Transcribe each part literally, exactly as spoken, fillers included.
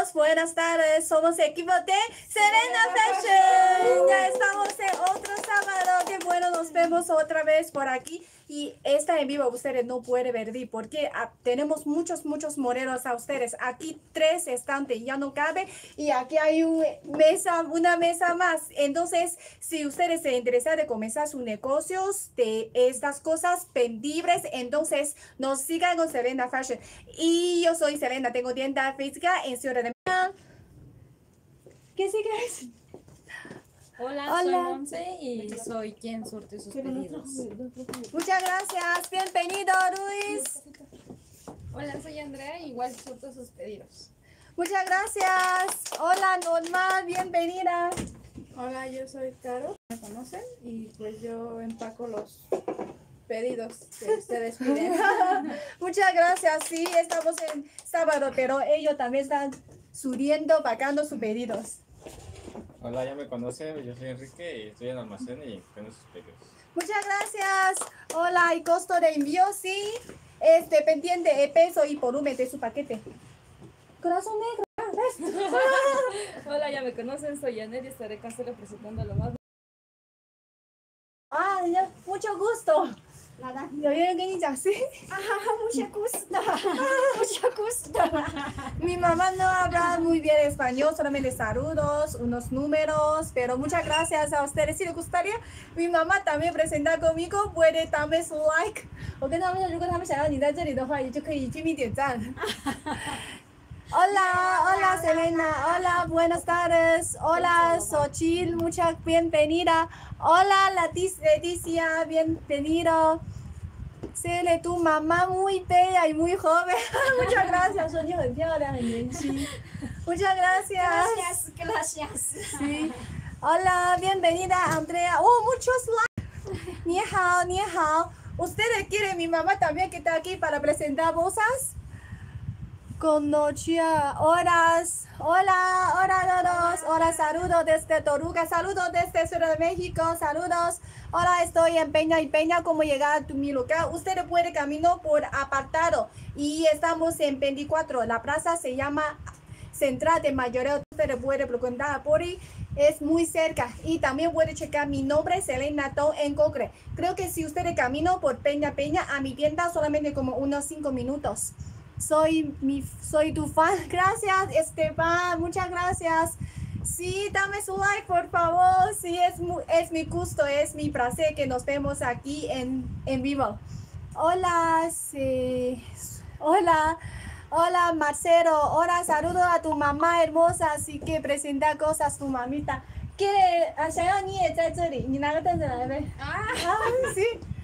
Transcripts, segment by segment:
todos, buenas tardes. Somos equipo de Selena Fashion. Ya estamos en otro sábado. Qué bueno, nos vemos otra vez por aquí. Y esta en vivo ustedes no pueden ver porque ah, tenemos muchos, muchos modelos a ustedes. Aquí tres estantes, ya no cabe. Y aquí hay un mesa, una mesa más. Entonces, si ustedes se interesan de comenzar sus negocios de estas cosas vendibles, entonces nos sigan con Selena Fashion. Y yo soy Selena, tengo tienda física en Ciudad de México. ¿Qué sigues? Hola, Hola, soy Monse y soy quien surte sus pedidos. Muchas gracias, bienvenido Luis. Hola, soy Andrea, igual surto sus pedidos. Muchas gracias. Hola Norma, bienvenida. Hola, yo soy Caro, me conocen y pues yo empaco los pedidos que ustedes piden. Muchas gracias, sí, estamos en sábado, pero ellos también están subiendo, pagando sus pedidos. Hola, ya me conocen, yo soy Enrique y estoy en almacén y tengo sus pedidos. Muchas gracias. Hola, y costo de envío, sí, es dependiente del peso y volumen de su paquete. Corazón negro. Hola, ya me conocen, soy Janet y estaré casi representando lo más. Ah, ya, mucho gusto. Nada. ¿Yo bien que ni así? Ah, mucho gusto. Mucho gusto. Mi mamá no habla muy bien español, solamente saludos, unos números, pero muchas gracias a ustedes. Si les gustaría, mi mamá también presenta conmigo, puede darme su like. 我跟他们说，如果他们想要你在这里的话，也就可以拼命点赞。Hola, hola Selena, hola, buenas tardes, hola Xochitl, mucha bienvenida, hola Leticia, Leticia, bienvenido. Cele, tu mamá muy bella y muy joven. Muchas gracias, Xochitl, muy漂亮, muy年轻. Muchas gracias. Gracias, gracias. Sí. Hola, bienvenida Andrea. Oh, muchos likes. Ni hao, ni hao. ¿Ustedes quieren mi mamá también que está aquí para presentar bolsas? Conocía, horas, hola, hola a todos, hola, saludos desde Toluca, saludos desde Ciudad de México, saludos, hola, estoy en Peña y Peña, ¿cómo llegar a mi lugar? Ustedes pueden caminar por apartado y estamos en veinticuatro, la plaza se llama Central de Mayoreo, ustedes pueden preguntar por ahí, es muy cerca y también pueden checar mi nombre, Selena Tong en Google. Creo que si ustedes caminan por Peña Peña a mi tienda solamente como unos cinco minutos. Soy, mi, soy tu fan. Gracias, Esteban. Muchas gracias. Sí, dame su like, por favor. Sí, es, es mi gusto, es mi placer que nos vemos aquí en, en vivo. Hola, sí. Hola. Hola, Marcelo. Hola, saludo a tu mamá hermosa. Así que presenta cosas tu mamita. ¿Quiere? ¿想你也在这里？你拿个凳子来呗。Ah, sí.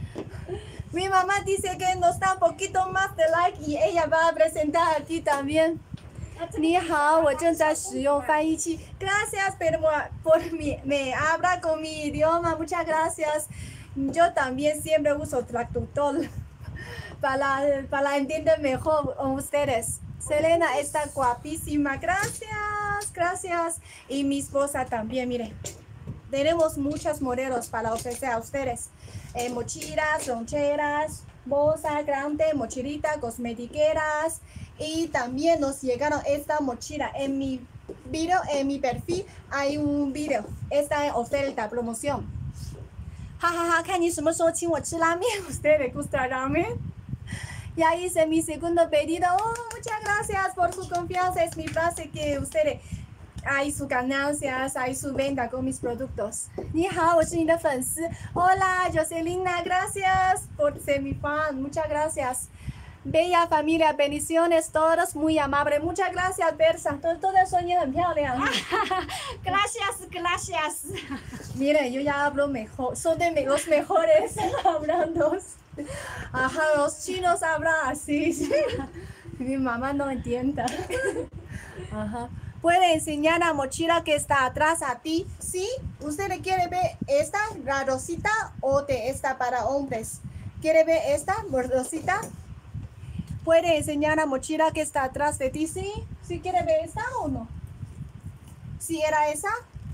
Mi mamá dice que nos da un poquito más de like y ella va a presentar aquí también. Ni hao, 我正在使用翻译器. Gracias por, por mi, me habla con mi idioma. Muchas gracias. Yo también siempre uso traductor para, para entender mejor a ustedes. Selena está guapísima. Gracias, gracias. Y mi esposa también, miren. Tenemos muchos modelos para ofrecer a ustedes. Eh, mochilas, loncheras, bolsa grande, mochilita, cosmetiqueras. Y también nos llegaron esta mochila. En mi video, en mi perfil, hay un video. Esta es oferta, promoción. Ja, ja, ja, 看你什么时候请我吃拉面. ¿Ustedes les gusta ramen? Ya hice mi segundo pedido. Oh, muchas gracias por su confianza. Es mi frase que ustedes... hay sus ganancias, hay su venta con mis productos. Ni hao, 我是你的粉丝. Hola, Jocelina, gracias por ser mi fan. Muchas gracias. Bella familia, bendiciones todos, muy amable. Muchas gracias, Bersa. Todos todos son很漂亮. Gracias, gracias. Miren, yo ya hablo mejor. Son de los mejores hablando. Ajá, los chinos hablan así. Sí. Mi mamá no entiende. Ajá. Puede enseñar la mochila que está atrás a ti. Sí, usted quiere ver esta, la rosita o de esta para hombres. ¿Quiere ver esta rosita? Puede enseñar la mochila que está atrás de ti. Sí, ¿sí quiere ver esta o no? ¿Sí era esa?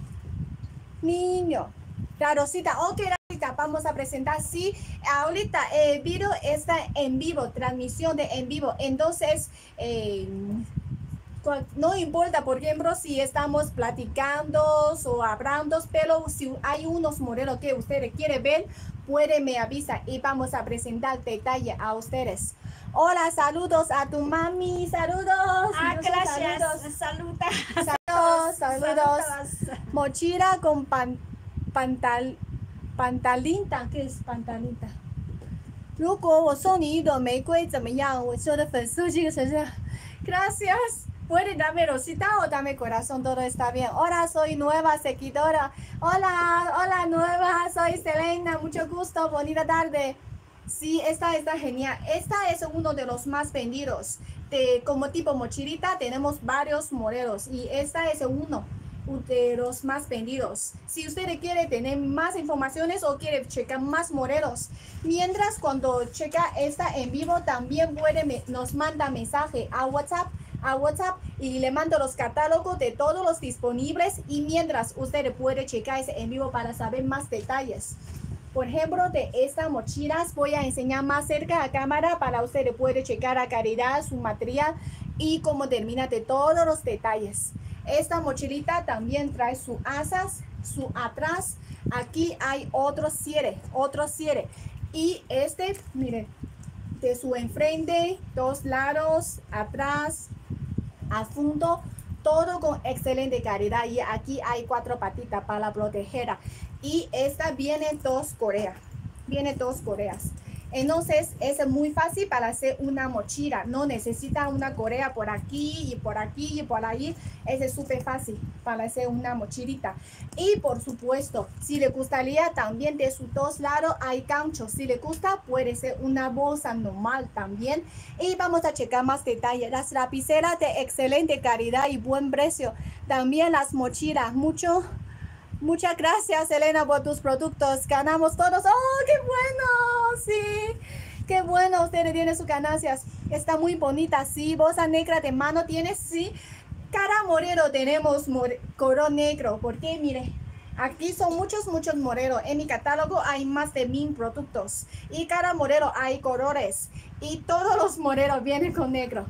Niño, la rosita. Ok, rosita, vamos a presentar. Sí, ahorita el video está en vivo, transmisión de en vivo. Entonces, eh, Cual- No importa, por ejemplo, si estamos platicando o hablando, pero si hay unos modelos que ustedes quieren ver, puede me avisa y vamos a presentar detalle a ustedes. Hola, saludos a tu mami, saludos. Ah, Muchos gracias. saludos. Saluda. Saludos, saludos. Saludos. Mochila con pan, pantal, pantalinta, ¿qué es pantalinta? 如果我送你一朵玫瑰怎么样？我说的粉丝这个城市 Gracias. Puede darme rosita o darme corazón, todo está bien. Hola, soy nueva seguidora. Hola, hola nueva, soy Selena, mucho gusto, bonita tarde. Sí, esta está genial. Esta es uno de los más vendidos. De, como tipo mochilita tenemos varios modelos y esta es uno de los más vendidos. Si usted quiere tener más informaciones o quiere checar más modelos, mientras cuando checa esta en vivo también puede me, nos manda mensaje a WhatsApp a WhatsApp y le mando los catálogos de todos los disponibles y mientras usted puede checar ese en vivo para saber más detalles. Por ejemplo, de estas mochilas voy a enseñar más cerca a cámara para usted puede checar la calidad, su material y cómo termina de todos los detalles. Esta mochilita también trae sus asas, su atrás. Aquí hay otro cierre, otro cierre. Y este, miren, de su enfrente, dos lados, atrás, al fondo, todo con excelente calidad. Y aquí hay cuatro patitas para proteger. Y esta viene dos coreas, viene dos coreas. Entonces es muy fácil para hacer una mochila, no necesita una correa por aquí y por aquí y por ahí, es súper fácil para hacer una mochilita. Y por supuesto, si le gustaría también de sus dos lados hay ganchos, si le gusta puede ser una bolsa normal también. Y vamos a checar más detalles, las lapiceras de excelente calidad y buen precio, también las mochilas, mucho. Muchas gracias, Elena, por tus productos. Ganamos todos. ¡Oh, qué bueno! Sí, qué bueno. Ustedes tienen sus ganancias. Está muy bonita. Sí, bolsa negra de mano tiene. Sí, cada moreno tenemos more, color negro. Porque, mire, aquí son muchos, muchos morenos. En mi catálogo hay más de mil productos. Y cada moreno hay colores. Y todos los morenos vienen con negro.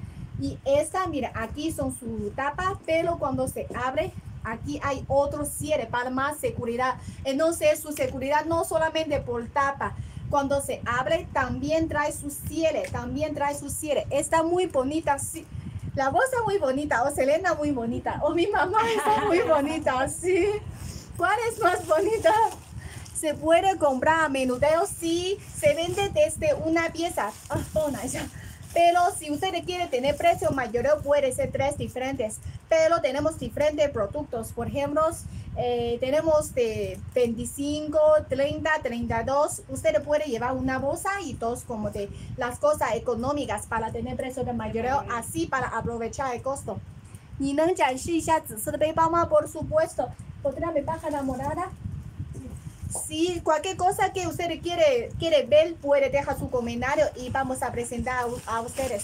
Y esta, mira, aquí son su tapa, pero cuando se abre, aquí hay otro cierre para más seguridad. Entonces su seguridad no solamente por tapa. Cuando se abre también trae su cierre. También trae su cierre. Está muy bonita. Sí. La bolsa muy bonita. O Selena muy bonita. O mi mamá está muy bonita. Sí. ¿Cuál es más bonita? Se puede comprar a menudeo. Sí. Se vende desde una pieza. Ah, toma ya. Pero si usted quiere tener precio mayor, puede ser tres diferentes. Pero tenemos diferentes productos. Por ejemplo, eh, tenemos de veinticinco, treinta, treinta y dos. Usted puede llevar una bolsa y dos como de las cosas económicas para tener precio de mayoreo, así para aprovechar el costo. 你能展示一下紫色的背包吗？ Por supuesto. ¿Podrá me baja la morada? Si cualquier cosa que usted quiere, quiere ver, puede dejar su comentario y vamos a presentar a, a ustedes.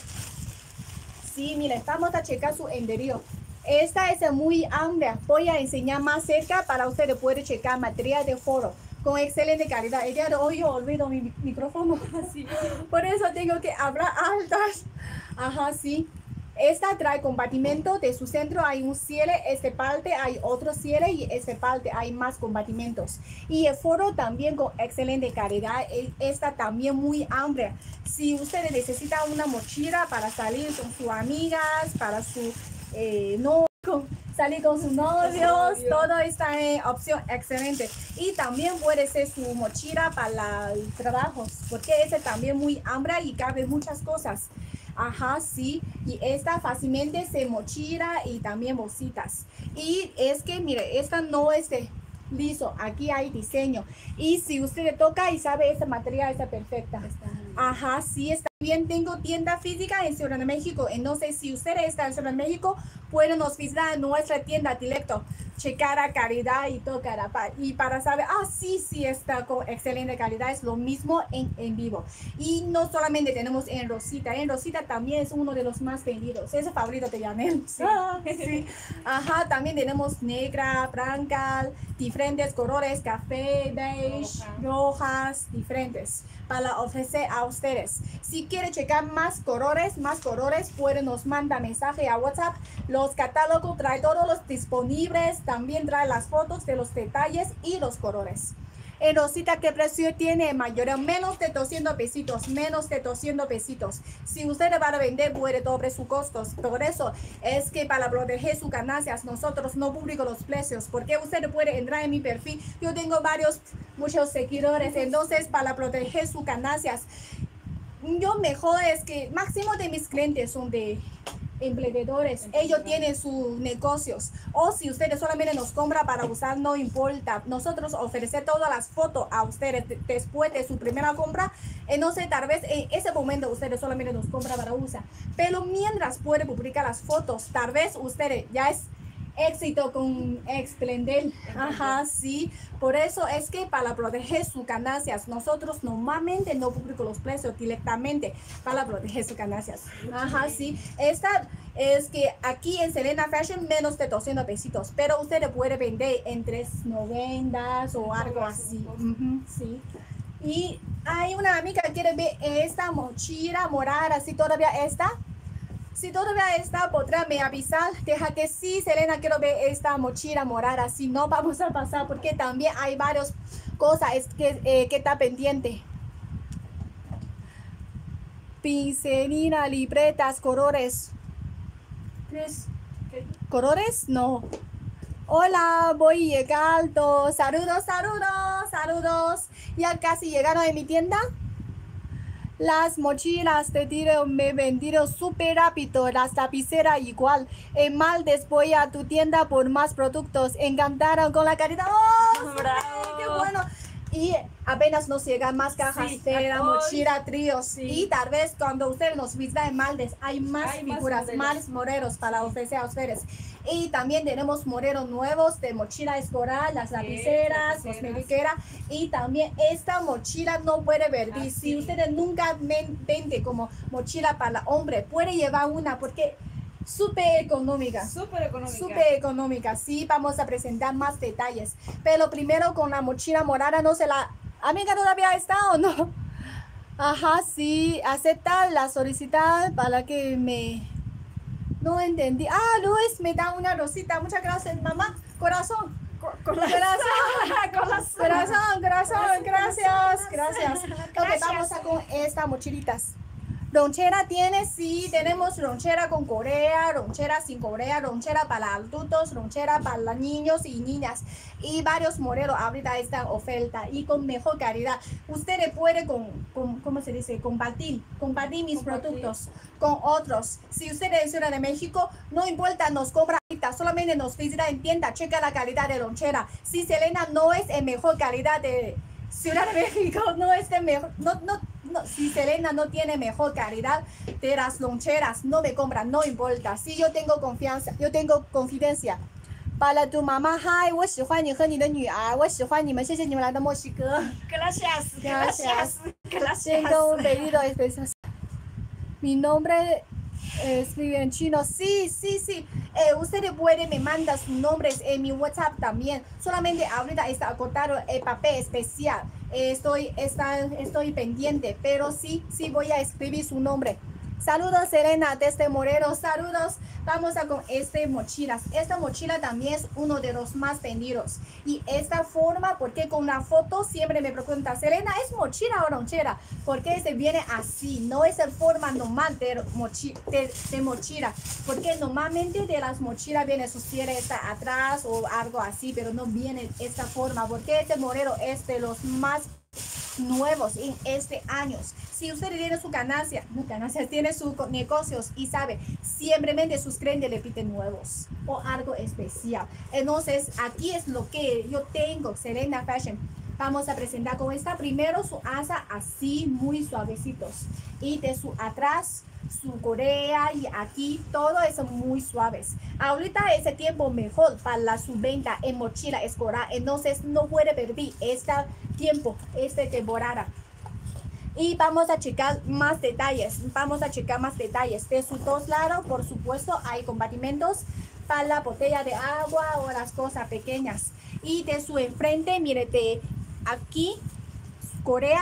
Sí, miren, vamos a checar su enderio. Esta es muy amplia. Voy a enseñar más cerca para ustedes pueden checar material de foro con excelente calidad. El día de hoy yo olvido mi micrófono, así. Por eso tengo que hablar altas. Ajá, sí. Esta trae compartimento, de su centro hay un cierre, este parte hay otro cierre y este parte hay más compartimentos. Y el foro también con excelente calidad, esta también muy amplia. Si ustedes necesitan una mochila para salir con sus amigas, para su eh, no, con, salir con sus novios, todo está en opción excelente. Y también puede ser su mochila para el trabajo, porque este también muy amplia y cabe muchas cosas. Ajá, sí, y esta fácilmente se mochila y también bolsitas. Y es que, mire, esta no es de liso, aquí hay diseño. Y si usted toca y sabe, esta material está perfecta. Ajá, sí, está bien. Tengo tienda física en Ciudad de México. Entonces, si usted está en Ciudad de México, pueden nos visitar en nuestra tienda directo. Checar la calidad y tocar. Y para saber, ah, sí, sí, está con excelente calidad. Es lo mismo en, en vivo. Y no solamente tenemos en Rosita. En Rosita también es uno de los más vendidos. Es el favorito de Yanel. Sí. Ah, sí. Ajá, también tenemos negra, blanca, diferentes colores, café, beige, Roja. rojas, diferentes, para ofrecer a ustedes. Si si quiere checar más colores, más colores, puede nos manda mensaje a WhatsApp. Los catálogos trae todos los disponibles, también trae las fotos de los detalles y los colores. En Rosita, ¿qué precio tiene? Mayor, menos de doscientos pesitos, menos de doscientos pesitos. Si usted va a vender, puede doble sus costos. Por eso es que para proteger sus ganancias, nosotros no publicamos los precios, porque usted puede entrar en mi perfil. Yo tengo varios, muchos seguidores, entonces para proteger sus ganancias, yo mejor es que máximo de mis clientes son de emprendedores, ellos tienen sus negocios, o si ustedes solamente nos compra para usar, no importa, nosotros ofrecer todas las fotos a ustedes de, después de su primera compra, entonces tal vez en ese momento ustedes solamente nos compra para usar, pero mientras puede publicar las fotos, tal vez ustedes ya es éxito con Exprender. Ajá, sí. Por eso es que para proteger sus ganancias, nosotros normalmente no publicamos los precios directamente para proteger sus ganancias. Ajá, sí. Esta es que aquí en Selena Fashion menos de doscientos pesitos, pero usted puede vender en trescientos noventa o algo así. Uh-huh, sí. Y hay una amiga que quiere ver esta mochila morada, si todavía está. Si todavía está, podrá me avisar. Deja que sí, Selena, quiero ver esta mochila morada. Si no, vamos a pasar porque también hay varias cosas que, eh, que está pendiente. Pincelina, libretas, colores. ¿Colores? No. Hola, voy llegando. Saludos, saludos, saludos. Ya casi llegaron a mi tienda. Las mochilas de tiro me vendieron súper rápido, las tapiceras igual. En Maldes voy a tu tienda por más productos. Encantaron con la carita. ¡Oh, bravo! ¡Qué bueno! Y apenas nos llegan más cajas Sí, de la hoy, mochila tríos. sí. Y tal vez cuando ustedes nos visitan en Maldes hay más Hay más figuras, modelos. más modelos para ofrecer a ustedes. Y también tenemos modelos nuevos de mochila escolar, las lapiceras, los lapiceras. mediqueras. Y también esta mochila no puede perder. Así. Si ustedes nunca ven- venden como mochila para hombre, puede llevar una porque súper económica. Súper económica. Súper económica, sí, vamos a presentar más detalles. Pero primero con la mochila morada, no sé, la amiga todavía está o no. Ajá, sí, acepta la solicitud para que me... No entendí. Ah, Luis, me da una rosita. Muchas gracias, mamá. Corazón. Corazón. Corazón. Corazón, corazón. Gracias. Gracias. Ok, vamos a con estas mochilitas. Lonchera tiene, sí, tenemos lonchera con correa, lonchera sin correa, lonchera para adultos, lonchera para niños y niñas y varios modelos ahorita esta oferta y con mejor calidad. Ustedes pueden con, con ¿cómo se dice? Compartir, compartir mis Compartir. productos con otros. Si ustedes en Ciudad de México, no importa, nos compra ahorita, solamente nos visita en tienda, checa la calidad de lonchera. Si Selena no es en mejor calidad de Ciudad de México, no es de mejor, no, no, no, si Selena no tiene mejor calidad de las loncheras, no me compran, no importa. Si yo tengo confianza, yo tengo confidencia. Para tu mamá, hi, 我喜欢你和你的女儿，我喜欢你们，谢谢你们来到墨西哥。 Gracias. Gracias. Gracias. Tengo un pedido especial. Mi nombre eh, escribe en chino. Sí, sí, sí. Eh, ustedes pueden me mandar sus nombres en mi WhatsApp también. Solamente ahorita está acotado el papel especial. Eh, estoy, está, estoy pendiente, pero sí, sí voy a escribir su nombre. Saludos, Selena, desde Morelos. Saludos. Vamos a con este mochilas. Esta mochila también es uno de los más vendidos. Y esta forma, porque con la foto siempre me pregunta, Selena, ¿es mochila o lonchera? Porque se viene así, no es la forma normal de, mochi de, de mochila. Porque normalmente de las mochilas viene su cierre está atrás o algo así, pero no viene esta forma. Porque este modelo es de los más nuevos en este año. Si usted tiene su ganancia, no ganancias, tiene sus negocios y sabe, simplemente sus clientes le piden nuevos o algo especial. Entonces, aquí es lo que yo tengo, Selena Fashion. Vamos a presentar con esta primero su asa así, muy suavecitos. Y de su atrás, su correa y aquí, todo eso muy suaves. Ahorita ese tiempo mejor para su venta en mochila escolar. Entonces, no puede perder este tiempo, esta temporada. Y vamos a checar más detalles. Vamos a checar más detalles. De sus dos lados, por supuesto, hay compartimentos para la botella de agua o las cosas pequeñas. Y de su enfrente, mire, de aquí, Corea,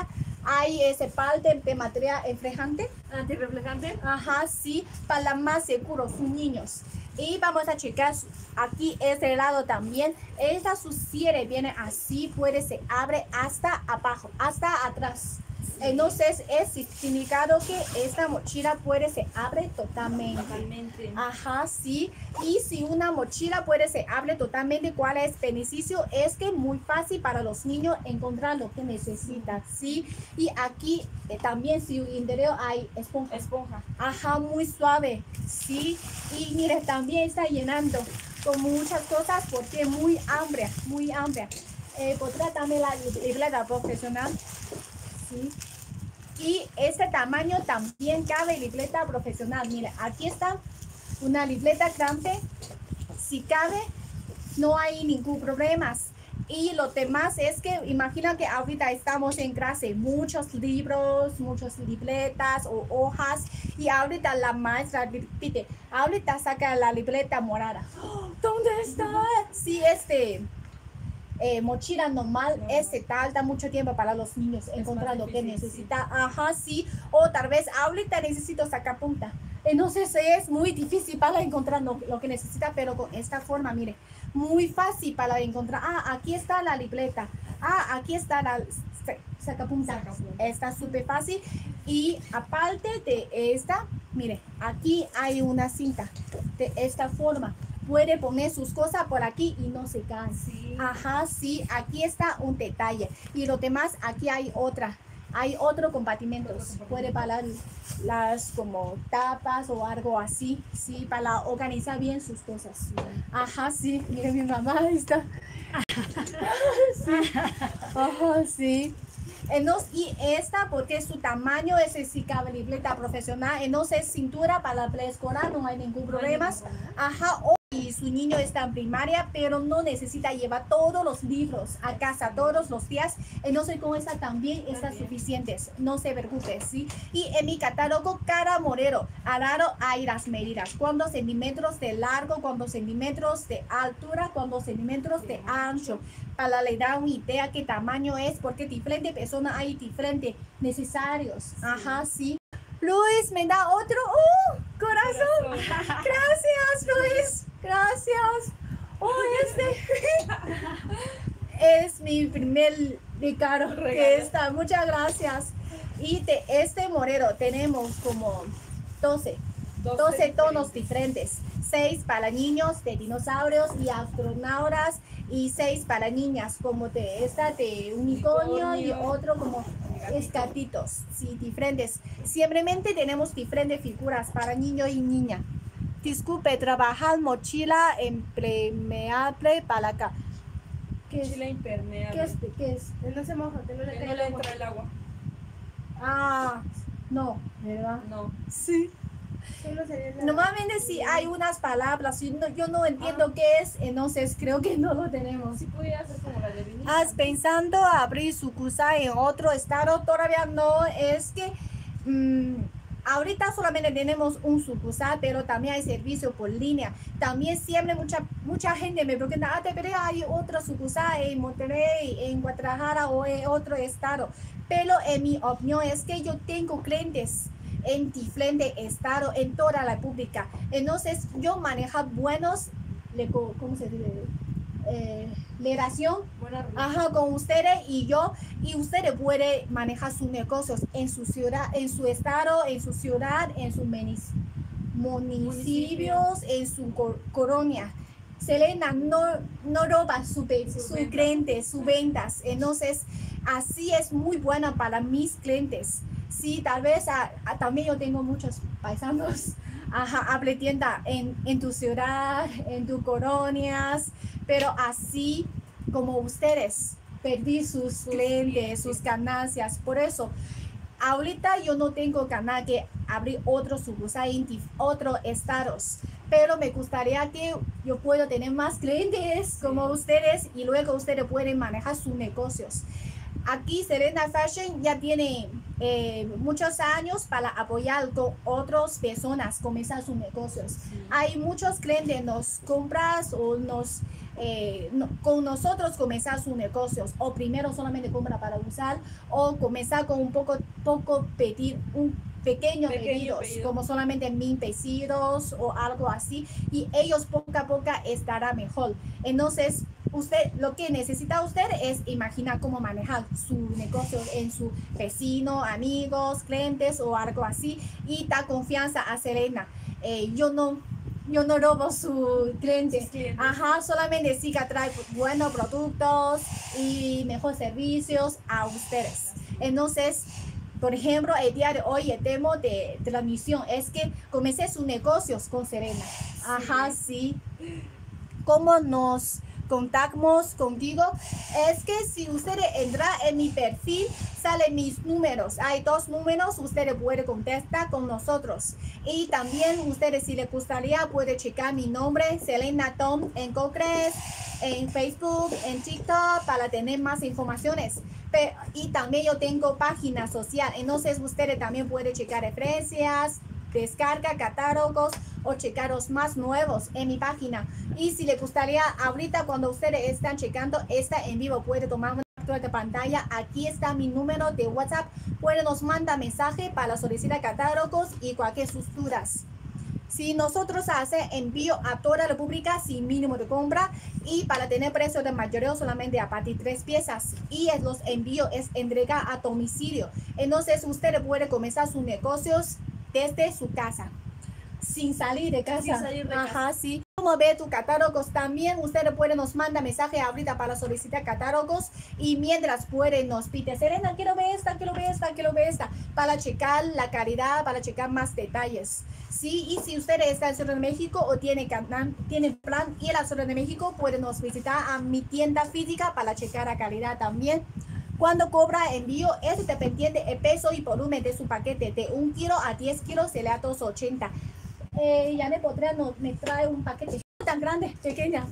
hay ese parte de material reflejante. Antirreflejante. Ajá, sí, para más seguro, sus niños. Y vamos a checar su- aquí este lado también. Esta su cierre viene así, puede se abre hasta abajo, hasta atrás. Entonces es significado que esta mochila puede se abre totalmente. Totalmente. Ajá, sí. Y si una mochila puede se abre totalmente, ¿cuál es el beneficio? Es que muy fácil para los niños encontrar lo que necesitan, ¿sí? Y aquí eh, también si en interior hay esponja. Esponja. Ajá, muy suave, ¿sí? Y mire, también está llenando con muchas cosas porque es muy amplia, muy amplia. Eh, podrá también la libreta profesional, ¿sí? Y este tamaño también cabe libreta profesional. Mire, aquí está una libreta grande. Si cabe, no hay ningún problema. Y lo demás es que imagina que ahorita estamos en clase, muchos libros, muchas libretas o hojas. Y ahorita la maestra repite, ahorita saca la libreta morada. ¿Dónde está? Sí, este... Eh, mochila normal, No. este tarda mucho tiempo para los niños encontrar más lo que difícil, necesita. Ajá, sí. O tal vez ahorita necesito sacar punta. Entonces es muy difícil para encontrar lo, lo que necesita, pero con esta forma, mire, muy fácil para encontrar. Ah, aquí está la libreta. Ah, aquí está la sacapunta. Sacapunta. Está súper fácil. Y aparte de esta, mire, aquí hay una cinta de esta forma. Puede poner sus cosas por aquí y no se caen. Sí. Ajá, sí, aquí está un detalle. Y lo demás, aquí hay otra. Hay otro compartimento. Puede para las como tapas o algo así, sí, para organizar bien sus cosas. Ajá, sí, mire mi mamá está. Sí. Ajá, sí. Entonces, y esta, porque su tamaño es así, cabe libreta profesional, entonces cintura para la preescolar, no hay ningún problema. Ajá, o y su niño está en primaria, pero no necesita llevar todos los libros a casa todos los días. Entonces, con esta también está suficiente. No se preocupe, ¿sí? Y en mi catálogo, cada modelo, al lado hay las medidas. Cuántos centímetros de largo, cuántos centímetros de altura, cuántos centímetros de ancho. Para le dar una idea qué tamaño es, porque diferentes personas hay diferentes necesarios. Ajá, sí. Luis, ¿me da otro? ¡Uh! Corazón. Gracias, Luis. Gracias. Oh, este es mi primer regalo que está. Muchas gracias. Y de este modelo tenemos como doce tonos diferentes. seis para niños de dinosaurios y astronautas y seis para niñas como de esta de unicornio y otro como escatitos, sí, diferentes. Simplemente tenemos diferentes figuras para niño y niña. Disculpe, trabajar mochila impermeable para acá. ¿Qué es? Mochila impermeable. ¿Qué es? ¿Qué es? Que no se moja, que no le Que cae no el le agua. entra el agua. Ah, no, ¿verdad? No. Sí. Solo sería la- Normalmente sí hay unas palabras, yo no, yo no entiendo qué es, entonces creo que no lo tenemos. Si pudiera ser como la de Vinicius. ¿Has pensando abrir sucursal en otro estado? Todavía no, es que mm, ahorita solamente tenemos un sucursal, pero también hay servicio por línea. También siempre mucha, mucha gente me pregunta, ah, pero hay otra sucursal en Monterrey, en Guadalajara o en otro estado. Pero en mi opinión es que yo tengo clientes en diferentes estados, en toda la República. Entonces, yo manejo buenos, le- ¿cómo se dice? Eh, relación, Buena relación. ajá, con ustedes y yo, y ustedes pueden manejar sus negocios en su ciudad, en su estado, en su ciudad, en sus menis- municipios, en su cor- colonia. Selena no, no roba su, pe- Sus su ventas. cliente, sus ventas. Entonces, así es muy buena para mis clientes. Sí, tal vez ah, ah, también yo tengo muchos paisanos. Ajá, abre tienda en, en tu ciudad, en tus colonias, pero así como ustedes, perdí sus, Sus clientes, clientes. sus ganancias. Por eso, ahorita yo no tengo ganas que abrir otro sucursal en dif- otros estados, pero me gustaría que yo pueda tener más clientes como ustedes y luego ustedes pueden manejar sus negocios. Aquí Selena Fashion ya tiene eh, muchos años para apoyar con otras personas comenzar sus negocios. Sí. Hay muchos clientes nos compras o nos eh, no, con nosotros comenzar sus negocios o primero solamente compra para usar o comenzar con un poco poco pedir un pequeño, pequeño pedidos pedido. Como solamente mil pesitos o algo así y ellos poco a poco estará mejor. Entonces usted lo que necesita usted es imaginar cómo manejar su negocio en su vecino, amigos, clientes o algo así y da confianza a Selena. Eh, yo no yo no robo su cliente. Ajá, solamente sí que trae buenos productos y mejores servicios a ustedes. Entonces, por ejemplo, el día de hoy el tema de transmisión es que comencé sus negocios con Selena. Ajá, sí. ¿Cómo nos contactamos contigo? Es que si usted entra en mi perfil, salen mis números. Hay dos números, usted puede contestar con nosotros. Y también ustedes, si les gustaría, puede checar mi nombre, Selena Tom, en Cocres, en Facebook, en TikTok, para tener más informaciones. Pero, y también yo tengo página social, entonces ustedes también pueden checar referencias, descarga catálogos o checar los más nuevos en mi página. Y si les gustaría, ahorita cuando ustedes están checando esta en vivo, puede tomar una captura de pantalla. Aquí está mi número de WhatsApp. Pueden nos mandar mensaje para solicitar catálogos y cualquier sus dudas. Si nosotros hacemos envío a toda la República sin mínimo de compra y para tener precio de mayoreo solamente a partir de tres piezas y es los envíos es entrega a domicilio. Entonces usted puede comenzar sus negocios desde su casa, sin salir de casa. Sin salir de Ajá, casa. Sí. Como ve tus catálogos también, usted puede nos manda mensaje ahorita para solicitar catálogos y mientras puede nos pide, Selena, quiero ver esta, quiero ver esta, quiero ver esta, para checar la calidad, para checar más detalles. Sí, y si usted está en Ciudad de México o tiene, tiene plan ir a la Ciudad de México, puede nos visitar a mi tienda física para checar la calidad también. Cuando cobra envío es dependiente el peso y volumen de su paquete. De un kilo a diez kilos se le da dos ochenta. Eh, ya me podría, no, me trae un paquete tan grande, pequeña.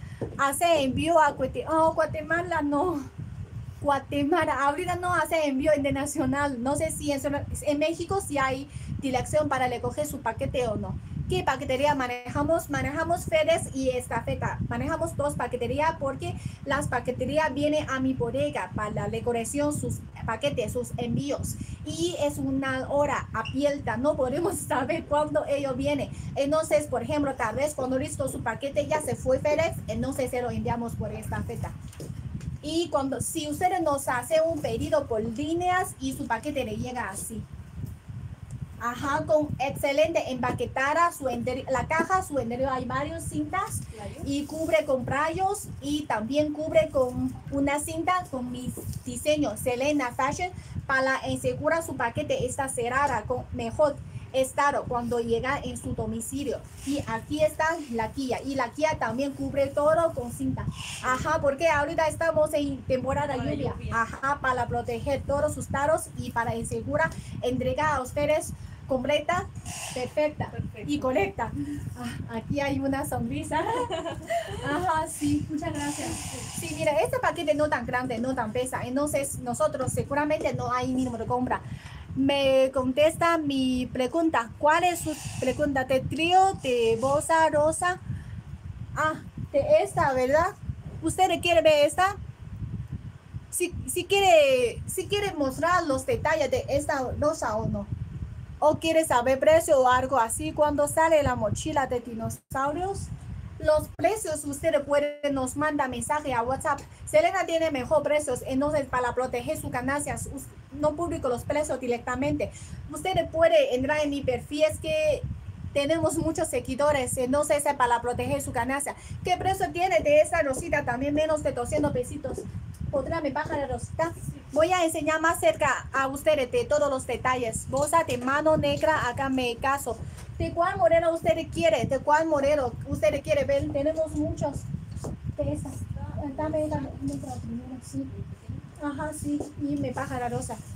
Hace envío a Guatemala. Oh, Guatemala no. Guatemala, ahorita no hace envío internacional. No sé si en, en México si hay dirección para recoger su paquete o no. ¿Qué paquetería manejamos? Manejamos FedEx y Estafeta. Manejamos dos paqueterías porque las paqueterías vienen a mi bodega para la recolección sus paquetes, sus envíos. Y es una hora abierta, no podemos saber cuándo ellos vienen. Entonces, por ejemplo, tal vez cuando listo su paquete ya se fue FedEx, entonces se lo enviamos por Estafeta. Y cuando, si ustedes nos hacen un pedido por líneas y su paquete le llega así. Ajá, con excelente empaquetada, su la caja, su interior hay varios cintas y cubre con rayos y también cubre con una cinta con mis diseños Selena Fashion para asegurar su paquete está cerrada con mejor estado cuando llega en su domicilio. Y aquí está la guía y la guía también cubre todo con cinta. Ajá, porque ahorita estamos en temporada lluvia. Ajá, para proteger todos sus taros y para asegurar entregar a ustedes completa, perfecta Perfecto. Y correcta. Ah, aquí hay una sonrisa. Ajá, sí, muchas gracias. Sí, mira, este paquete no tan grande, no tan pesa, entonces nosotros seguramente no hay mínimo de compra. Me contesta mi pregunta. ¿Cuál es su pregunta? ¿De trío, de bolsa rosa? Ah, de esta, ¿verdad? ¿Usted quiere ver esta? Si, si, quiere, si quiere mostrar los detalles de esta rosa o no. O quiere saber precio o algo así. Cuando sale la mochila de dinosaurios, los precios usted puede nos manda mensaje a WhatsApp. Selena tiene mejor precios, entonces para proteger sus ganancias no publico los precios directamente. Usted puede entrar en mi perfil, es que tenemos muchos seguidores, entonces para proteger su ganancia. ¿Qué precio tiene de esta rosita? También menos de doscientos pesitos. ¿Podrá me bajar la rosita? Voy a enseñar más cerca a ustedes de todos los detalles. Bolsa de mano negra, acá me caso. ¿De cuál modelo usted quiere? ¿De cuál modelo usted quiere ver? Tenemos muchos de esas. Dame la negra primero, sí. Ajá, sí. Y me baja la rosa.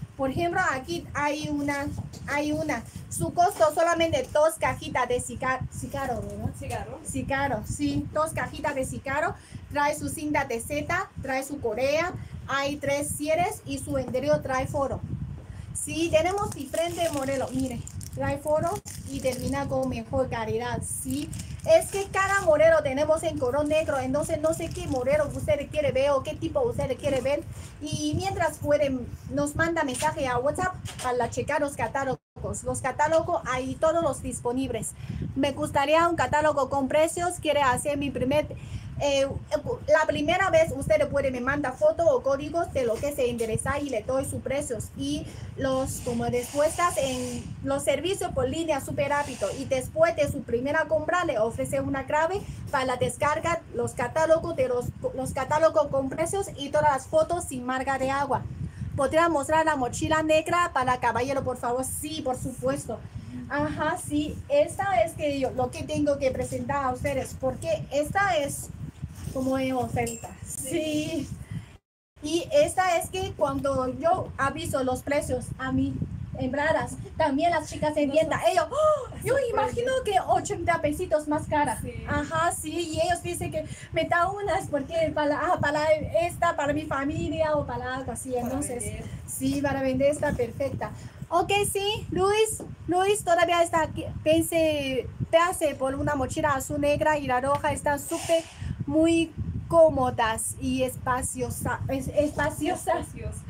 Por ejemplo, aquí hay una, hay una. Su costo solamente dos cajitas de cigarro, cigarro, ¿verdad? Cigarro. Cigarro, sí, dos cajitas de cigarro. Trae su cinta de seta, trae su correa, hay tres cierres y su interior trae foro. Sí, tenemos diferentes modelos, mire, trae foro y termina con mejor calidad, sí. Es que cada modelo tenemos en color negro, entonces no sé qué modelo usted quiere ver o qué tipo usted quiere ver. Y mientras pueden, nos manda mensaje a WhatsApp para checar los catálogos. Los catálogos hay todos los disponibles. Me gustaría un catálogo con precios, quiere hacer mi primer... Eh, la primera vez usted puede me manda fotos o códigos de lo que se interesa y le doy sus precios y los como respuestas en los servicios por línea súper rápido y después de su primera compra le ofrece una clave para la descarga los catálogos de los, los catálogos con precios y todas las fotos sin marca de agua. ¿Podría mostrar la mochila negra para caballero, por favor? Sí, por supuesto. Ajá, sí, esta es que yo, lo que tengo que presentar a ustedes porque esta es como en oferta. Sí. Y esta es que cuando yo aviso los precios a mis empleadas, también las chicas en tienda, ellos, oh, yo imagino que ochenta pesitos más cara. Sí. Ajá, sí, y ellos dicen que me da unas porque para, ah, para esta, para mi familia o para algo así. Entonces, vender. sí, para vender está perfecta. Ok, sí, Luis, Luis todavía está aquí, pense, pase por una mochila azul negra y la roja está súper muy cómodas y espaciosa, es, espaciosas.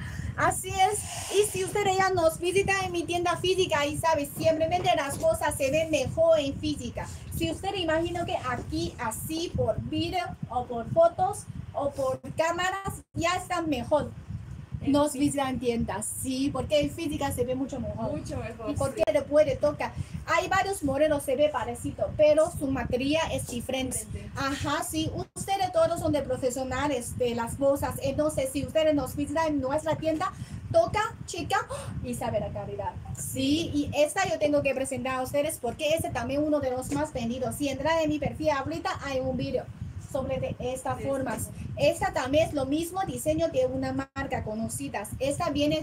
Así es. Y si usted ya nos visita en mi tienda física y sabe, simplemente las cosas se ven mejor en física. Si usted imagina que aquí así por video o por fotos o por cámaras ya están mejor. Nos visitan tiendas, sí, porque en física se ve mucho mejor. Mucho mejor. Y porque le puede tocar. Hay varios modelos, se ve parecido, pero su materia es diferente. Ajá, sí, ustedes todos son de profesionales de las bolsas. Entonces, si ustedes nos visitan en nuestra tienda, toca, chica, y sabe la calidad. Sí, y esta yo tengo que presentar a ustedes porque este también uno de los más vendidos. Si entra en mi perfil ahorita, hay un video sobre de estas Sí, formas. sí. Esta también es lo mismo diseño de una marca conocida. Esta viene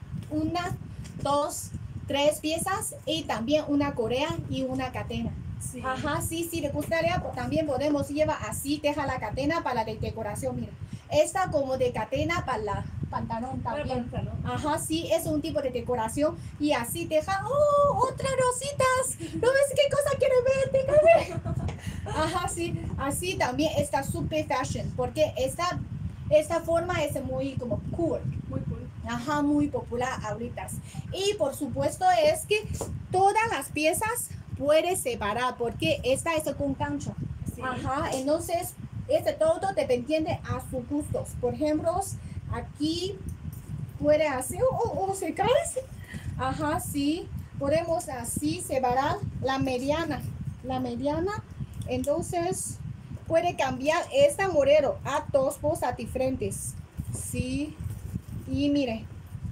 una, dos, tres piezas y también una correa y una cadena. Sí. Ajá, sí, sí, le gustaría, pues, también podemos llevar así, deja la cadena para la decoración, mira. Esta como de cadena para la pantalón Para también. pantalón. Ajá, sí, es un tipo de decoración y así deja, oh, otras rositas. ¿No ves qué cosa quiere ver? Déjame. Ajá, sí, así también está super fashion porque esta, esta forma es muy como cool. Muy cool. Ajá, muy popular ahorita. Y por supuesto es que todas las piezas puedes separar porque esta es con gancho. Sí. Ajá, entonces este todo dependiente a sus gustos. Por ejemplo, aquí puede hacer o oh, se cae. Ajá, sí, podemos así separar la mediana, la mediana. Entonces puede cambiar esta modelo a dos cosas diferentes. Sí, y mire,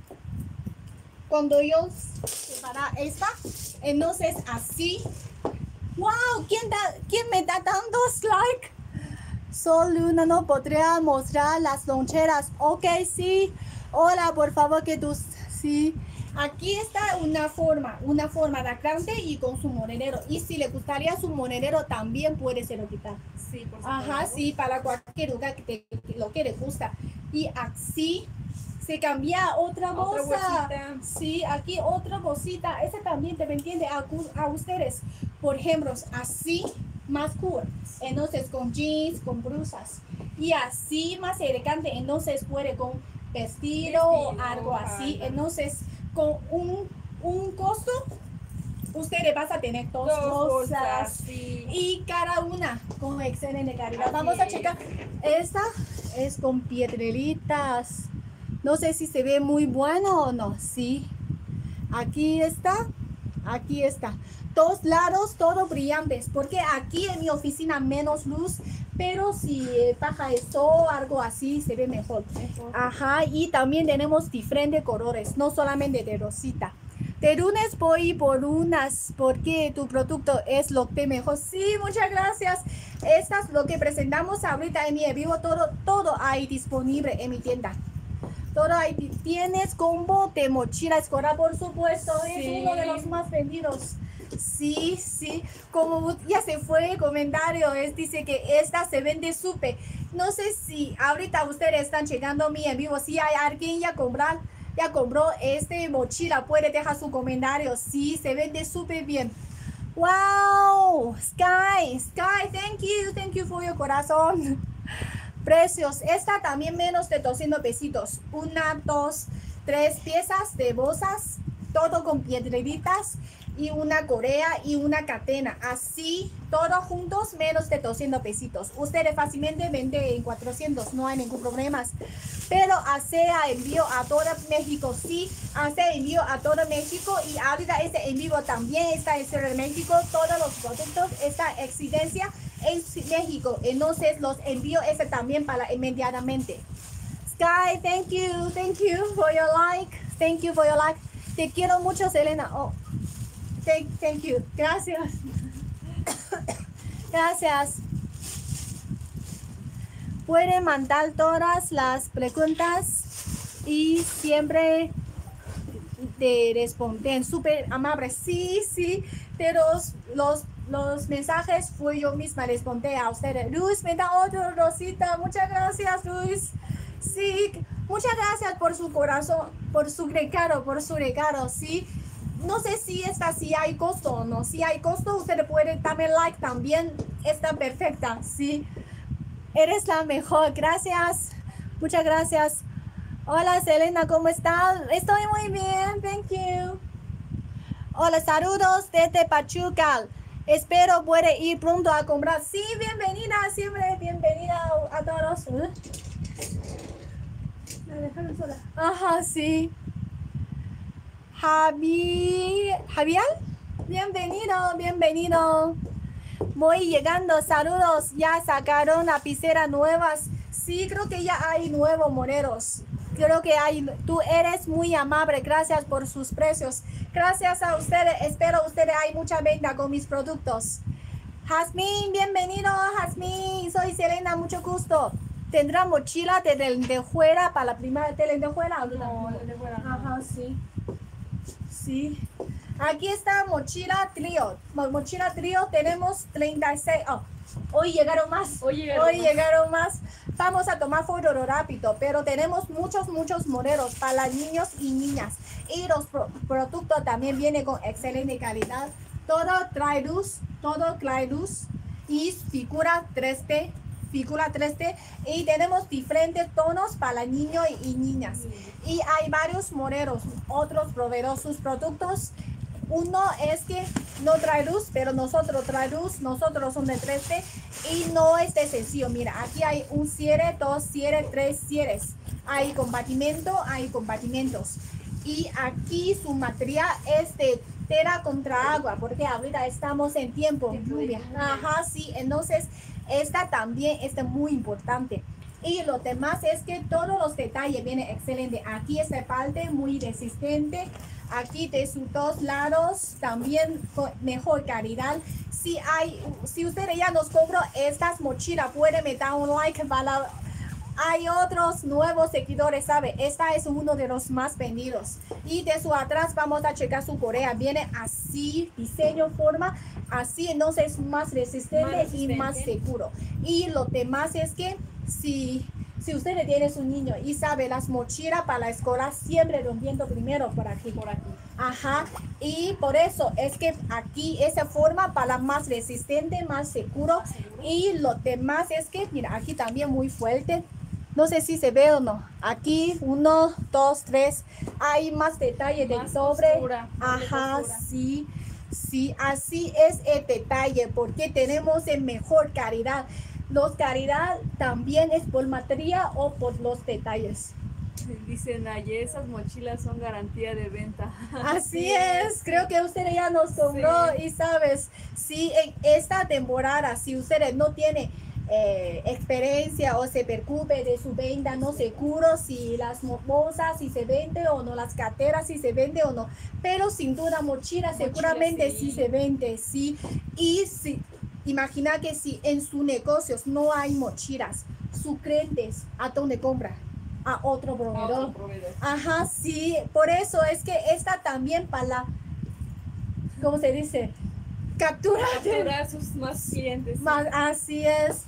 cuando yo separa esta, entonces así. Wow, ¿quién, da, quién me está dando like? Sol Luna no podría mostrar las loncheras. Ok, sí. Hola, por favor, que tú, sí. Aquí está una forma, una forma de grande y con su monedero. Y si le gustaría su monedero, también puede se lo quitar. Sí, por supuesto. Ajá, sí, para cualquier lugar que, te, que lo que le gusta. Y así se cambia otra Otra bolsa. bolsita. Sí, aquí otra bolsita. Ese también te entiende a, a ustedes. Por ejemplo, así más cool. Entonces con jeans, con blusas. Y así más elegante. Entonces puede con vestido, o Vestido, algo así. algo. Entonces con un, un costo, ustedes van a tener dos, Dos bolsas. bolsas, sí. Y cada una con excelente calidad. Así Vamos a es. checar. Esta es con piedreritas. No sé si se ve muy bueno o no. Sí. Aquí está. Aquí está. Dos lados, todo brillantes. Porque aquí en mi oficina menos luz. Pero si baja el sol, algo así, se ve mejor. Mejor. Ajá. Y también tenemos diferentes colores. No solamente de rosita. De lunes voy por unas porque tu producto es lo que mejor. Sí, muchas gracias. Estas lo que presentamos ahorita en mi en vivo. Todo, todo hay disponible en mi tienda. Todo ahí tienes combo de mochila escolar, por supuesto, Sí. es uno de los más vendidos. Sí, sí, como ya se fue el comentario, es, dice que esta se vende súper. No sé si ahorita ustedes están llegando a mí en vivo, si hay alguien ya comprar, ya compró este mochila, puede dejar su comentario. Sí, se vende súper bien. Wow, Sky, Sky, thank you, thank you for your corazón. Precios, esta también menos de doscientos pesitos. Una, dos, tres piezas de bolsas, todo con piedreritas y una correa y una cadena. Así, todos juntos, menos de doscientos pesitos. Ustedes fácilmente venden en cuatrocientos, no hay ningún problema. Pero hace envío a todo México, sí, hace envío a todo México. Y ahorita este envío también está en México. Todos los productos, esta exigencia en México. Entonces los envío este también para inmediatamente. Sky, thank you, thank you for your like. Thank you for your like. Te quiero mucho, Selena. Oh. Thank, thank you. Gracias. Gracias. Pueden mandar todas las preguntas y siempre te responden súper amables. Sí, sí, de los, los, los mensajes fui yo misma respondí a ustedes. Luz, me da otro rosita. Muchas gracias, Luz. Sí, muchas gracias por su corazón, por su regalo, por su regalo, sí. No sé si esta si hay costo o no. Si hay costo, usted puede darme like también. Está perfecta, sí. Eres la mejor. Gracias. Muchas gracias. Hola, Selena, ¿cómo estás? Estoy muy bien. Thank you. Hola, saludos desde Pachuca. Espero puede ir pronto a comprar. Sí, bienvenida. Siempre bienvenida a todos. ¿Eh? Me dejaron sola. Ajá, sí. Javi, Javier, bienvenido, bienvenido. Voy llegando, saludos. Ya sacaron lapiceras nuevas. Sí, creo que ya hay nuevos moneros. Creo que hay. Tú eres muy amable. Gracias por sus precios. Gracias a ustedes. Espero ustedes hay mucha venta con mis productos. Jazmín, bienvenido, Jazmín. Soy Selena, mucho gusto. ¿Tendrá mochila de lentejuela para la primera de lentejuela? No, lentejuela no. Ajá, sí. Sí. Aquí está mochila trío. Mo- Mochila trío tenemos treinta y seis. Oh, hoy llegaron más. Hoy llegaron Hoy más. llegaron más. Vamos a tomar foto rápido, pero tenemos muchos, muchos modelos para niños y niñas. Y los pro- productos también vienen con excelente calidad. Todo trae luz, todo trae luz y figura tres D. Figura tres D y tenemos diferentes tonos para niños y niñas y hay varios modelos, otros proveedores sus productos. Uno es que no trae luz, pero nosotros trae luz, nosotros son de tres D y no es de sencillo. Mira, aquí hay un cierre, dos cierres, tres cierres, hay compartimento, hay compartimentos y aquí su material es de tela contra agua porque ahorita estamos en tiempo lluvia. Ajá, sí, entonces esta también es muy importante. Y lo demás es que todos los detalles vienen excelente. Aquí esta parte muy resistente. Aquí de sus dos lados también con mejor calidad. Si hay, si ustedes ya nos compró estas mochilas, pueden meter un like para. Hay otros nuevos seguidores, ¿sabe? Esta es uno de los más vendidos. Y de su atrás vamos a checar su correa. Viene así, diseño, forma, así, entonces es más resistente, Más resistente. y más seguro. Y lo demás es que si, si usted tiene un niño y sabe las mochilas para la escuela, siempre rompiendo primero por aquí. Por aquí. Ajá, y por eso es que aquí esa forma para más resistente, más seguro. Y lo demás es que, mira, aquí también muy fuerte. No sé si se ve o no. Aquí, uno, dos, tres. Hay más detalle del Más sobre. costura, doble Ajá, costura. sí. Sí, así es el detalle. Porque tenemos en mejor calidad. Los calidad también es por material o por los detalles. Dicen ayer esas mochilas son garantía de venta. Así es, creo que usted ya nos compró Sí. y sabes, si en esta temporada, si ustedes no tienen eh, experiencia o se preocupe de su venta, no seguro si las mo- bolsas si se vende o no, las carteras si se vende o no, pero sin duda mochila, Mochila, seguramente sí. sí se vende, sí, y si, imagina que si en sus negocios no hay mochilas, sus clientes, ¿a dónde compran? a otro A proveedor. otro proveedor. Ajá, sí, por eso es que esta también para, ¿cómo se dice? Captura. Capturar sus más clientes. Más, así es.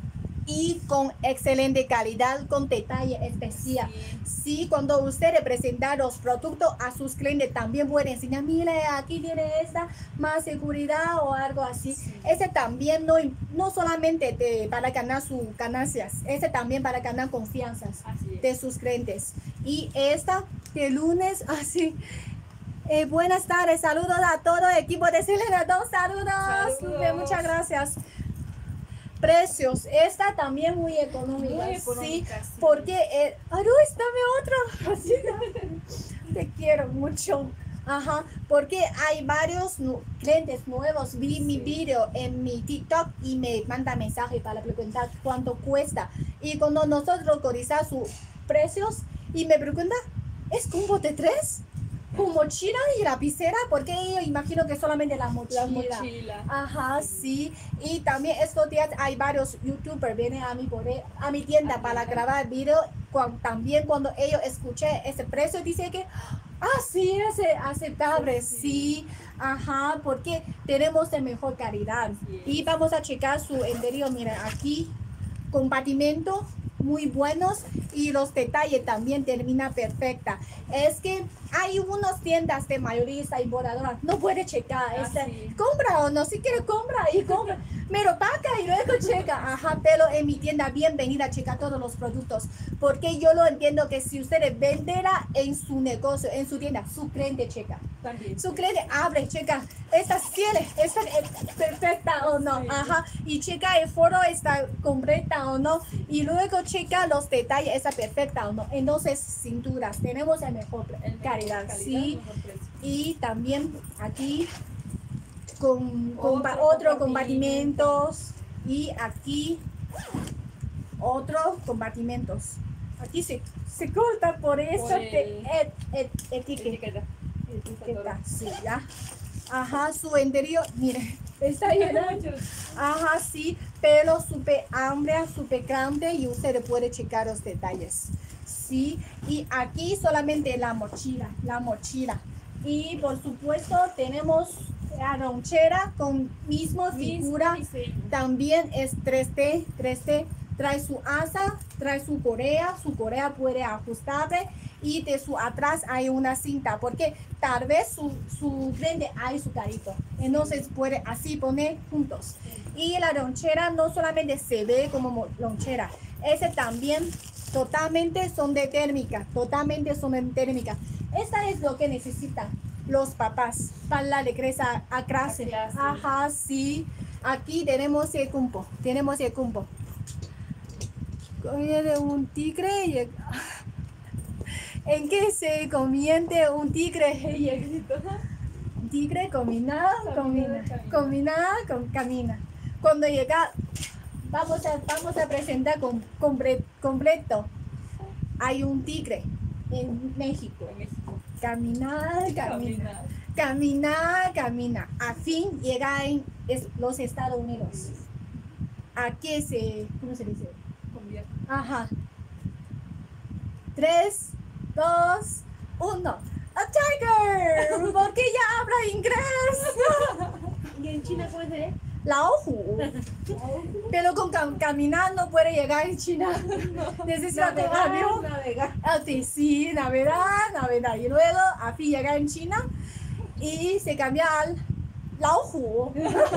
Y con excelente calidad, con detalle especial. Sí. Sí, cuando usted representa los productos a sus clientes, también puede enseñar, mire, aquí tiene esta, más seguridad o algo así. Sí. Ese también no, no solamente de, para ganar sus ganancias, ese también para ganar confianzas Así es. de sus clientes. Y esta de lunes, así. Eh, buenas tardes, saludos a todo el equipo de Selena dos, saludos. Saludos. Muchas gracias. Precios, esta también muy económica, Muy sí, económica, sí. porque, eh, Aruis, dame otro, así, te quiero mucho, ajá, porque hay varios nu clientes nuevos, vi Sí. mi video en mi TikTok y me manda mensaje para preguntar cuánto cuesta, y cuando nosotros cotizamos sus precios, y me pregunta, ¿es combo de tres? ¿Con mochila y lapicera? Porque yo imagino que solamente la mochila. La mochila. Ajá, sí. Y también estos días hay varios youtubers vienen a mi, poder, a mi tienda Ah, para mira. grabar video. Cuando, también cuando ellos escuché ese precio, dice que, ah, sí, es aceptable, Sí. sí. Ajá, porque tenemos de mejor calidad. Así es. Y vamos a checar su interior, miren, aquí, compartimento muy buenos y los detalles también termina perfecta. Es que hay unas tiendas de mayorista y bordadoras, no puede checar, Ah, este, sí. compra o no, si quiere compra y compra, pero paga y luego checa, ajá, pero en mi tienda bienvenida a checar todos los productos, porque yo lo entiendo que si ustedes venderá en su negocio, en su tienda, su cliente checa. También. Su cliente abre, checa, esta cielo está perfecta o no, Sí. ajá, y checa el foro está completa o no, y luego checa los detalles, está perfecta o no. Entonces, cinturas, tenemos el mejor El mejor calidad, sí, mejor precio. y también aquí con, con pa- Otro otro compartimento. compartimentos, y aquí otros compartimentos. Aquí se, se corta por eso Por que el- et, et, etiqueta. Etiqueta. Etiqueta, sí, ya. Ajá, su interior, mire, está lleno. Ajá, sí, pero súper amplia, súper grande y usted puede checar los detalles. Sí, y aquí solamente la mochila, la mochila. Y por supuesto tenemos la lonchera con mismo figura. Mismo diseño. También es tres D, tres D. Trae su asa, trae su correa, su correa puede ajustarse y de su atrás hay una cinta porque tal vez su, su frente hay su carito. Entonces puede así poner juntos. Y la lonchera no solamente se ve como mo- lonchera, ese también totalmente son de térmica, totalmente son de térmica. Esta es lo que necesitan los papás para la regresa a clase. A clase. Ajá, sí. Aquí tenemos el cumpo, tenemos el cumpo. Viene un tigre y el- ¿en qué se convierte un tigre y el Éxito. tigre camina, camina, Camina, camina, con, camina? Cuando llega, vamos a, vamos a presentar con, comple- completo. Hay un tigre en México. En México. Caminar, camina, Caminar. caminar, camina. A fin llega en es- los Estados Unidos. Aquí se, ¿cómo se dice? Convierte. Ajá. Tres, dos, uno. ¡A tiger! Porque ya habla inglés. ¿Y en China puede? Laohu. Pero con cam- caminar no puede llegar en China. Necesita un Navegar, avión. navegar. Ah, sí, sí, navegar, navegar. Y luego, a fin llega en China y se cambia al Laohu.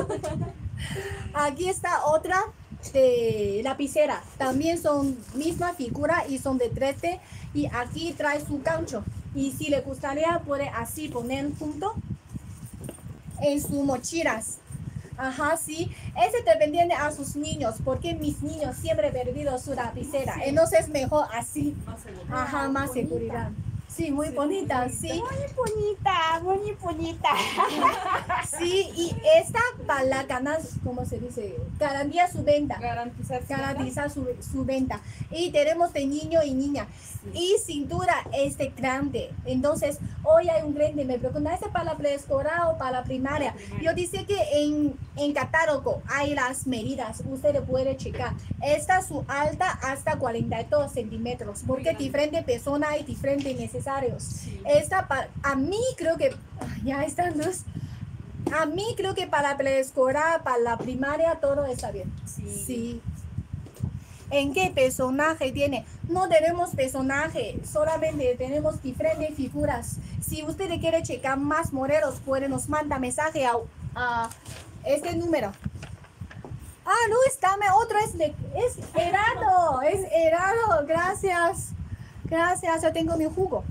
Aquí está otra de lapicera. También son misma figura y son de tres D. Y aquí trae su gancho. Y si le gustaría, puede así poner junto en sus mochilas. Ajá, sí. Ese dependiente a sus niños, porque mis niños siempre han perdido su lapicera. Entonces es mejor así. Más seguro. Ajá, más seguridad. Sí, muy Sí, bonita, muy sí. bonita. bonita, muy bonita. Sí, y esta para la ganas, ¿cómo se dice? Garantía su venta. Garantizar. su Garantiza su, su venta. Y tenemos de niño y niña. Y cintura es de grande. Entonces, hoy hay un cliente me pregunta, ¿es para la preescolar o para la primaria? Para la primaria. Yo dice que en, en catálogo hay las medidas. Usted puede checar. Esta es su alta hasta cuarenta y dos centímetros. Porque grande. diferente persona hay diferentes necesarios. Sí. Esta, pa- a mí creo que, ya están dos. A mí creo que para preescolar, para la primaria, todo está bien. Sí. Sí. ¿En qué personaje tiene? No tenemos personaje, solamente tenemos diferentes figuras. Si usted quiere checar más modelos, puede nos manda mensaje a, a este número. Ah, no, está, otro es, de, es Herado, es Herado, gracias. Gracias, yo tengo mi jugo.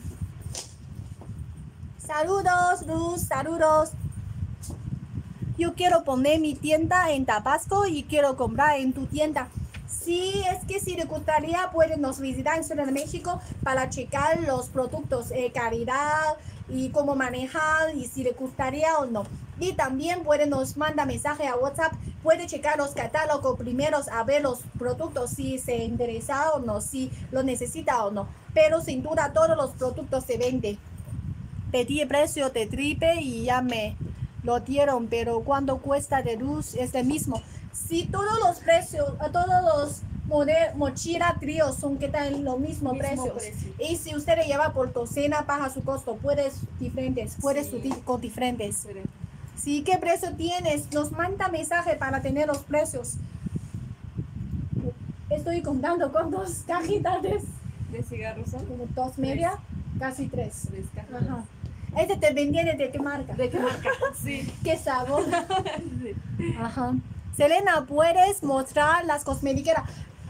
Saludos, Luz, saludos. Yo quiero poner mi tienda en Tabasco y quiero comprar en tu tienda. Sí, es que si le gustaría, pueden nos visitar en Ciudad de México para checar los productos, eh, calidad y cómo manejar y si le gustaría o no. Y también pueden nos manda mensaje a WhatsApp, puede checar los catálogos primeros a ver los productos, si se interesa o no, si lo necesita o no. Pero sin duda todos los productos se venden. Pedí el precio de tripe y ya me lo dieron, pero cuando cuesta de luz es el mismo. Si todos los precios, a todos los model, mochila tríos son que están los mismos Mismo precios. precio. Y si usted le lleva por docena, baja su costo, puedes diferentes, puedes Sí. subir con diferentes. Diferente. Sí, ¿qué precio tienes? Nos manda mensaje para tener los precios. Estoy contando cuántas cajitas es. De cigarros son Como dos media, casi tres. tres cajas. Ajá. Este te vendía de qué marca. ¿De qué marca? Sí. ¿Qué sabor? Sí. Ajá. Selena, ¿puedes mostrar las cosmetiqueras?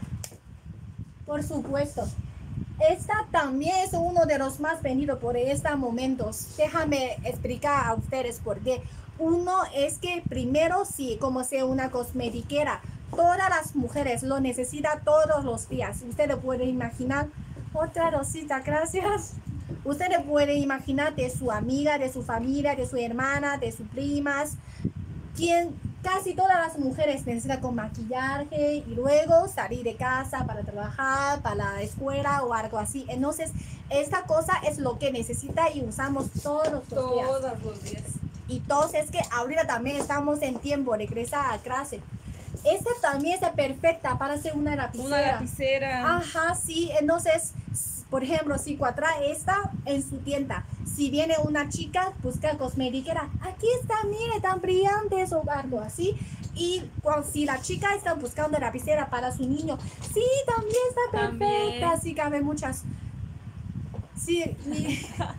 Por supuesto. Esta también es uno de los más vendidos por estos momentos. Déjame explicar a ustedes por qué. Uno es que primero, sí, como sea una cosmetiquera, todas las mujeres lo necesitan todos los días. Usted puede imaginar. Otra rosita, gracias. Usted puede imaginar de su amiga, de su familia, de su hermana, de sus primas, quien casi todas las mujeres necesitan con maquillaje y luego salir de casa para trabajar, para la escuela o algo así. Entonces, esta cosa es lo que necesita y usamos todos los días. Todos los días. Y entonces que ahorita también estamos en tiempo, regresa a clase. Esta también está perfecta para hacer una lapicera. Una lapicera. Ajá, sí. Entonces, por ejemplo, si cuadra esta en su tienda, si viene una chica, busca cosmetiquera, aquí está, mire, tan brillantes o algo así. Y cuando, si la chica está buscando lapicera para su niño, sí, también está perfecta, También. sí, cabe muchas. Sí, y-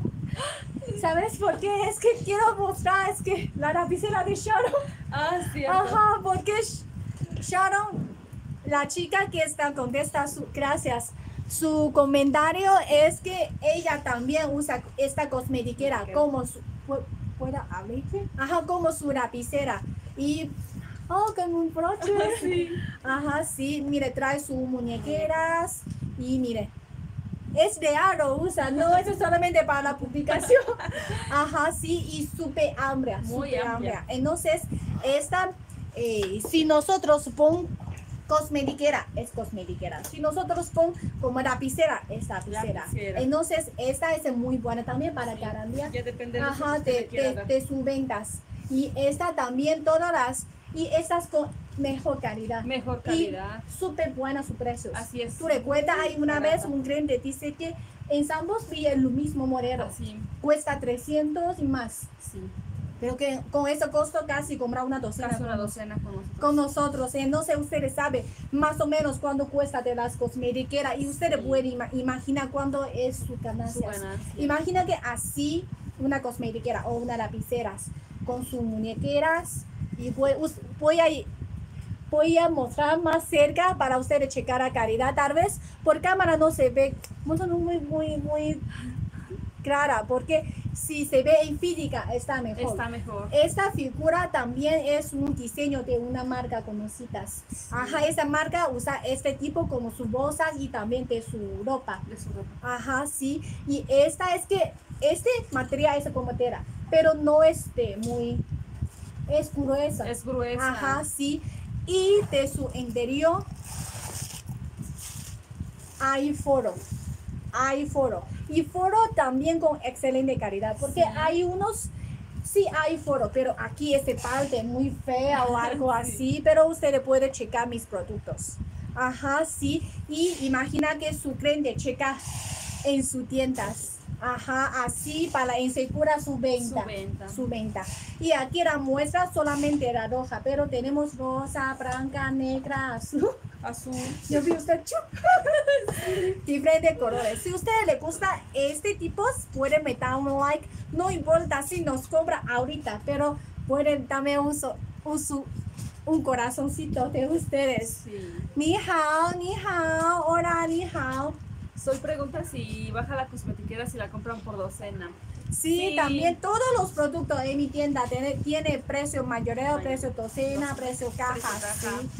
¿sabes por qué? Es que quiero mostrar, es que la lapicera de Sharon. Ah, cierto. Ajá, porque Sh- Sharon, la chica que está contesta su, gracias. Su comentario es que ella también usa esta cosmetiquera como su, pu- ¿pueda abrirte? Ajá, como su lapicera. Y, oh, con un broche. Sí. Ajá, sí, mire, trae sus muñequeras y mire. Es real, lo usa, no es solamente para la publicación. Ajá, sí, y súper amplia, Muy súper amplia. amplia. Entonces, esta, eh, si nosotros pon cosmetiquera, es cosmetiquera. Si nosotros pon como lapicera, es lapicera. Lapicera. Entonces, esta es muy buena también para Sí. garantía. Ya depende de Ajá, lo que de, usted quiera de, dar. de sus ventas. Y esta también, todas las, y estas con mejor calidad. Mejor Y calidad. súper buena sus precios. Así es. Tú recuerdas, hay una Barata. vez un cliente dice que en Sambos vi el mismo modelo. Así. Cuesta trescientos y más. Sí. Pero que con ese costo casi comprar una docena. Casi una con- docena con nosotros. Con nosotros, eh, no sé, ustedes saben más o menos cuánto cuesta de las cosmetiqueras y ustedes Sí. pueden ima- imaginar cuándo es su Su ganancia. ganancia. Imagina que así una cosmetiquera o una lapiceras con sus muñequeras y voy, us- voy a voy a mostrar más cerca para ustedes checar la calidad. Tal vez por cámara no se ve muy muy muy muy clara porque si se ve en física está mejor. Está mejor. Esta figura también es un diseño de una marca conocida. Ajá, esa marca usa este tipo como sus bolsas y también de su ropa. De su ropa. Ajá, sí. Y esta es que este material es como tela, pero no es de muy, es gruesa. Es gruesa. Ajá, sí. Y de su interior hay foro. Hay foro. Y foro también con excelente calidad, porque Sí. hay unos, sí hay foro, pero aquí este parte muy fea o algo Sí. así, pero usted puede checar mis productos. Ajá, sí. Y imagina que su cliente checa en sus tiendas. Ajá, así para asegurar su venta. Su venta. Su venta. Y aquí la muestra solamente la roja, pero tenemos rosa, blanca, negra, azul. Azul. Yo vi usted chup. Diferentes colores. Si a usted le gusta este tipo, pueden meter un like. No importa si nos compra ahorita, pero pueden darme un, so- un, su- un corazoncito de ustedes. Sí. Ni hao, ni hao, hola, ni hao. Soy pregunta si baja la cosmetiquera si la compran por docena. Sí, Sí. también todos los productos en mi tienda tiene, tiene precio mayoreo, Mayor- precio docena, Docena, precio caja. precio caja. Sí.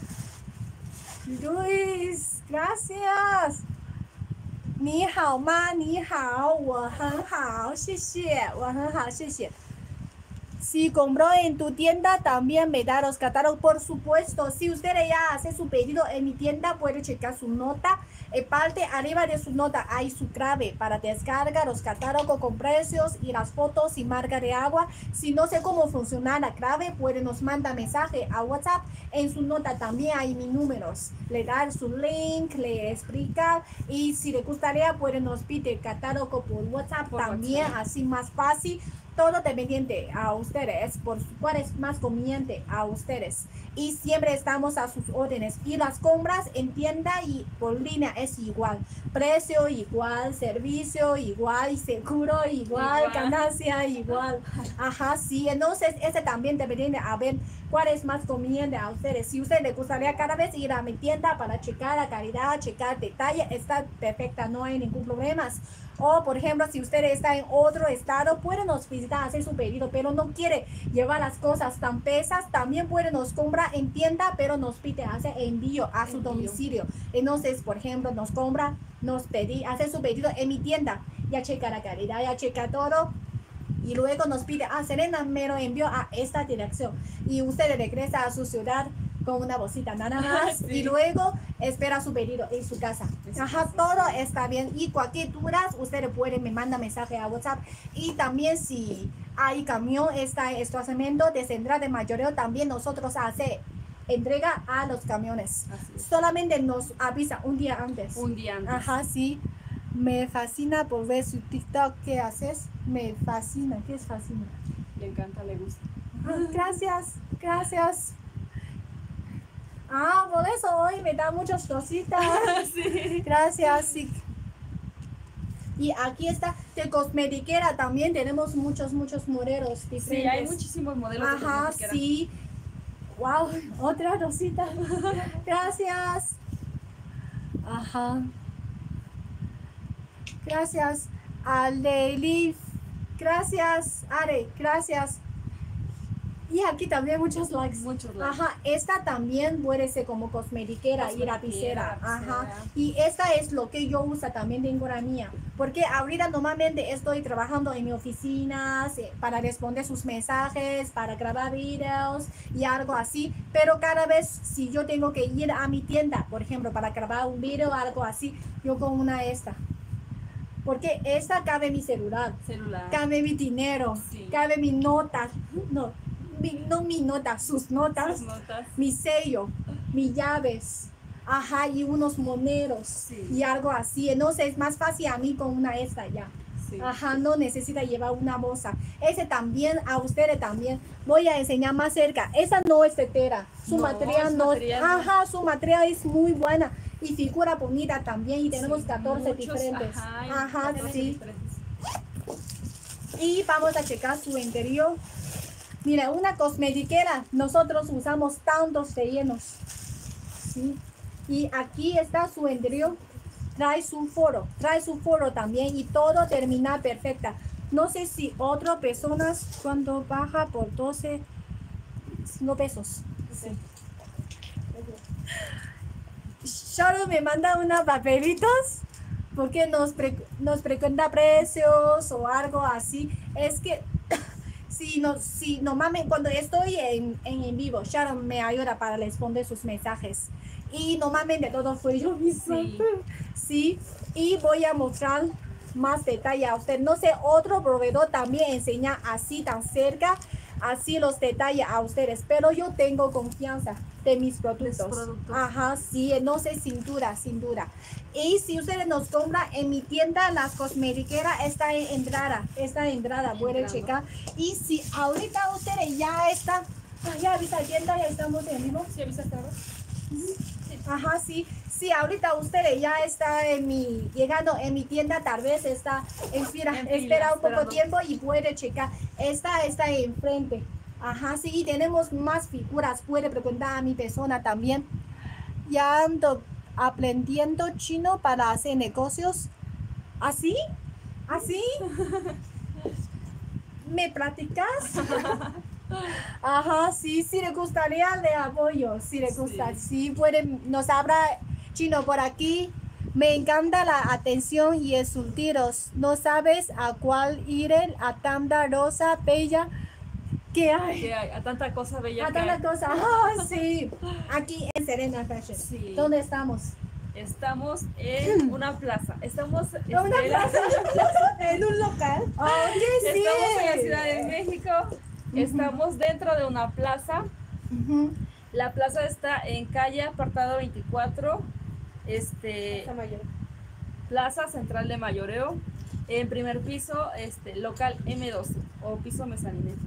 Luis, gracias. 你好吗？你好，我很好，谢谢，我很好，谢谢。Si compró en tu tienda, también me da los catálogos, por supuesto. Si usted ya hace su pedido en mi tienda, puede checar su nota. En parte arriba de su nota hay su clave para descargar los catálogos con precios y las fotos y marca de agua. Si no sé cómo funciona la clave, puede nos manda mensaje a WhatsApp. En su nota también hay mis números. Le da su link, le explica. Y si le gustaría, puede nos pide el catálogo por WhatsApp Por también, WhatsApp. así más fácil. Todo dependiente a ustedes, por cuál es más conveniente a ustedes. Y siempre estamos a sus órdenes. Y las compras en tienda y por línea es igual. Precio igual, servicio igual, seguro igual, Igual. ganancia igual. Ajá, sí. Entonces, ese también dependiente a ver cuál es más conveniente a ustedes. Si a usted le gustaría cada vez ir a mi tienda para checar la calidad, checar detalle, está perfecta, no hay ningún problema. O, por ejemplo, si usted está en otro estado, puede nos visitar, hacer su pedido, pero no quiere llevar las cosas tan pesas, también puede nos comprar en tienda, pero nos pide hacer envío a su Envío. domicilio. Entonces, por ejemplo, nos compra, nos pedí, hace su pedido en mi tienda, ya checa la calidad, ya checa todo. Y luego nos pide, ah, Serena, me lo envió a esta dirección. Y usted regresa a su ciudad con una bolsita nada más. Sí. Y luego espera su pedido en su casa. En su Ajá, casa, todo sí. está bien. Y cualquier duda, usted puede me manda mensaje a WhatsApp. Y también si hay camión, está en estacionamiento de central de mayoreo, también nosotros hace entrega a los camiones. Así es. Solamente nos avisa un día antes. Un día antes. Ajá, sí. Me fascina por ver su TikTok. ¿Qué haces? Me fascina. ¿Qué es fascina? Le encanta, le gusta. Ah, gracias, gracias. Ah, por eso hoy me da muchas cositas. Sí. Gracias, sí. Y aquí está, de cosmetiquera también tenemos muchos, muchos modelos diferentes. Sí, hay muchísimos modelos de Ajá, cosmetiquera. sí. Wow, otra rosita. Gracias. Ajá. Gracias. Ale, gracias. Are, gracias. Y aquí también muchos likes. Muchos likes. Ajá, esta también puede ser como cosmetiquera y Cosmetiquera, lapicera. Ajá. lapicera. Y esta es lo que yo uso, también tengo la mía. Porque ahorita normalmente estoy trabajando en mi oficina eh, para responder sus mensajes, para grabar videos y algo así. Pero cada vez si yo tengo que ir a mi tienda, por ejemplo, para grabar un video o algo así, yo con una esta. Porque esta cabe mi celular, Celular. cabe mi dinero, Sí. cabe mi nota, no, mi, no mi nota, sus notas, Sus notas. mi sello, mis llaves, ajá, y unos moneros Sí. y algo así. Entonces es más fácil a mí con una esta ya. Sí. Ajá, no necesita llevar una bolsa. Ese también, a ustedes también. Voy a enseñar más cerca. Esa no es de tela. Su No, material su no. material no. Ajá, su material es muy buena. Y figura bonita también. Y tenemos Sí, catorce muchos, diferentes. Ajá, hay Ajá, catorce sí. diferentes. Y vamos a checar su interior. Mira, una cosmetiquera. Nosotros usamos tantos rellenos. ¿Sí? Y aquí está su interior. Trae su foro. Trae su foro también. Y todo termina perfecta. No sé si otras personas cuando baja por doce, cinco pesos. Sí. Sharon me manda unos papelitos porque nos, pre, nos pregunta precios o algo así. Es que si, no, si normalmente cuando estoy en, en, en vivo, Sharon me ayuda para responder sus mensajes. Y normalmente todo fue yo misma. Sí. Sí, y voy a mostrar más detalle a usted. No sé, otro proveedor también enseña así tan cerca, así los detalles a ustedes, pero yo tengo confianza de mis productos. productos. Ajá, sí, no sé, sin duda, sin duda. Y si ustedes nos compran en mi tienda, las cosmetiqueras está en entrada, está en entrada, pueden Entrando. checar. Y si ahorita ustedes ya están, ah, ya avisa tienda, ya estamos en vivo. ¿Sí avisas ahora? Ajá, sí, sí, ahorita ustedes ya está en mi, llegando en mi tienda, tal vez está en fila, En fila, espera un poco esperando. tiempo y puede checar, esta está enfrente. Ajá, sí, y tenemos más figuras, puede preguntar a mi persona también. Ya ando aprendiendo chino para hacer negocios. ¿Así? ¿Así? ¿Me practicas? Ajá, sí, sí le gustaría, le apoyo, si le gusta, sí, sí puede, nos habla chino por aquí. Me encanta la atención y el surtidos. No sabes a cuál ir, a tanta rosa bella que hay. Que hay a tanta cosa bella A que tanta hay. cosa, ah, sí. Aquí en Serena Fashion. Sí. ¿Dónde estamos? Estamos en una plaza. Estamos ¿En una Estela, plaza? ¿En un local? Ah, ok, sí. Estamos en la Ciudad de México. Estamos dentro de una plaza. Ujú. La plaza está en calle Apartado veinticuatro, este, Está mayor. Plaza Central de Mayoreo. En primer piso, este, local M doce o piso mezzanine.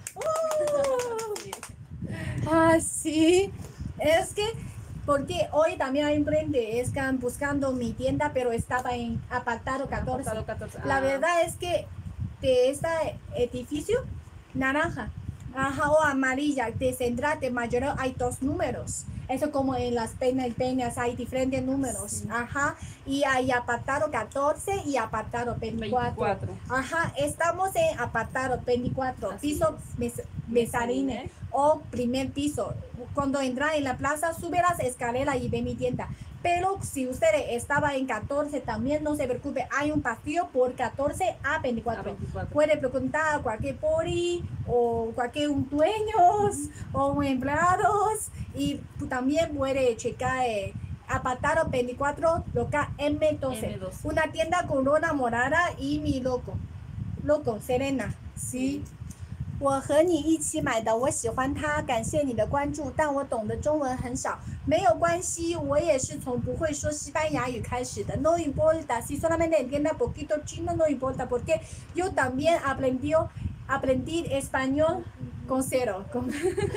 Ah, sí. Es que, porque hoy también hay enfrente, están buscando mi tienda, pero estaba en apartado catorce. Apartado catorce. La Ah, verdad es que de este edificio, naranja, ajá, o amarilla, de central de mayoreo hay dos números. Eso como en las penas y penas hay diferentes números. Sí. Ajá. Y hay apartado catorce y apartado veinticuatro. veinticuatro. Ajá, estamos en apartado veinticuatro, Así piso es. mes- mezzanine o primer piso. Cuando entran en la plaza, sube las escaleras y ve mi tienda. Pero si ustedes estaban en catorce, también no se preocupe, hay un pasillo por catorce a A veinticuatro. veinticuatro. Puede preguntar a cualquier poli o cualquier un dueños o un empleados y también puede checar eh, apartado veinticuatro, local M doce. M doce. Una tienda con lona morada y mi logo. Logo, Serena. Sí. 我和你一起买的，我喜欢它，感谢你的关注，但我懂的中文很少，没有关系，我也是从不会说西班牙语开始的。No importa, si solamente entienda poquito chino, no importa, porque yo también aprendí, aprendí español con cero. Con,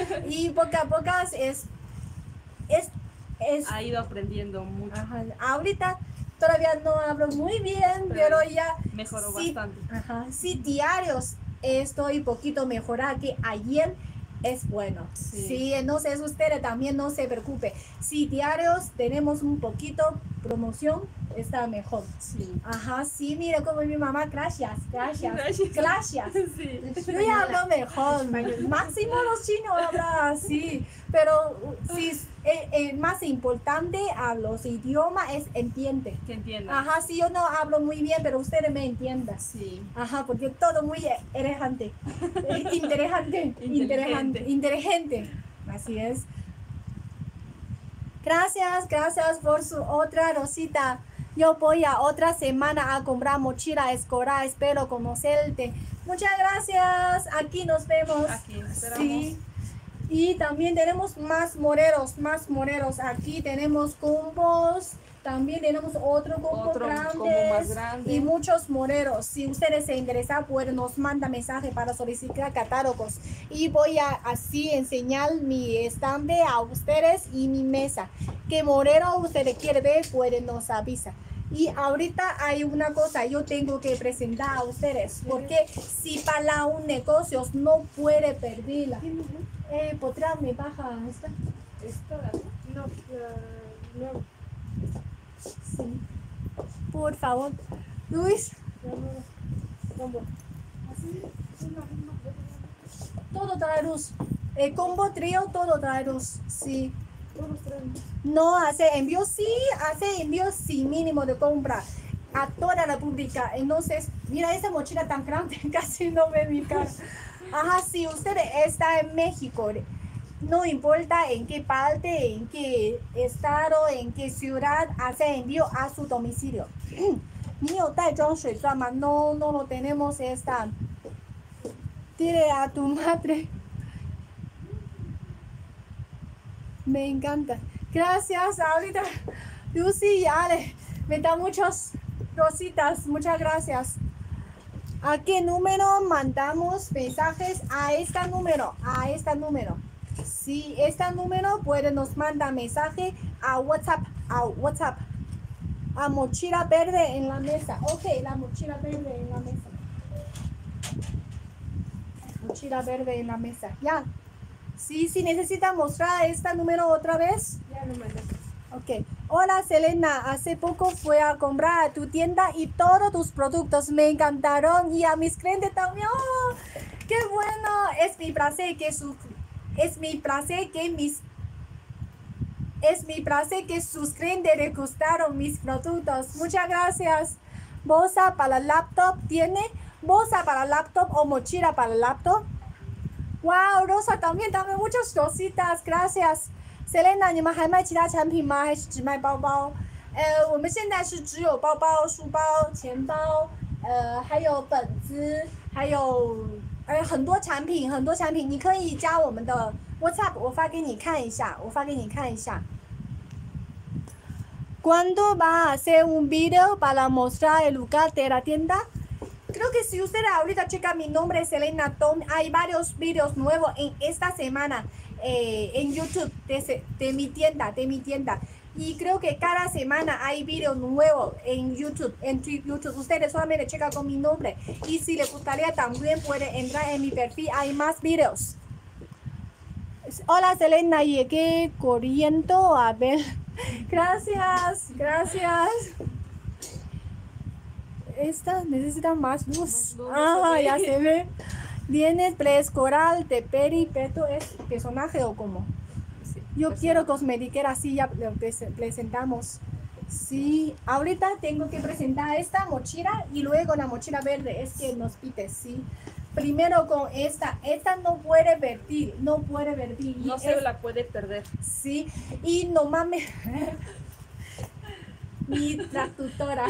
y poco a poco es, es, es Ha ido aprendiendo mucho. ajá, ahorita todavía no hablo muy bien, Pero pero ya Mejoró sí, bastante. ajá, sí, diarios estoy poquito mejorada que ayer es bueno. Sí. Sí, entonces ustedes también no se preocupe. Si diarios tenemos un poquito promoción, está mejor. Sí. Ajá, sí, mira como mi mamá, gracias, gracias, Gracias. gracias. Sí. Yo ya hablo mejor, máximo los chinos hablan así, pero uh, sí, eh, eh, más importante a los idiomas es entiende. Que entienda. Ajá, sí, yo no hablo muy bien, pero ustedes me entiendan. Sí. Ajá, porque todo muy elegante, eh, interesante, interesante, inteligente. Así es. Gracias, gracias por su otra rosita. Yo voy a otra semana a comprar mochila escolar, espero conocerte. Muchas gracias, aquí nos vemos. Aquí esperamos. Sí. Y también tenemos más moreros, más moreros. Aquí tenemos combos, también tenemos otro combo Otro grande combo más grande. y muchos moreros. Si ustedes se interesan, pues nos manda mensaje para solicitar catálogos. Y voy a así enseñar mi estante a ustedes y mi mesa. Que morero ustedes quieren ver, pues nos avisa. Y ahorita hay una cosa, yo tengo que presentar a ustedes, porque si para un negocio no puede perderla. Eh, ¿podrá me baja esta? Esta, no, la- no, Sí. Por favor. Luis, no, no, no. Todo trae luz. El combo trío, todo trae luz. Sí. Todos traen. No hace envío, sí, hace envío sin mínimo de compra a toda la República. Entonces, mira esa mochila tan grande, casi no ve mi cara. Ajá, si usted está en México, no importa en qué parte, en qué estado, en qué ciudad, hace envío a su domicilio. 你有袋装水钻吗？ No, no lo tenemos esta. Dile a tu madre. Me encanta. Gracias, ahorita Lucy y Ale me dan muchas cositas. Muchas gracias. ¿A qué número mandamos mensajes? A este número, a este número. Si este número puede nos mandar mensaje a WhatsApp, a WhatsApp. A mochila verde en la mesa. Ok, la mochila verde en la mesa. Mochila verde en la mesa. Ya. Sí, sí, necesita mostrar este número otra vez. Ya no mandas. Ok. Hola Selena, hace poco fui a comprar a tu tienda y todos tus productos me encantaron y a mis clientes también. ¡Oh, qué bueno! Es mi placer que su, es mi placer que mis es mi placer que sus clientes les gustaron mis productos. Muchas gracias. Bolsa para laptop, ¿tiene bolsa para laptop o mochila para laptop? Wow, Rosa también dame muchas cositas, gracias。 Selena， 你们还卖其他产品吗？还是只卖包包？呃，我们现在是只有包包、书包、钱包，呃，还有本子，还有呃很多产品，很多产品，你可以加我们的 WhatsApp， 我发给你看一下，我发给你看一下。¿Cuándo va a hacer un video para mostrar el lugar de la tienda? Creo que si usted ahorita checa mi nombre, Selena Tom, hay varios videos nuevos en esta semana eh, en YouTube de, de mi tienda, de mi tienda. Y creo que cada semana hay videos nuevos en YouTube, en YouTube. Ustedes solamente checan con mi nombre. Y si les gustaría también puede entrar en mi perfil, hay más videos. Hola Selena, llegué corriendo a ver. Gracias, gracias. Esta necesita más luz. Más luz, Ah, ok. ya se ve. ¿Tienes preescolar de Peri Peto? ¿Es personaje o cómo? Sí, Yo pues, quiero cosmética, así ya lo pres- presentamos. Sí, ahorita tengo que presentar esta mochila y luego la mochila verde, es que nos pide, sí. Primero con esta, esta no puede vertir, no puede vertir. y No se es- la puede perder. Sí, y no mames. Mi traductora.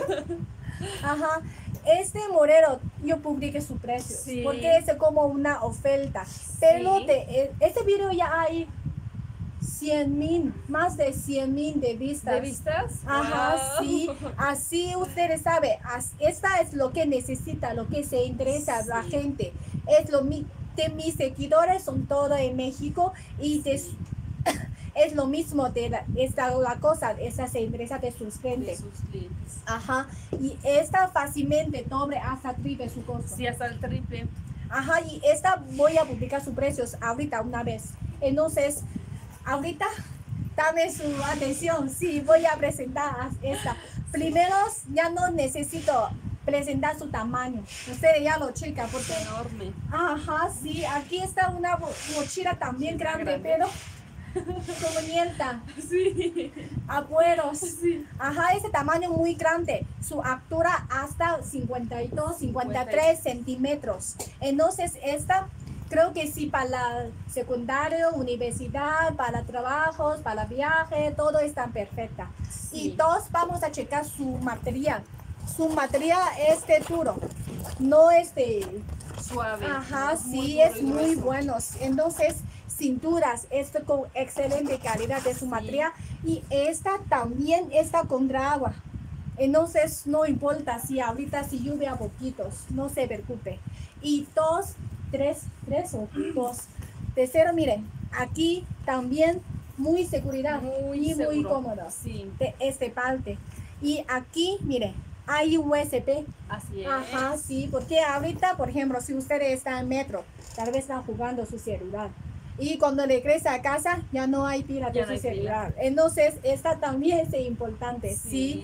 Ajá. Este morero yo publiqué su precio Sí. porque es como una oferta. Pero Sí. de, este video ya hay cien mil, más de cien mil de vistas. ¿De vistas? Ajá, Wow. sí, así ustedes saben, as- esta es lo que necesita, lo que se interesa a la Sí. gente. Es lo mi- de mis seguidores son todos en México y de su- es lo mismo de la, esta la cosa, esa se interesa de sus De clientes. sus clientes. Ajá, y esta fácilmente doble hasta triple su costo. Sí, hasta el triple. Ajá, y esta voy a publicar sus precios ahorita una vez. Entonces, ahorita dame su atención. Sí, voy a presentar a esta. Primero, ya no necesito presentar su tamaño. Ustedes ya lo checan porque... Enorme. Ajá, sí, aquí está una mo- mochila también grande, Grande. pero conveniente. Sí. Abuelos. Sí. Ajá, ese tamaño muy grande. Su altura hasta cincuenta y dos, cincuenta y tres centímetros. Entonces, esta creo que sí para la secundario, universidad, para trabajos, para viaje, todo está perfecta. Y Sí. dos, vamos a checar su material. Su material es de duro, no es de... Suave. Ajá, Muy sí, duro es y muy grueso. buenos. Entonces, cinturas, esto con excelente calidad de su Sí. material. Y esta también está contra agua. Entonces, no importa si ahorita si lluvia poquitos, no se preocupe. Y dos, tres, tres o dos. Tercero, miren, aquí también muy seguridad Muy y muy seguro. cómodo. Sí, De este parte. Y aquí, miren, hay U S B. así es. Ajá, sí, porque ahorita, por ejemplo, si ustedes están en metro, tal vez están jugando su celular. Y cuando regresa a casa, ya no hay pila Ya de no su hay pila. celular. Entonces, esta también es importante, sí.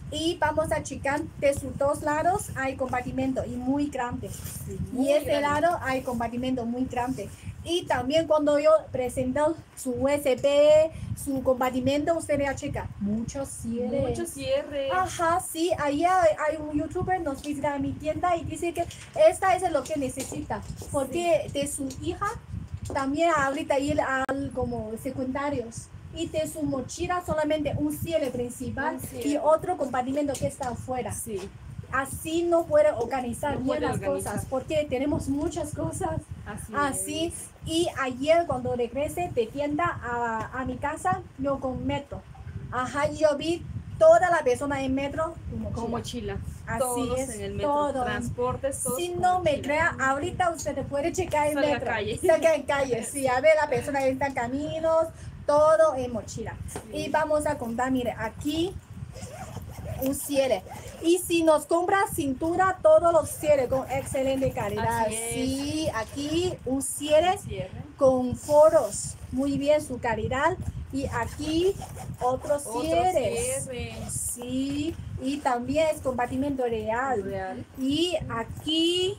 Y vamos a checar de sus dos lados hay compartimento y muy grande. Sí, Y muy este grande. lado hay compartimento muy grande. Y también cuando yo presento su U S B, su compartimento, usted ya checa. Muchos cierres. Mucho cierre. Ajá, sí, ahí hay, hay un youtuber nos visita a mi tienda y dice que esta es lo que necesita. Porque de su hija también ahorita ir al como secundarios. Y de su mochila solamente un cierre principal Un cierre. y otro compartimento que está afuera. Sí. Así no puede organizar No bien puede las organizar. cosas porque tenemos muchas cosas Así. así. es. Y ayer cuando regrese de tienda a, a mi casa, yo con metro. Ajá, yo vi toda la persona en metro con Con mochila. mochila. Así Todos es, en el metro. todo. Transportes, todos Si con no me mochila. crea, ahorita usted puede checar el Salga a metro. calle. Salga en calle. Sí, a ver la persona que está en caminos, todo en mochila. Sí. Y vamos a contar, mire, aquí un cierre. Y si nos compra cintura, todos los cierres con excelente calidad. Así es. Sí, aquí un cierre Cierre. con foros, muy bien su calidad. Y aquí otros Otro cierres. cierre. Sí, y también es compartimento real. Real. Y aquí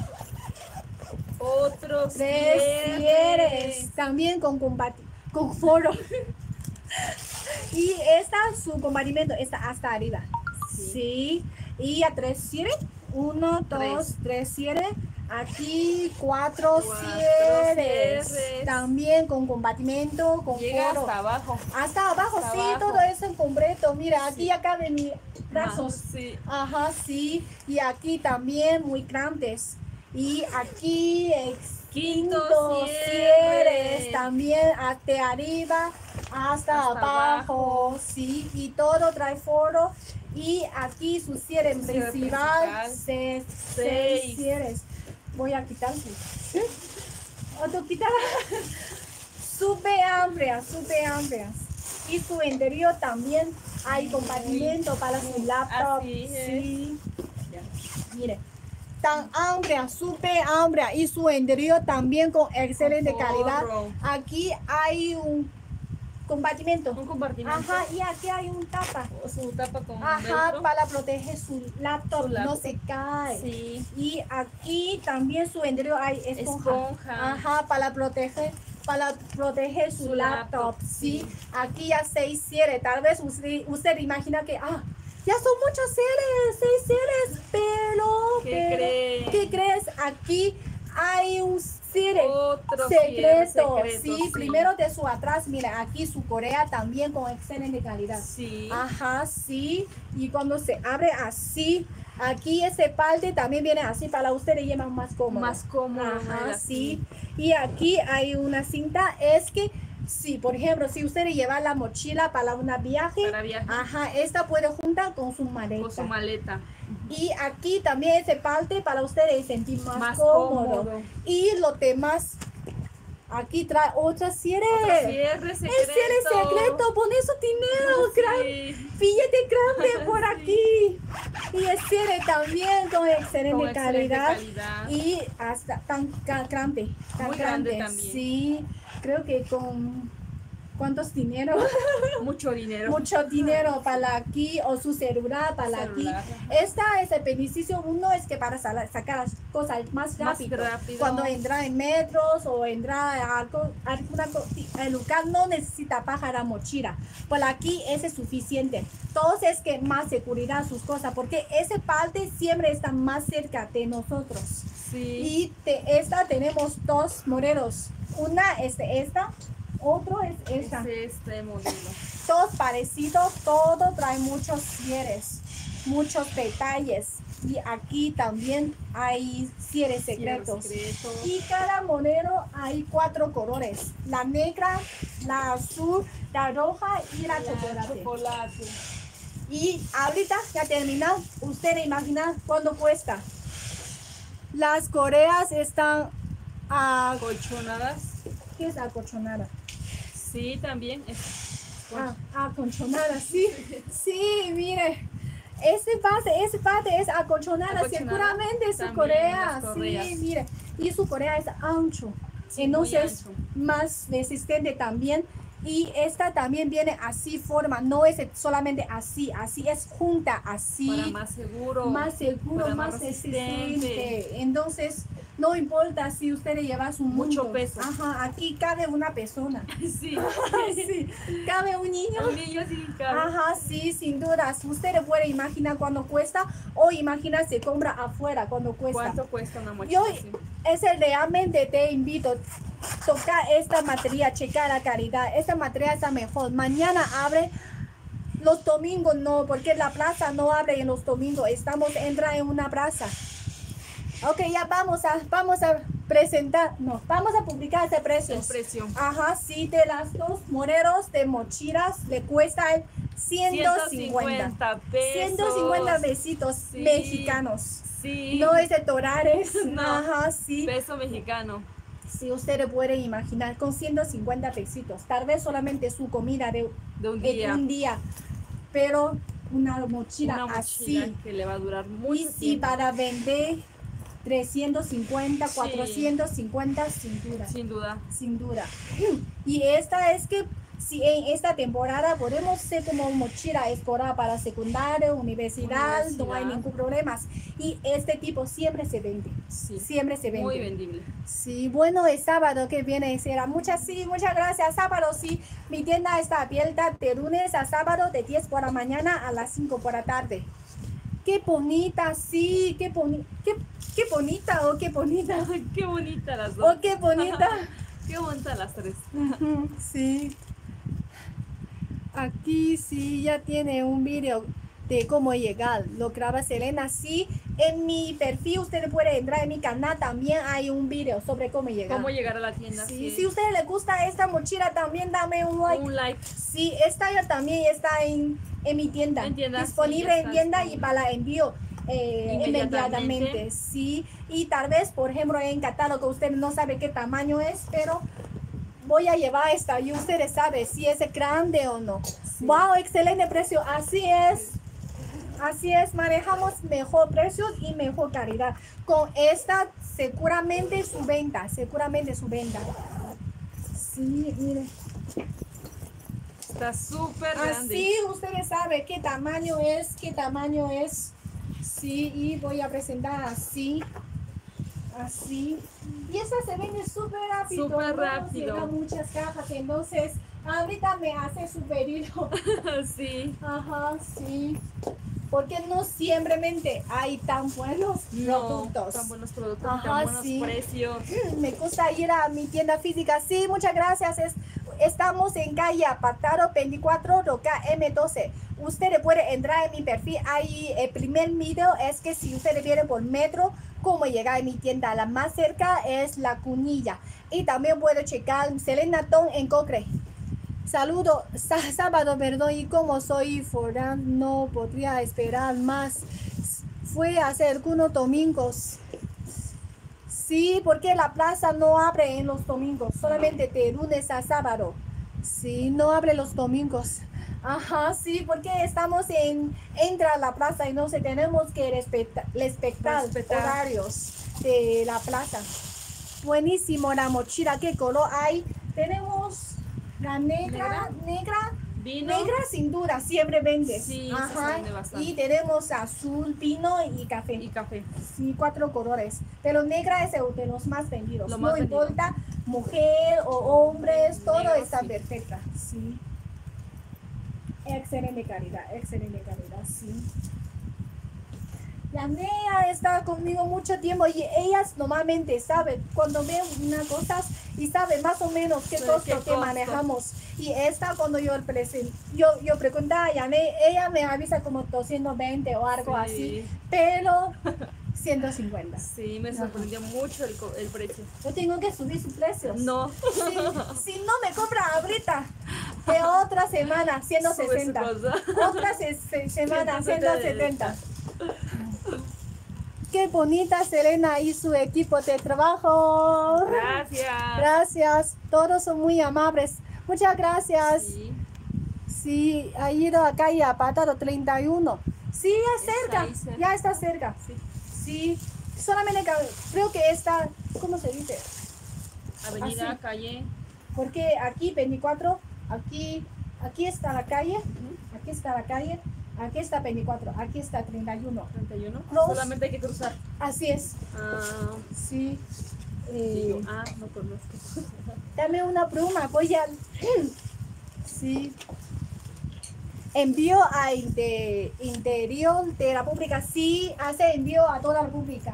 Otros tres cierres. cierres, también con combati- con foro. Y esta, su compartimento está hasta arriba. Sí. Sí. Y a tres cierres. Uno, dos, Tres. tres cierres. Aquí cuatro, Cuatro cierres. cierres. También con compartimento, con Llega foro. hasta abajo. Hasta abajo, hasta sí, abajo. todo eso en completo. Mira, aquí Sí. acá de mis brazos. Ah, sí. Ajá, sí. Y aquí también muy grandes. Y aquí es Quinto quinto cierre. cierres. También hasta arriba, hasta, Hasta abajo. abajo. Sí. Y todo trae foro. Y aquí su cierre Su cierre principal, principal. seis, Seis. seis cierres. Voy a quitar su. Otro quitar. Súper amplia, súper amplias. Y su interior también hay compartimento para su laptop. Así es. Sí. Mire, tan amplia, súper amplia. Y su interior también con excelente Con calidad. forro. Aquí hay un compartimento. Un compartimento. Ajá, y aquí hay un tapa. O su tapa con Ajá, velcro. para proteger su laptop, Su no laptop. se cae. Sí. Y aquí también su interior hay esponja. Esponja. Ajá, para proteger, para proteger su, Su laptop. laptop, Sí. sí. Aquí ya seis cierres. Tal vez usted, usted imagina que ah, ya son muchos cierres, seis cierres, pero ¿Qué pero, cree? ¿qué crees? Aquí hay un cierre. Otro cierre Secreto, secreto, sí, primero de su atrás, mira, aquí su correa también con excelente calidad. Sí. Ajá, sí. Y cuando se abre así, aquí ese parte también viene así para ustedes llevan más cómodo. Más cómodo. Ajá, ¿verdad? sí. Y aquí hay una cinta, es que, sí, por ejemplo, si ustedes llevan la mochila para un viaje, Para viajar. ajá, esta puede juntar con su maleta. Con su maleta. Y aquí también ese parte para ustedes sentir más, Más cómodo. cómodo. Y los demás, aquí trae otra cierre. Otro cierre El secreto. cierre secreto, pone su dinero, gran Sí. billete grande por Sí. aquí. Y el cierre también con excelente, Con excelente calidad. calidad. Y hasta tan ca- grande. Tan Muy grande también. Sí, creo que con cuántos dinero, Mucho dinero. mucho dinero para aquí o su celular para Celular, aquí. ajá. Esta es el beneficio uno es que para sala- sacar las cosas más Más rápido. rápido. Cuando entra en metros o entra a algo, alguna co- el lugar no necesita pagar la mochila. Por aquí ese es suficiente. Entonces que más seguridad sus cosas porque esa parte siempre está más cerca de nosotros. Sí. Y de esta tenemos dos modelos. Una es de esta, otro es esta. Es este modelo. Todos parecidos, todo trae muchos cierres, muchos detalles. Y aquí también hay cierres secretos. Secreto. Y cada modelo hay cuatro colores. La negra, la azul, la roja y la, La chocolate. chocolate. Y ahorita ya terminó. Usted imagina cuánto cuesta. Las coreas están a... Colchonadas. ¿Qué es acolchonada? Sí, también. Es, Ah, acolchonada, sí. Sí, mire. Ese base, ese parte es acolchonada, Acolchonada. seguramente su También corea. las correas. Sí, mire. Y su corea es ancho. Sí, Entonces, muy ancho. más resistente también. Y esta también viene así forma, no es solamente así, así es junta, así. Para más seguro. Más seguro, para más más resistente. resistente. Entonces, no importa si usted lleva su Mucho mundo. peso. Ajá, aquí cabe una persona. Sí. Sí, cabe un niño. Un niño sí cabe. Ajá, sí, sin dudas. Usted puede imaginar cuánto cuesta o imagina se compra afuera cuando cuesta. ¿Cuánto cuesta una mochila Yo así? ese realmente te invito a tocar esta materia, checar la calidad. Esta materia está mejor. Mañana abre. Los domingos no, porque la plaza no abre en los domingos. Estamos entra en una plaza. Ok, ya vamos a, vamos a presentar, no, vamos a publicar ese precio. El precio. Ajá, sí, de las dos moreros de mochilas le cuestan ciento cincuenta. pesos. ciento cincuenta besitos Sí. mexicanos. Sí. No es de dólares. No. Ajá, sí. Peso mexicano. Si ustedes pueden imaginar, con ciento cincuenta pesitos, tal vez solamente su comida de, De un de día. un día, pero una mochila, Una mochila así. que le va a durar Y mucho si tiempo. para vender trescientos cincuenta, Sí. cuatrocientos cincuenta, sin duda, Sin duda. sin duda. Y esta es que si en esta temporada podemos ser como mochila escolar para secundaria, universidad, no hay Universidad. ningún problema. Y este tipo siempre se vende, Sí. siempre se vende. Muy vendible. Sí, bueno, el sábado que viene será muchas, sí, muchas gracias. Sábado, sí, mi tienda está abierta de lunes a sábado de diez por la mañana a las cinco por la tarde. Qué bonita, sí, qué, boni qué, qué bonita, oh, qué bonita, Qué bonita las dos. oh, qué bonita. Qué bonita las tres. Ujú, sí. Aquí sí ya tiene un video de cómo llegar. Lo graba Selena. Sí, en mi perfil usted puede entrar en mi canal. También hay un video sobre cómo llegar. ¿Cómo llegar a la tienda? Sí, si a usted le gusta esta mochila, también dame un like. Un like. Sí, esta ya también está en, en mi tienda. En tienda, disponible sí, ya en está tienda y disponible. para envío. Eh, Inmediatamente. inmediatamente, sí. Y tal vez, por ejemplo, en catálogo usted no sabe qué tamaño es, pero voy a llevar esta y usted sabe si es grande o no. Sí. Wow, excelente precio. Así es. Así es, manejamos mejor precio y mejor calidad. Con esta seguramente su venta, seguramente su venta. Sí, mire. Está súper grande. Así ustedes saben qué tamaño es, qué tamaño es. Sí, y voy a presentar así. Así. Y esta se vende súper rápido. Súper Vamos, rápido. llegan muchas cajas, entonces ahorita me hace su pedido. Sí. Ajá, sí. Porque no siempre hay tan buenos No, productos. tan buenos productos, Ajá, tan buenos sí. precios. Me gusta ir a mi tienda física. Sí, muchas gracias. Es, estamos en calle Apartado veinticuatro, local M doce. Usted puede entrar en mi perfil. Ahí el primer video es que si usted viene por metro, cómo llegar a mi tienda. La más cerca es La Cunilla. Y también puede checar Selena Ton en Cocre. Saludo, Sá- sábado, perdón, y como soy foráneo, no podría esperar más. Fue hace algunos domingos. Sí, porque la plaza no abre en los domingos, solamente de lunes a sábado. Sí, no abre los domingos. Ajá, sí, porque estamos en, entra a la plaza y no se tenemos que respetar, respetar Respetar. horarios de la plaza. Buenísimo la mochila, ¿qué color hay? Tenemos la negra, negra, Vino. negra sin duda, siempre vende. Sí, esa se Ajá, vende bastante. y tenemos azul, vino y café. Y café. Sí, cuatro colores. Pero negra es el de los más vendidos. Lo no más vendido. importa, mujer o hombres, todo Negro, está sí. perfecta. Sí. Excelente calidad, excelente calidad, sí. La Nea está conmigo mucho tiempo y ellas normalmente saben cuando ven unas cosas y saben más o menos qué Sí, costo qué que costo. manejamos. Y esta cuando yo presen- yo, yo preguntaba a Yané, ella me avisa como doscientos veinte o algo Sí. así, pero ciento cincuenta. Sí, me sorprendió mucho el, co- el precio. Yo tengo que subir sus precios. No. Si, si no me compra ahorita, de otra semana, ciento Sube su sesenta. cosa. Otra se- se- semana, ciento ciento setenta. Qué bonita Selena y su equipo de trabajo. Gracias. Gracias. Todos son muy amables. Muchas gracias. Sí. Sí, ha ido a calle Apartado treinta y uno. Sí, ya Está cerca. ahí cerca. Ya está cerca. Sí. Sí. Solamente ca- creo que está, ¿cómo se dice? Avenida, Así. calle. Porque aquí veinticuatro aquí, aquí está la calle, aquí está la calle, aquí está veinticuatro, aquí está treinta y uno. treinta y uno. Los- Solamente hay que cruzar. Así es, Ah, sí. y Eh, yo, ah, no conozco. dame una pluma, voy a... Sí. Envío a inte- interior de la República, sí, hace envío a toda la República.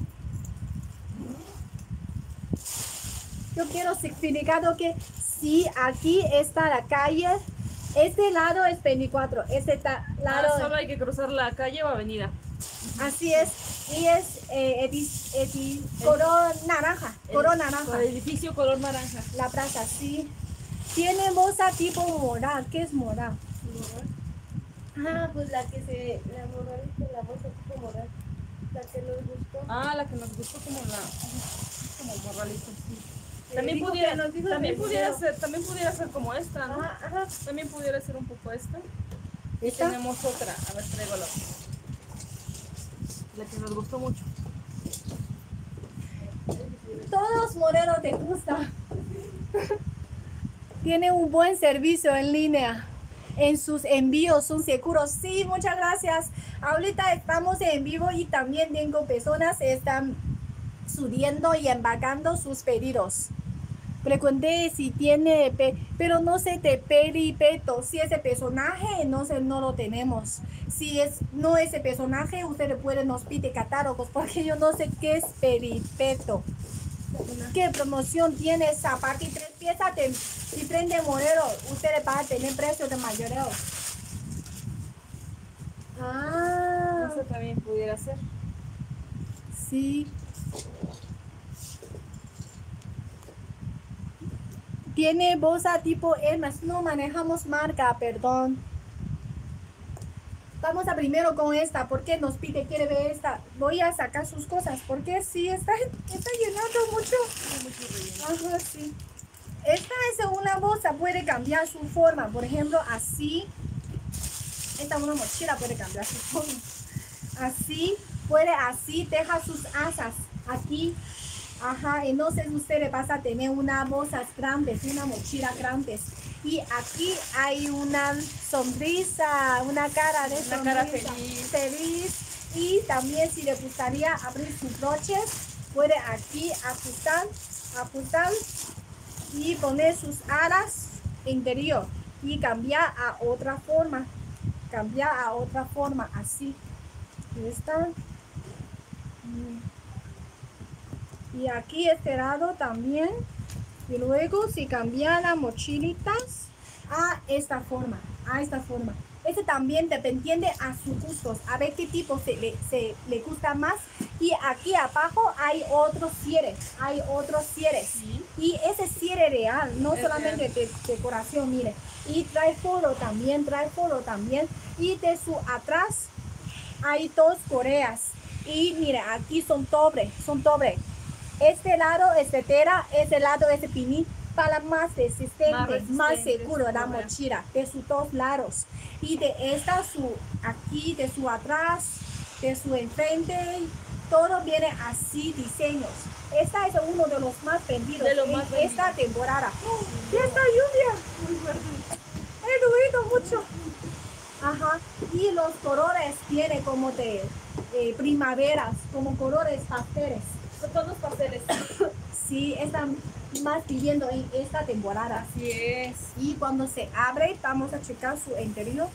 Yo quiero significado que sí, aquí está la calle, este lado es veinticuatro, este ta- lado, Ah, solo hay que cruzar la calle o avenida. así es, y es eh, edi- edi- color naranja, color naranja, El edificio color naranja. la plaza, sí. Tiene moza tipo moral, ¿qué es moral? Ah, pues la que se. La moralista, la bolsa tipo moral. La que nos gustó. Ah, la que nos gustó como la como morralito, sí. Eh, También dijo pudiera, que nos dijo también del pudiera video. ser, también pudiera ser como esta, ¿no? Ajá, ajá. También pudiera ser un poco esta. Y ¿Esta? tenemos otra, a ver, traigo la otra. La que nos gustó mucho. Todos morenos te gusta. Tiene un buen servicio en línea. En sus envíos son seguros. Sí, muchas gracias. Ahorita estamos en vivo y también tengo personas que están subiendo y embarcando sus pedidos. Pregunté si tiene, pe- pero no sé de peripeto. Si ese personaje, no sé, no lo tenemos. Si es no ese personaje, ustedes pueden nos pide catálogos porque yo no sé qué es peripeto. ¿Qué promoción tienes? A partir de tres piezas de diferente modelo, ustedes van a tener precio de mayoreo. Ah, Eso también pudiera ser. sí. Tiene bolsa tipo Hermes. No manejamos marca, perdón. Vamos a primero con esta. ¿Por qué nos pide? Quiere ver esta. Voy a sacar sus cosas. Porque sí, está, está llenando mucho. Ajá, sí. Esta es una bolsa. Puede cambiar su forma. Por ejemplo, así. Esta una mochila puede cambiar su forma. Así. Puede así. Deja sus asas. Aquí. Ajá, entonces ustedes van a tener una bolsa grande, una mochila grande. Y aquí hay una sonrisa, una cara de Una sonrisa, cara feliz. feliz. Y también si le gustaría abrir sus broches, puede aquí ajustar, ajustar y poner sus alas interior y cambiar a otra forma, cambiar a otra forma, así. ¿Está? Y aquí este lado también. Y luego si cambian las mochilitas a esta forma, a esta forma. Este también dependiendo a sus gustos, a ver qué tipo se le, se le gusta más. Y aquí abajo hay otros cierres, hay otros cierres. Sí. Y ese cierre real, no Es solamente de decoración, mire. Y trae foro también, trae foro también. Y de su atrás hay dos correas. Y mire, aquí son doble, son doble. Este lado es de tela, este lado es de pinil para más resistente, Más más, resistente, seguro su la correa. mochila de sus dos lados. Y de esta su aquí, de su atrás, de su enfrente, todo viene así diseños. Esta es uno de los más vendidos De los en más esta temporada. ¡Oh! ¡Ya está lluvia! He doído mucho. Ajá. Y los colores vienen como de eh, primaveras, como colores pasteles. Son todos pasteles. Sí, están más viviendo en esta temporada. Así es. Y cuando se abre, vamos a checar su interior.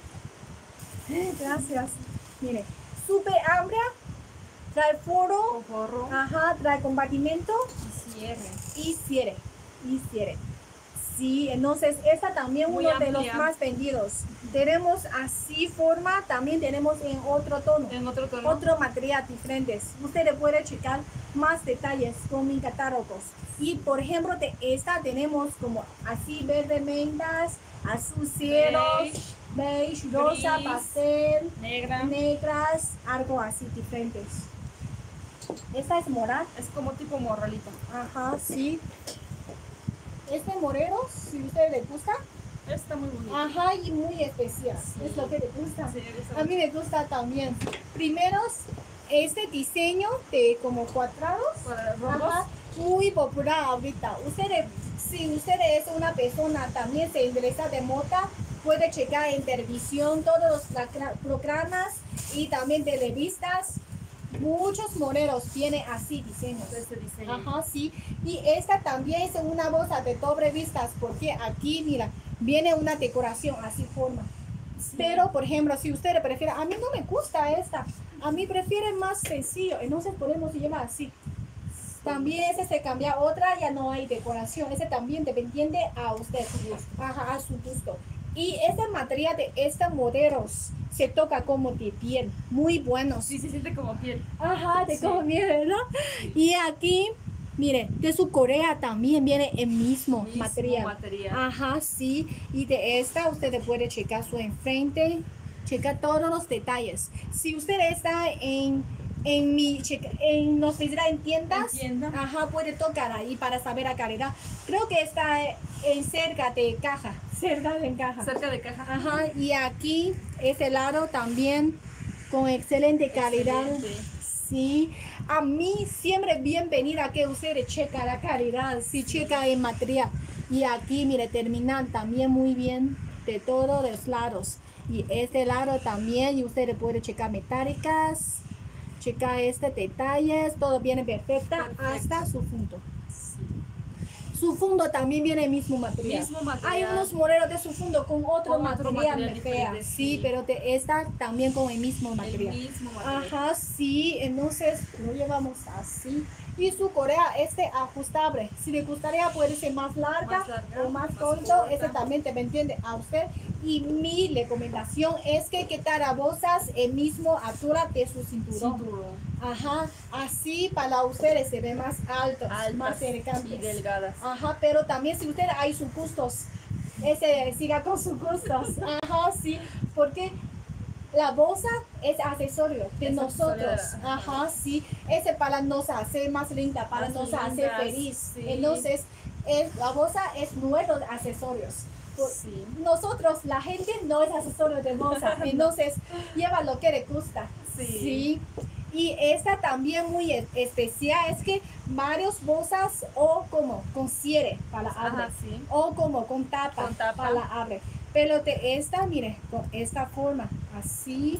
Gracias. Mire, súper amplia, trae foro, Con forro ajá, trae compartimento y cierre. y cierre. Y cierre. Sí, entonces esta también Muy uno de los amplia. más vendidos. Tenemos así forma, también tenemos en otro tono. En otro tono. Otro material diferentes. Ustedes pueden checar más detalles con mis catálogos. Y por ejemplo, de esta tenemos como así verde mentas, azul cielo, Beige, beige, rosa, gris, pastel, negra. negras, algo así diferentes. Esta es morada. Es como tipo morralito. Ajá, sí. Este moreno, si a ustedes les gusta, Está muy bonito. ajá, y muy especial. Sí. Es lo que les gusta. Sí, está A mí me gusta también. Primeros, este diseño de como cuadrados. Para rombos. Ajá, muy popular ahorita. Ustedes, si usted es una persona también se interesa de moda, puede checar en televisión todos los pra- programas y también de revistas. Muchos modelos tienen así diseños. De este diseño. Ajá, sí. Y esta también es una bolsa de doble vistas porque aquí, mira, viene una decoración así forma. Sí. Pero, por ejemplo, si usted prefiere, a mí no me gusta esta, a mí prefiere más sencillo, entonces podemos llevar así. También ese se cambia otra, ya no hay decoración, ese también dependiente a usted, ajá, a su gusto. Y este material de estos modelos se toca como de piel, muy buenos. Sí, se siente como piel. Ajá, de Sí. como piel, ¿verdad? Y aquí, mire, de su Corea también viene el mismo, Mismo material. material. Ajá, sí. Y de esta usted puede checar su enfrente, checar todos los detalles. Si usted está en, en mi checa, en nos visita en tiendas, En tienda. ajá, puede tocar ahí para saber la calidad. Creo que está en cerca de caja, cerca de caja. Cerca de caja. Ajá, y aquí ese lado también con excelente calidad. Excelente. Sí, a mí siempre bienvenida que ustedes checa la calidad, sí, checa el material. Y aquí, mire, terminan también muy bien de todos los lados. Y este lado también, y ustedes pueden checar metálicas, checar este detalles, todo viene perfecta Perfecto. hasta su fondo. Su fondo también viene el mismo material. Mismo material. Hay unos modelos de su fondo con otro Con otro material, material me fea. diferente, Sí, sí. pero de esta también con el mismo El material. mismo material. Ajá, sí, entonces lo llevamos así. Y su correa este ajustable. Si le gustaría puede ser más larga, Más larga, o más, más corto, corta. ese también te me entiende a usted. Y mi recomendación es que quitar a bolsas el mismo altura de su cinturón. Cinturón. Ajá, así para ustedes se ve más altos, Altas más y elegantes. delgadas. Ajá, pero también si usted hay sus gustos, ese siga con sus gustos. Ajá, sí, porque la bolsa es accesorio de Es nosotros. accesorio. Ajá, sí, ese para nos hacer más linda, para Más nos hacer lindas, feliz. sí. Entonces, es, la bolsa es nuestros accesorios. Por- Sí. Nosotros, la gente no es accesorio de bolsa, entonces lleva lo que le gusta. Sí. Sí. Y esta también muy e- especial es que varios bolsas o como con cierre para abre Ajá, sí. o como con tapa, Con tapa. para abre. Pero de esta, mire, con esta forma, así,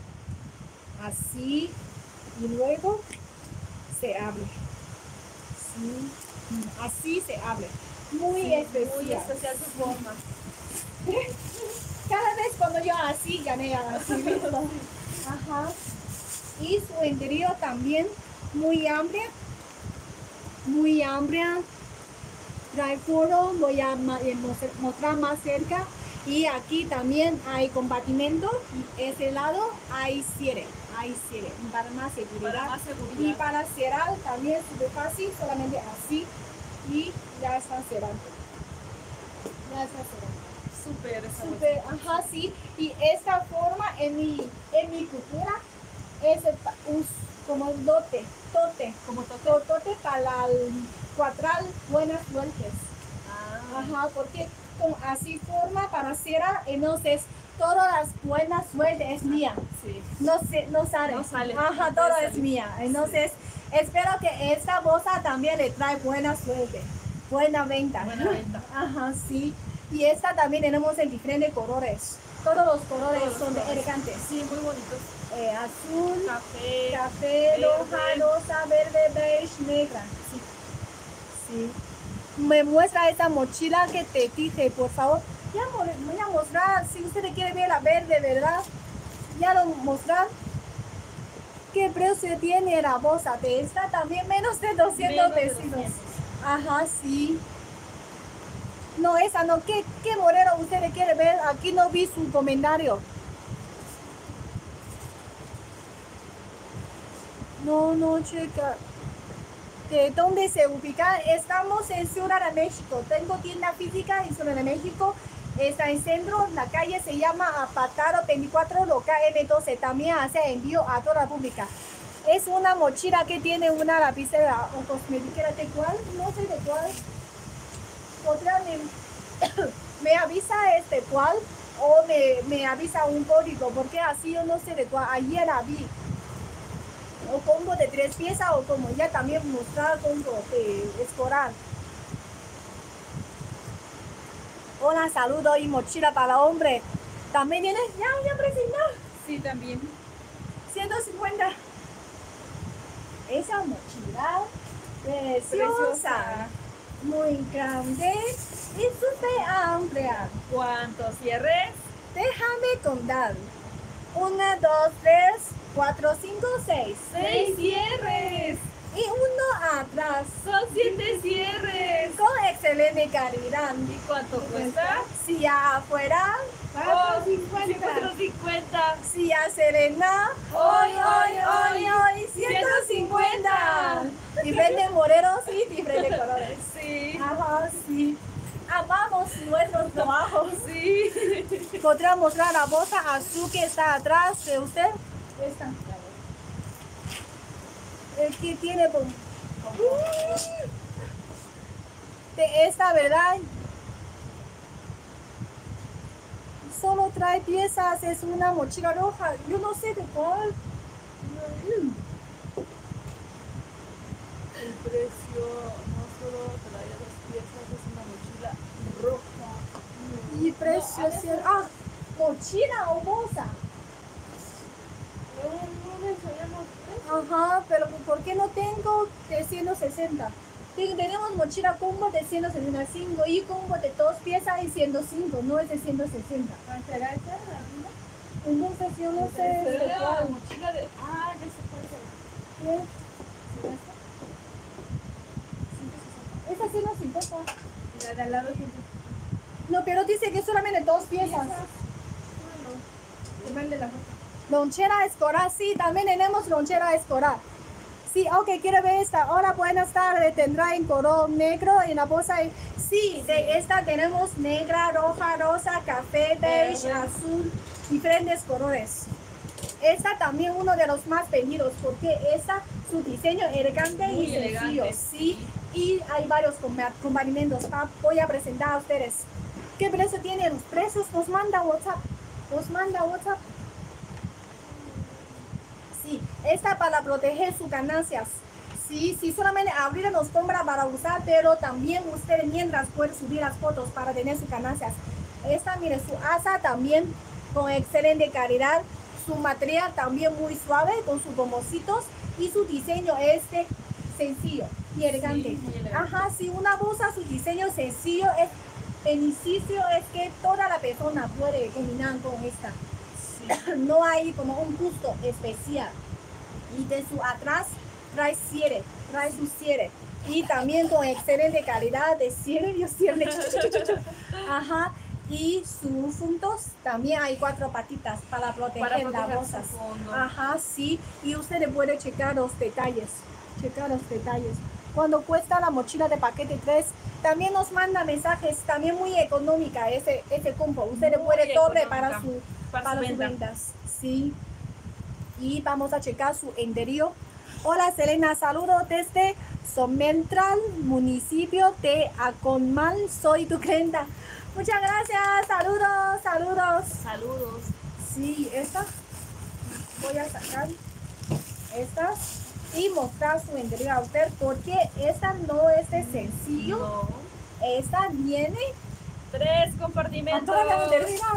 así y luego se abre. Sí, así se abre. Muy Sí, especial. Muy especial su forma. Cada vez cuando yo así gané así mismo. Ajá. Y su interior también muy amplia. Muy amplia. Trae foro, voy a ma- eh, mostrar- mostrar más cerca. Y aquí también hay compartimento. Y ese lado hay cierre. Hay cierre para más seguridad. Para más seguridad. Y para cerrar también súper fácil, solamente así. Y ya está cerrando. Ya está cerrando. Súper esa Súper, ajá, sí. Y esta forma en mi, en mi cultura es el pa- un, como un dote, tote, Como toque. to- tote para el cuatral buenas suertes. Ah, Ajá, porque con así forma para cerrar, entonces todas las buenas suertes es mía. sí. No, se, no sale. No sale. Ajá, No todo puede es salir. mía. Entonces, espero que esta bolsa también le trae buena suerte, buena venta. Buena venta. Ajá, sí. Y esta también tenemos en diferentes colores. Todos los colores Todos los son colores. elegantes. Sí, muy bonitos. Eh, azul, Café. café, verde. roja, rosa, verde, beige, negra. Sí. Sí. Me muestra esa mochila que te dije, por favor. Ya mo- voy a mostrar, si usted quiere ver la verde, ¿verdad? Ya lo mostrar. ¿Qué precio tiene la bolsa de esta? También menos de doscientos Menos de pesitos. doscientos. Ajá, sí. No, esa no. ¿Qué, qué modelo usted quiere ver? Aquí no vi su comentario. No, no, chica. ¿De dónde se ubica? Estamos en Ciudad de México. Tengo tienda física en Ciudad de México. Está en centro. La calle se llama Apataro veinticuatro, local M doce. También hace envío a toda la República. Es una mochila que tiene una lapicera o cosmética. ¿De cuál? No sé de cuál. Podría me, me avisa este cuál o me, me avisa un código, porque así yo no sé de cuál. Ayer la vi. o combo de tres piezas o como ya también mostrar combo de escolar. Hola, saludo y mochila para hombre. También tienes, ya, ya presenté. Sí, también. ciento cincuenta. Esa mochila preciosa, Preciosa. muy grande y súper amplia. ¿Cuántos cierres? Déjame contar. Una, dos, tres, cuatro, cinco, seis. ¡Seis cierres! Y uno atrás. Son siete cierres. Con excelente calidad. ¿Y cuánto cuesta? Si afuera, Oh, cincuenta. cuatro cincuenta. si a Serena, hoy, hoy, hoy, hoy, ciento cincuenta. Diferentes modelos y diferentes colores. Sí. Ajá, sí. Amamos nuestros trabajos. Sí. ¿Podrá mostrar la bolsa azul que está atrás de usted? Esta. El que tiene bom- de esta, ¿verdad? Solo trae piezas, es una mochila roja. Yo no sé de cuál. El precio no solo trae dos piezas, es una mochila roja. Y precio es el- ah, mochila o bolsa. No, no le sabíamos tres. Ajá, pero ¿por qué no tengo de ciento sesenta? Ten- Tenemos mochila combo de ciento sesenta y cinco y combo de dos piezas y ciento cinco, no es de ciento sesenta. ¿Será esta la misma? Entonces yo no sé de Pero la cuál. mochila de. Ah, ya se puede. ¿Qué? Esta es ciento cincuenta. La de al lado siempre. No, pero dice que solamente dos piezas. El mal de la foto. Lonchera escolar, sí, también tenemos lonchera escolar. Sí, ok, quiero ver esta. Hola, buenas tardes. Tendrá en color negro en la bolsa. Sí, de esta tenemos negra, roja, rosa, café, beige, Verde. azul, diferentes colores. Esta también uno de los más vendidos porque esta, su diseño elegante Muy y sencillo. elegante. Sí, y hay varios compa- compañeros. Ah, voy a presentar a ustedes. ¿Qué precio tienen los precios? Nos manda WhatsApp. Nos manda WhatsApp. Sí, esta para proteger sus ganancias. Sí, sí, solamente abrir nos compra para usar, pero también usted mientras puede subir las fotos para tener sus ganancias. Esta, mire, su asa también con excelente calidad. Su material también muy suave con sus bomocitos y su diseño este sencillo y elegante. Sí, muy elegante. Ajá, sí, una bolsa, su diseño sencillo es beneficio es que toda la persona puede combinar con esta. No hay como un gusto especial. Y de su atrás trae cierre, trae su cierre. Y también con excelente calidad de cierre, yo cierre. Ajá. Y sus puntos también hay cuatro patitas para proteger, Para las proteger bolsas. su fondo. Ajá, sí. Y usted puede checar los detalles. Checar los detalles. Cuando cuesta la mochila de paquete tres, también nos manda mensajes, también muy económica ese, ese combo. Usted le Muy puede doble para económica. su Para para su sus venta. ventas. Sí. Y vamos a checar su interior. Hola Selena, saludo desde Somentral, municipio de Aconmal. Soy tu clienta. Muchas gracias. Saludos, saludos. Saludos. Sí, esta. Voy a sacar estas y mostrar su interior a usted porque esta no es de sencillo. No. Esta viene Tres a compartimentos. toda la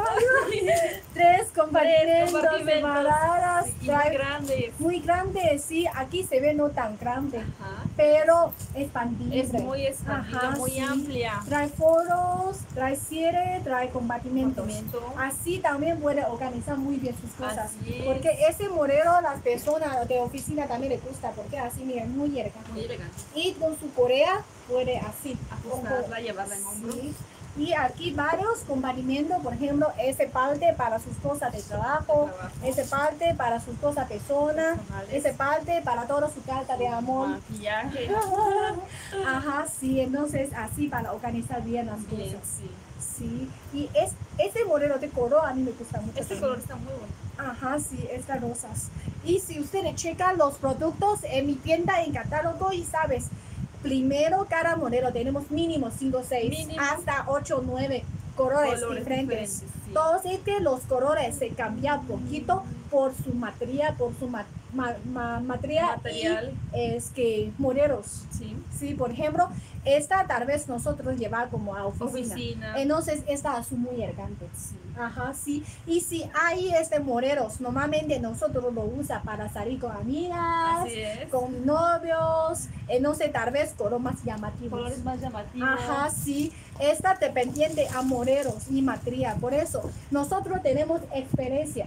tres compartimentos compartimentos. separadas. Sí, y muy trae- grandes. muy grande, sí, aquí se ve no tan grande, Ajá. pero expandible. Es muy expandida, Ajá, muy sí. amplia. Trae foros, trae cierre, trae compartimentos. Compartimento. Así también puede organizar muy bien sus cosas. Así es. Porque ese modelo las personas de oficina también les gusta, porque así, miren, muy elegante. Muy elegante. Y con su correa puede así. Ajustarla, llevarla en hombro. Sí. Y aquí varios compartimentos, por ejemplo, ese parte para sus cosas de trabajo, trabajo. ese parte para sus cosas personas, Personales. ese parte para toda su carta de amor. Maquillaje. Ajá, sí, entonces así para organizar bien las Bien, cosas. sí. Sí, y es, ese modelo de color a mí me gusta mucho. Este también. color está muy bueno. Ajá, sí, estas rosas. Y si ustedes checan los productos en mi tienda en catálogo y sabes, primero cada modelo tenemos mínimo cinco, seis, Mínimo. hasta ocho, nueve colores, Colores diferentes. diferentes, sí. Todos es que los colores se cambian poquito por su material, por su ma- ma, ma, material, Material. y es que moreros. Sí. Sí, por ejemplo, esta tal vez nosotros llevar como a oficina. Oficina. Entonces, esta es muy elegante. Sí. Ajá, sí. Y si hay este moreros, normalmente nosotros lo usa para salir con amigas, Así es. con novios, eh, no sé, tal vez color más llamativo. Colores más llamativos. Ajá, sí. Esta dependiente a moreros y matría. Por eso, nosotros tenemos experiencia.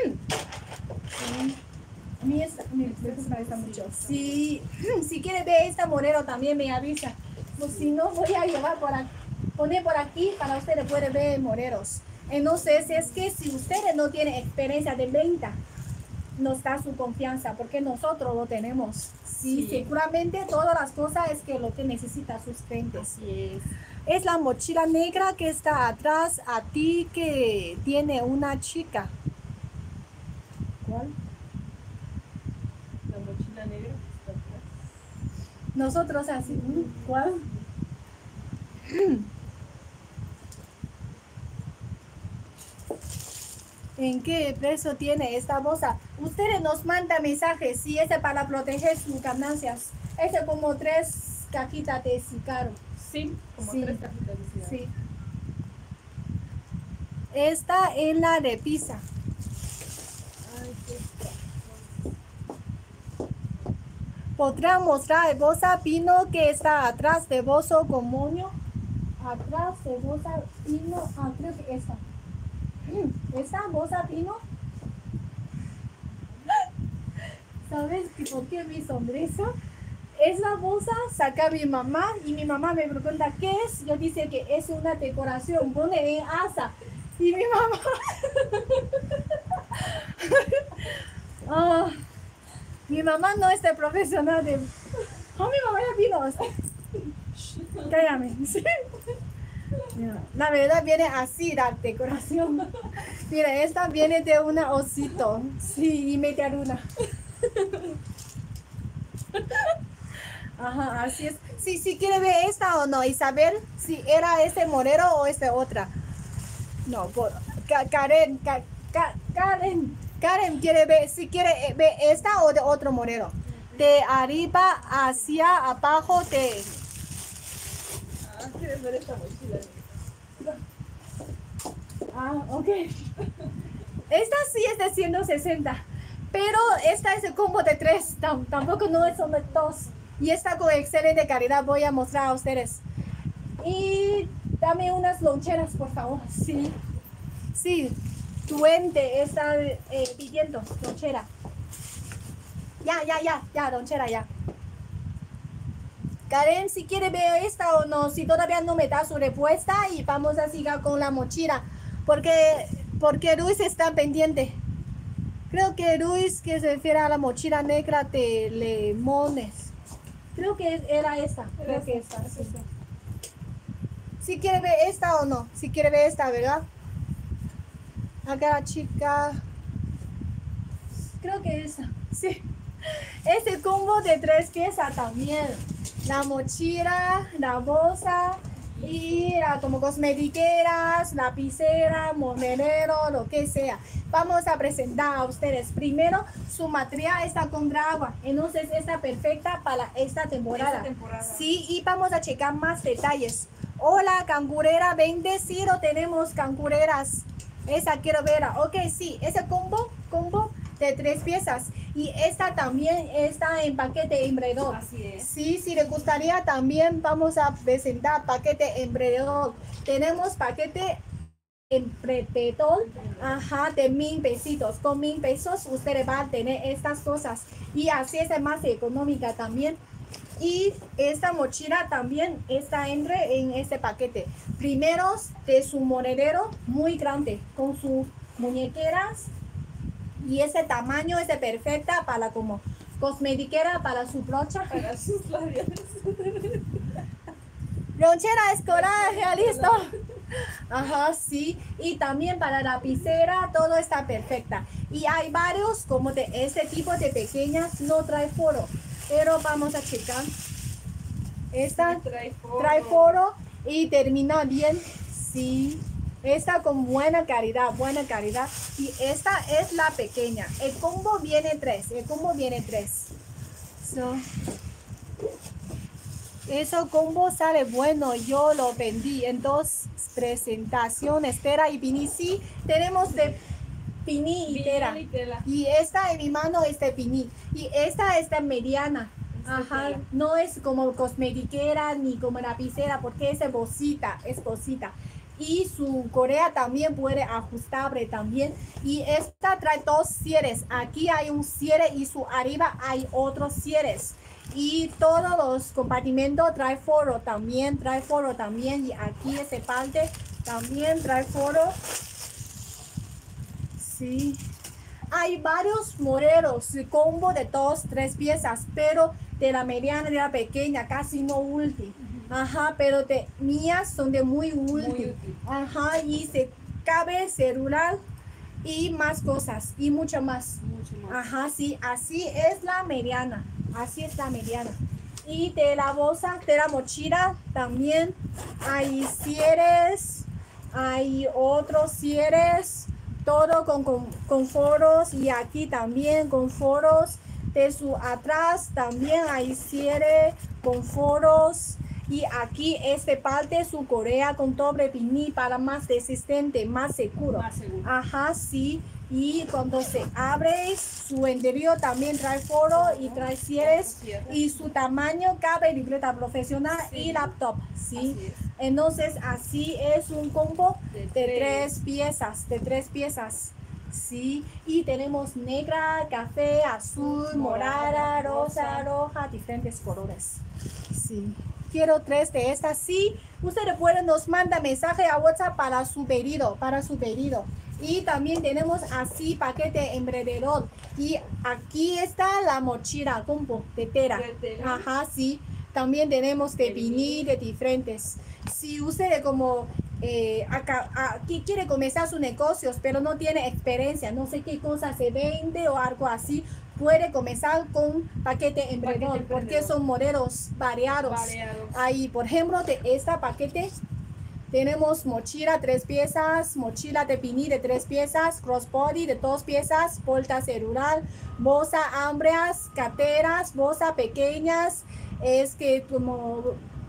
A mí esta, me, me gusta mucho. Si, si quiere ver esta morero también me avisa. Pues si no, voy a llevar por aquí, poner por aquí para ustedes pueden ver moreros. Entonces, es que si ustedes no tienen experiencia de venta, nos da su confianza, porque nosotros lo tenemos. Sí, Sí. seguramente todas las cosas es que lo que necesitan sus clientes. Así es. Es la mochila negra que está atrás a ti que tiene una chica. ¿Cuál? La mochila negra que está atrás. Nosotros así. ¿Cuál? ¿En qué precio tiene esta bolsa? Ustedes nos mandan mensajes si es para proteger sus ganancias. Es como tres cajitas de cigarro. Sí, como Sí. tres cajitas de cigarro. Sí. Esta es la de pizza. Ay, qué- ¿Podrá mostrar el bolsa pino que está atrás de bolso con moño? Atrás de bolsa pino. Ah, creo que esta. ¿Esta bolsa pino? ¿Sabes por qué mi sonrisa? Esa bolsa saca mi mamá y mi mamá me pregunta ¿qué es? Yo dice que es una decoración, pone en asa. Y mi mamá... Ah, mi mamá no es de profesional de... Oh, mi mamá ya vino. Cállame. Sí. Mira, la verdad viene así la decoración. Mira, esta viene de un osito. Sí, y media luna. Ajá, así es. Sí, sí quiere ver esta o no, Isabel, si era este morero o este otra. No, por Ka- Karen, Ka- Ka- Karen, Karen quiere ver, si quiere eh, ver esta o de otro morero. De arriba hacia abajo de... Ah, ¿quieres ver esta mochila negra? Ah, ok. Esta sí es de ciento sesenta, pero esta es el combo de tres, tam- tampoco no es solo de dos. Y está con excelente calidad, voy a mostrar a ustedes. Y dame unas loncheras, por favor. Sí, sí, tu ente está eh, pidiendo lonchera. Ya, ya, ya, ya, lonchera, ya. Karen, si quiere ver esta o no, si todavía no me da su respuesta y vamos a seguir con la mochila, porque, porque Luis está pendiente. Creo que Luis que se refiere a la mochila negra de limones. Creo que era esta, creo que esta. Sí, sí. Si quiere ver esta o no, si quiere ver esta, ¿verdad? Acá la chica. Creo que esa, sí. Ese combo de tres piezas también. La mochila, la bolsa y la, como cosmetiqueras, lapicera, monedero, lo que sea. Vamos a presentar a ustedes. Primero, su material está con agua, entonces está perfecta para esta temporada. Esta temporada. Sí, y vamos a checar más detalles. Hola, cangurera, vende, sí, lo tenemos cangureras. Esa quiero verla. Ok, sí, ese combo, combo de tres piezas. Y esta también está en paquete emprendedor. Así es. Sí, si les gustaría también vamos a presentar paquete emprendedor. Tenemos paquete emprendedor, ajá, de mil pesitos. Con mil pesos ustedes van a tener estas cosas. Y así es más económica también. Y esta mochila también está entre en este paquete. Primeros de su monedero muy grande con sus muñequeras. Y ese tamaño es de perfecta para como cosmetiquera para su brocha. Para sus labiales. Lonchera escolar, ya listo. Ajá, sí. Y también para la lapicera, todo está perfecta. Y hay varios como de este tipo de pequeñas, no trae foro. Pero vamos a checar. Esta Sí, trae foro. trae foro y termina bien. Sí. Esta con buena calidad, buena calidad. Y esta es la pequeña. El combo viene tres. El combo viene tres. So, eso combo sale bueno. Yo lo vendí en dos presentaciones. Tera y Pini. Sí, tenemos de Pini y Tera. Vinil y tela. Y esta en mi mano es de Pini. Y esta es de mediana. Es de Ajá, tela. no es como cosmetiquera ni como lapicera porque es de bolsita, es bolsita. Y su correa también puede ajustable también. Y esta trae dos cierres. Aquí hay un cierre y su arriba hay otros cierres. Y todos los compartimentos trae foro también, trae foro también. Y aquí ese parte también trae foro. Sí. Hay varios modelos, combo de dos, tres piezas, pero de la mediana y de la pequeña casi no útil. Ajá, pero de mías son de muy útil. Muy útil. Ajá, y se cabe celular y más cosas y mucho más. Mucho más. Ajá, sí, así es la mediana. Así es la mediana. Y de la bolsa, de la mochila también hay cierres, hay otros cierres, todo con, con, con foros y aquí también con foros. De su atrás también hay cierre con foros. Y aquí este parte su correa con doble pini para más resistente, más seguro. Más seguro. Ajá, sí. Y cuando se abre, su interior también trae foro y trae cierres. Cierre. Y su tamaño cabe libreta profesional Sí. y laptop, ¿sí? Así es. Entonces así es un combo De de tres. tres piezas, de tres piezas. Sí, y tenemos negra, café, azul, morada, Morada, rosa, rosa. roja, diferentes colores. Sí, quiero tres de estas. Sí, ustedes pueden nos manda mensaje a WhatsApp para su pedido, para su pedido. Y también tenemos así paquete emprendedor. Y aquí está la mochila combo de tela. De tela. Ajá, sí. También tenemos de De vinil, vinil. de diferentes. Si usted como eh, acá, aquí quiere comenzar sus negocios, pero no tiene experiencia, no sé qué cosa se vende o algo así, puede comenzar con paquete emprendedor, porque emprendedor. son modelos variados. Variados. Ahí, por ejemplo, de esta paquete tenemos mochila tres piezas, mochila de pini de tres piezas, crossbody de dos piezas, bolsa celular, bolsa amplias, carteras, bolsa pequeñas, es que como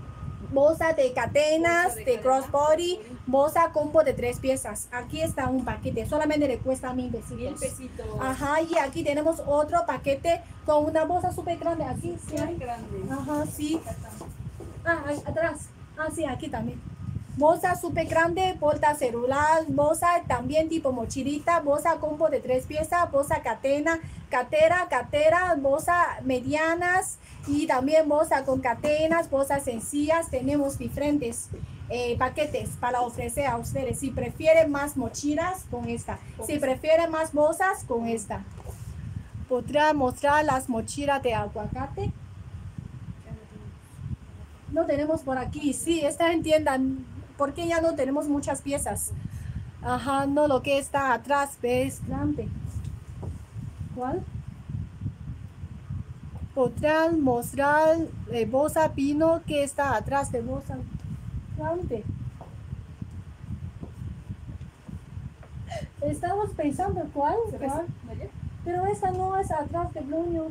bolsa de cadenas, Bolsa de de cadena, crossbody, crossbody. bolsa combo de tres piezas. Aquí está un paquete, solamente le cuesta mil Mil pesitos. pesitos. Ajá, y aquí tenemos otro paquete con una bolsa súper grande, aquí sí Muy hay. grande. Ajá, sí. Acá está. Ah, ahí, atrás. Ah, sí, aquí también. Bolsa súper grande, bolsa celular, bolsa también tipo mochilita, bolsa combo de tres piezas, bolsa cadena, cartera, cartera, bolsa medianas y también bolsa con cadenas, bolsas sencillas. Tenemos diferentes eh, paquetes para ofrecer a ustedes. Si prefieren más mochilas, con esta. Si prefieren más bolsas, con esta. Podrá mostrar las mochilas de aguacate. No tenemos por aquí, sí, esta entiendan, porque ya no tenemos muchas piezas. Ajá, no, lo que está atrás es grande. ¿Cuál? Podrán mostrar eh, bolsa pino que está atrás de bolsa grande. Estamos pensando cuál, ¿Se ve? cuál, ¿Vaya? pero esta no es atrás de Bruno.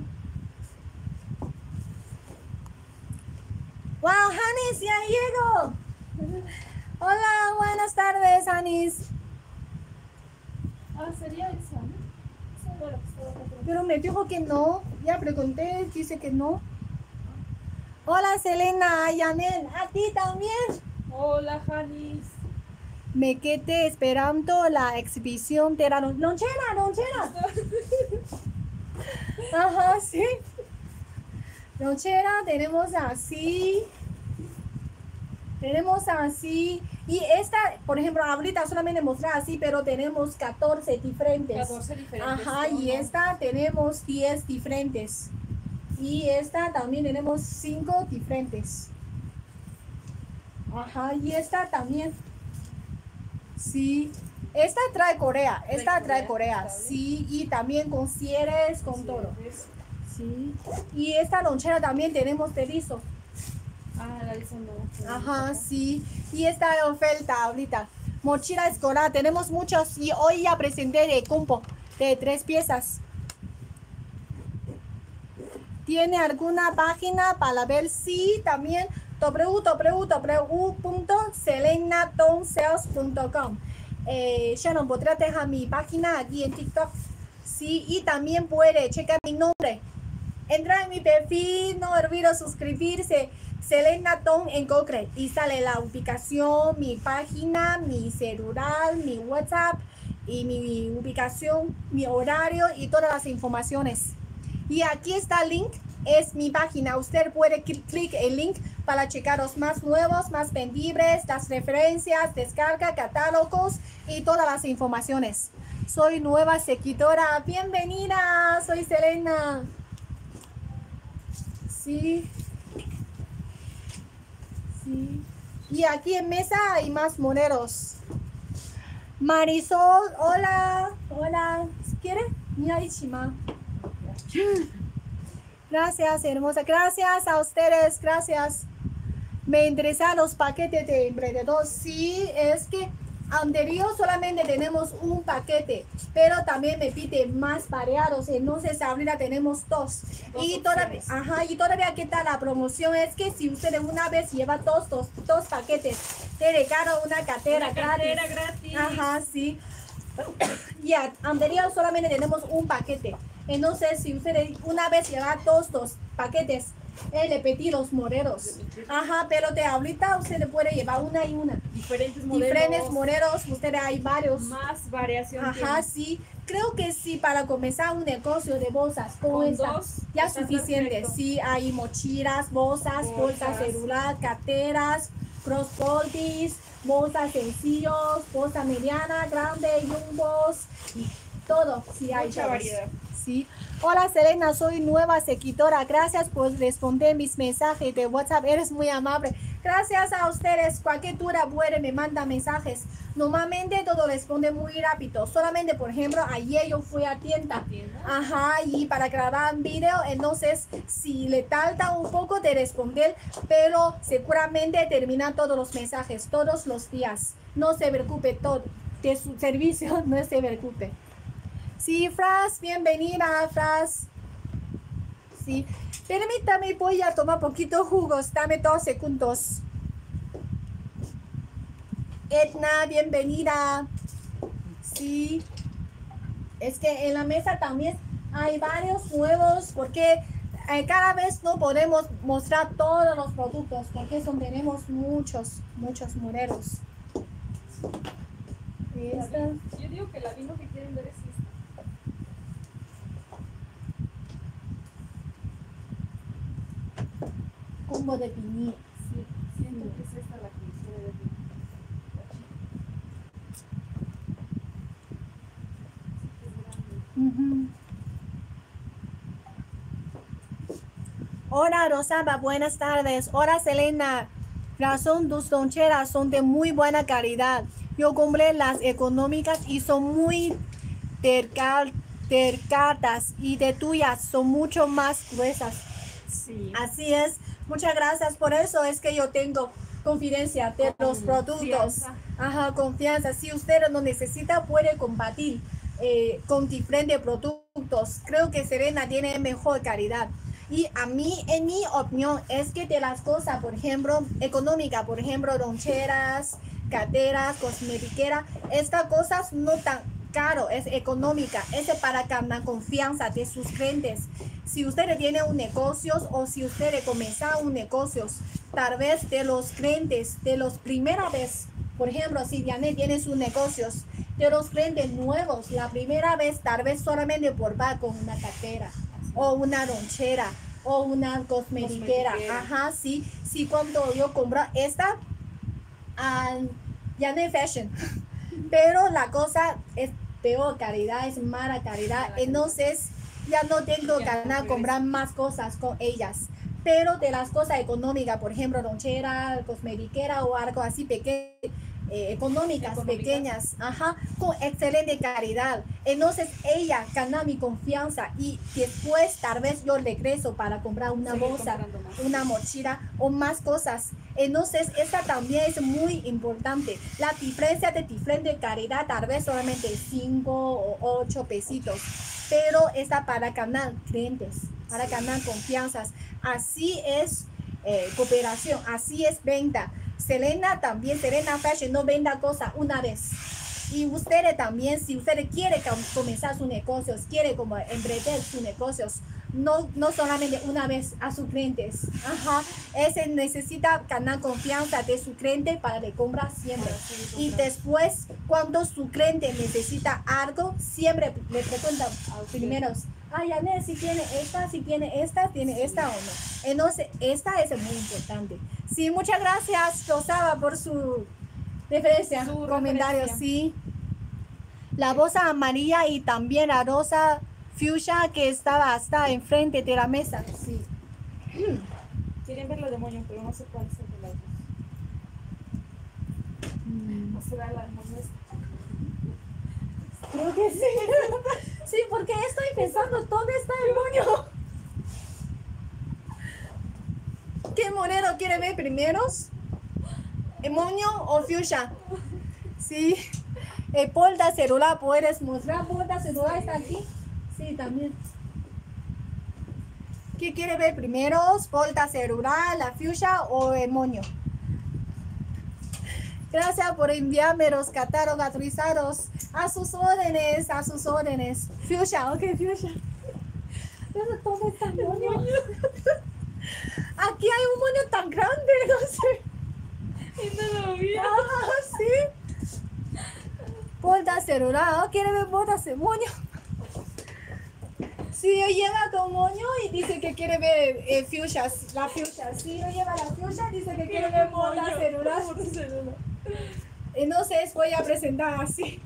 ¡Wow, Hanis, ya llego! Hola, buenas tardes, Hanis. Ah, sería esa, ¿no? Esa era la que estaba acá atrás. Pero me dijo que no. Ya pregunté, dice que no. Hola, Selena, Yanel, a ti también. Hola, Janis. Me quedé esperando la exhibición de la lon- lonchera, lonchera. Ajá, sí. Lonchera tenemos así. Tenemos así. Y esta, por ejemplo, ahorita solamente mostrar así, pero tenemos catorce diferentes. catorce diferentes. Ajá, y tonos. esta tenemos diez diferentes. Y esta también tenemos cinco diferentes. Ajá, y esta también. Sí. Esta trae Corea, esta Trae trae Corea, Corea, ¿sabes? sí, y también con cierres, con Sí, todo. es- Sí. Y esta lonchera también tenemos de liso. Ah, la liso no. Ajá, sí. Y esta oferta ahorita. Mochila escolar, tenemos muchos y hoy ya presenté de combo de tres piezas. ¿Tiene alguna página para ver si también w w w punto selena ton sales punto com? Eh, Shannon, podrá dejar mi página aquí en TikTok. Sí, y también puede checar mi nombre. Entra en mi perfil, no olvide suscribirse. Selena Ton en Google y sale la ubicación, mi página, mi celular, mi WhatsApp y mi ubicación, mi horario y todas las informaciones. Y aquí está el link, es mi página. Usted puede clic el link para checar los más nuevos, más vendibles, las referencias, descarga, catálogos y todas las informaciones. Soy nueva seguidora. Bienvenida, soy Selena. Sí. Sí. Y aquí en mesa hay más moneros. Marisol, hola. Hola. ¿Quiere? Mira, Ichima. Gracias, hermosa. Gracias a ustedes. Gracias. Me interesan los paquetes de emprendedores. Sí, es que anterior solamente tenemos un paquete, pero también me pide más variados. Entonces ahorita tenemos dos. dos y todavía, ajá, y todavía que está la promoción es que si usted una vez lleva dos, dos, dos paquetes, te regalo una cartera, una gratis. cartera gratis. Ajá, sí. Ya, anterior solamente tenemos un paquete. Entonces, si usted una vez lleva dos, dos paquetes, eh, le pedí los moreros. Ajá, pero de ahorita usted le puede llevar una y una. Diferentes modelos. Diferentes moreros, usted hay varios. Más variación. Ajá, tiene. sí. Creo que sí, para comenzar un negocio de bolsas, con, Con esta, dos, ya está suficiente. perfecto. Sí, hay mochilas, bolsas, bolsas Bolsas. celular, carteras, crossbodies, bolsas sencillos, bolsa mediana, grande, jumbos, y todo. Sí, hay Mucha todos. variedad. Sí. Hola Selena, soy nueva seguidora. Gracias por responder mis mensajes de WhatsApp. Eres muy amable. Gracias a ustedes. Cualquier duda puede me manda mensajes. Normalmente todo responde muy rápido. Solamente, por ejemplo, ayer yo fui a tienda. ¿Tienda? Ajá, y para grabar un video, entonces si le tarda un poco de responder, pero seguramente termina todos los mensajes, todos los días. No se preocupe todo de su servicio, no se preocupe. Sí, Fras, bienvenida, Fras. Sí, permítame, voy a tomar poquito jugos, dame dos segundos. Edna, bienvenida. Sí, es que en la mesa también hay varios nuevos porque eh, cada vez no podemos mostrar todos los productos porque son, tenemos muchos, muchos modelos. Esta. Yo digo que la vino que quieren ver es esta. Combo de piñí. Sí, siento que es esta la que quiere ver. Uh-huh. Hola Rosamba, buenas tardes. Hola Selena. Razón, tus loncheras son de muy buena calidad. Yo compré las económicas y son muy delgadas y de tuyas son mucho más gruesas. Sí. Así es. Muchas gracias. Por eso es que yo tengo confidencia de los productos. Confianza. Ajá, confianza. Si usted lo necesita, puede compartir eh, con diferentes productos. Creo que Selena tiene mejor calidad. Y a mí, en mi opinión, es que de las cosas, por ejemplo, económica, por ejemplo, loncheras, carteras, cosmetiquera, estas cosas no tan caro, es económica, es para ganar confianza de sus clientes. Si usted tiene un negocio o si usted comienza un negocio, tal vez de los clientes de los primera vez, por ejemplo, si Diane tiene sus negocios, de los clientes nuevos, la primera vez, tal vez solamente por va con una cartera o una lonchera o una cosmetiquera. Cosmetiquera. Ajá, sí, sí, cuando yo compro esta, uh, Diane Fashion. Pero la cosa es peor calidad, es mala calidad, entonces ya no tengo Ya, ganas de pues. comprar más cosas con ellas. Pero de las cosas económicas, por ejemplo, lonchera, cosmetiquera o algo así pequeño, eh, económicas, Económica. pequeñas, ajá, con excelente calidad. Entonces ella gana mi confianza y después tal vez yo regreso para comprar una Seguir bolsa, comprando más. una mochila o más cosas. Entonces, esta también es muy importante. La diferencia de diferente calidad, tal vez solamente cinco o ocho pesitos, pero esta para ganar clientes, para ganar confianzas. Así es eh, cooperación, así es venta. Selena también, Selena Fashion no venda cosas una vez. Y ustedes también, si ustedes quieren comenzar sus negocios, quieren como emprender sus negocios, no, no solamente una vez a sus clientes. Ajá. Ese necesita ganar confianza de su cliente para que compra siempre. Y después, cuando su cliente necesita algo, siempre le preguntan primero, ay, Janet, si tiene esta, si tiene esta, tiene esta o no. Entonces, esta es muy importante. Sí, muchas gracias, Rosaba, por su referencia, Su comentario, referencia. sí. La rosa amarilla y también la rosa fuchsia que estaba hasta enfrente de la mesa. Sí. Quieren ver los demonios, pero no sé cuál es el de las dos. No será la demonio. Creo que sí. Sí, porque estoy pensando, ¿dónde está el moño? ¿Qué monero quiere ver primero? ¿El moño o fuchsia? Sí. El porta celular, ¿puedes mostrar? ¿Porta celular está aquí? Sí, también. ¿Qué quiere ver primero? ¿Porta celular, la fuchsia o el moño? Gracias por enviarme los catálogos actualizados. A sus órdenes, a sus órdenes. Fuchsia, ok, fuchsia. ¿Dónde está el moño? Aquí hay un moño tan grande, no sé. Y no lo vi. Ah, sí. Porta celular, ¿oh? ¿Quiere ver porta celular? Moño. Sí, yo lleva con moño y dice que quiere ver eh, fuchsia, la fuchsia. Sí, yo lleva la fuchsia, dice que quiere ver porta celular. Entonces voy a presentar así.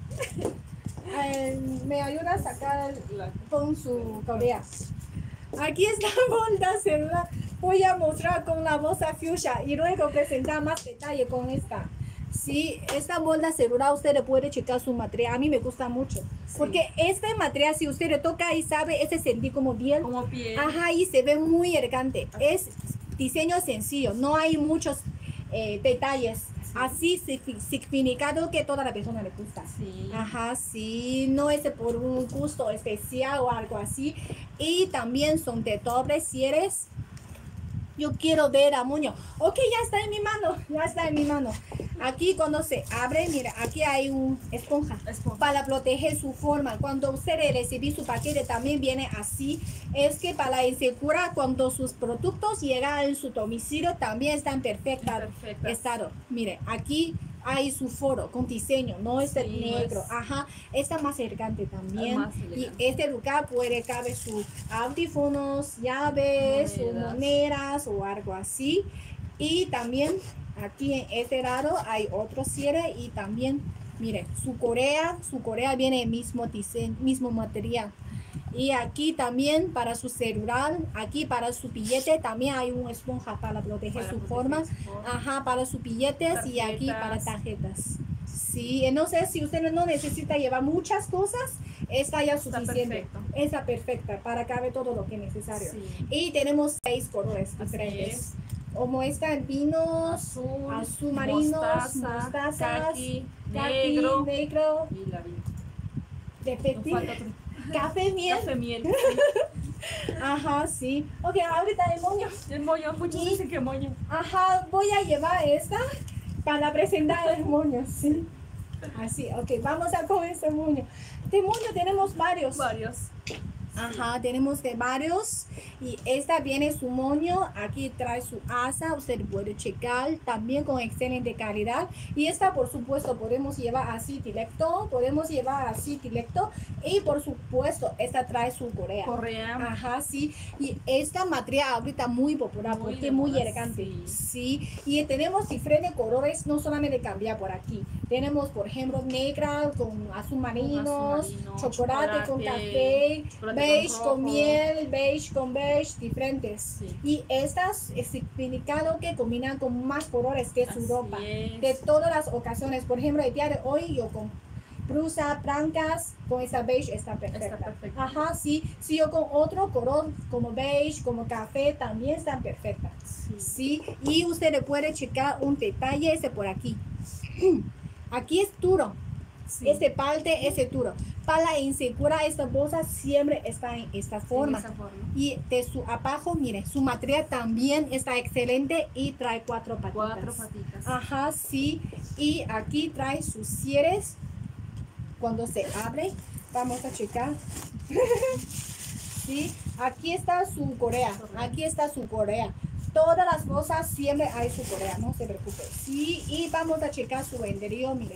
Eh, me ayuda a sacar con su correa. Aquí está la bolsa celular. Voy a mostrar con la bolsa fuchsia y luego presentar más detalle con esta. Sí, esta bolsa celular usted puede checar su material. A mí me gusta mucho. Sí. Porque este material, si usted le toca y sabe, ese sentí como piel. Como piel. Ajá, y se ve muy elegante. Es diseño sencillo, no hay muchos eh, detalles. Así significado que toda la persona le gusta. Sí. Ajá, sí, no es por un gusto especial o algo así. Y también son de doble cierres. Yo quiero ver a moño. Ok, ya está en mi mano, ya está en mi mano. Aquí cuando se abre, mira, aquí hay un esponja, Esponja. para proteger su forma. Cuando usted recibe su paquete también viene así. Es que para asegurar cuando sus productos llegan a su domicilio también están en perfecta Perfectas. estado. Mire, aquí hay su foro con diseño, no es el Sí, negro. es- Ajá, está más elegante también. más elegante. Y este lugar puede caber sus audífonos, llaves, sus Monedas. monedas o algo así. Y también aquí en este lado hay otro cierre y también, mire, su correa, su correa viene el mismo diseño, mismo material. Y aquí también para su celular, aquí para su billete también hay una esponja para proteger Para su proteger forma. su forma. Ajá, para sus billetes y aquí para Tarjetas. tarjetas. Sí, entonces si usted no necesita llevar muchas cosas, está ya Está suficiente. perfecto. Está perfecta para caber todo lo que es necesario. Sí. Y tenemos seis colores Así diferentes. es. Como están vinos, Azul, azul marinos, mostaza, mostazas, caqui, caqui, negro negro, y la vida. de Nos petit, falta otro. café miel. Café miel. Ajá, sí. Ok, ahorita el moño. El moño, muchos Y- dicen que moño. Ajá, voy a llevar esta para presentar el moño, sí. Así, ok, vamos a comer ese moño. De moño tenemos varios. Varios. Ajá, tenemos de varios. Y esta viene su moño. Aquí trae su asa. Usted puede checar. También con excelente calidad. Y esta, por supuesto, podemos llevar así directo. Podemos llevar así directo. Y por supuesto, esta trae su correa. Correa. Ajá, sí. Y esta material ahorita muy popular Muy porque de es muy moda, elegante. sí. Sí. Y tenemos diferentes colores, no solamente cambiar por aquí. Tenemos, por ejemplo, negra con azul marino, azul marino, chocolate, con chocolate, café, chocolate beige con con, rojo. miel, beige con beige, diferentes. Sí. Y estas es significado que combinan con más colores que su Así ropa. es. De todas las ocasiones. Por ejemplo, el día de hoy yo con blusa blancas con esa beige está perfecta. Está perfecta. Ajá, sí. Si yo con otro color como beige, como café, también están perfectas. Sí. Sí, y usted puede checar un detalle ese por aquí. Aquí es duro. Sí. Este parte es duro. Para insegura esta bolsa siempre está en esta forma. En esa forma. Y de su abajo, mire, su material también está excelente y trae cuatro patitas. Cuatro patitas. Ajá, sí. Y aquí trae sus cierres. Cuando se abre, vamos a checar. Sí, aquí está su correa. Aquí está su correa. Todas las bolsas siempre hay su correa, no se preocupe. Sí, y vamos a checar su venderío, mire.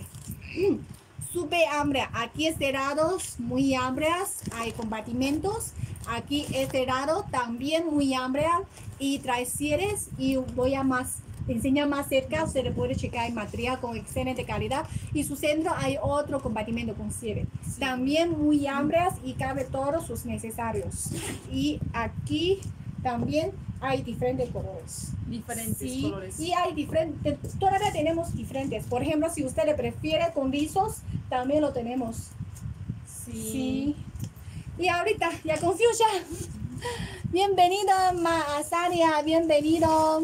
Súper amplia. Aquí este lado muy amplias, hay compartimentos. Aquí este lado también muy amplia y trae cierres. Y voy a más, enseñar más cerca, usted le puede checar el material con excelente calidad. Y su centro hay otro compartimento con cierre. Sí. También muy amplias y cabe todos sus necesarios. Y aquí también hay diferentes colores. Diferentes Sí, colores. y hay diferentes, todavía tenemos diferentes. Por ejemplo, si usted le prefiere con lisos, también lo tenemos. Sí. Sí. Y ahorita, ya con fuchsia. Bienvenido, Maazaria, bienvenido.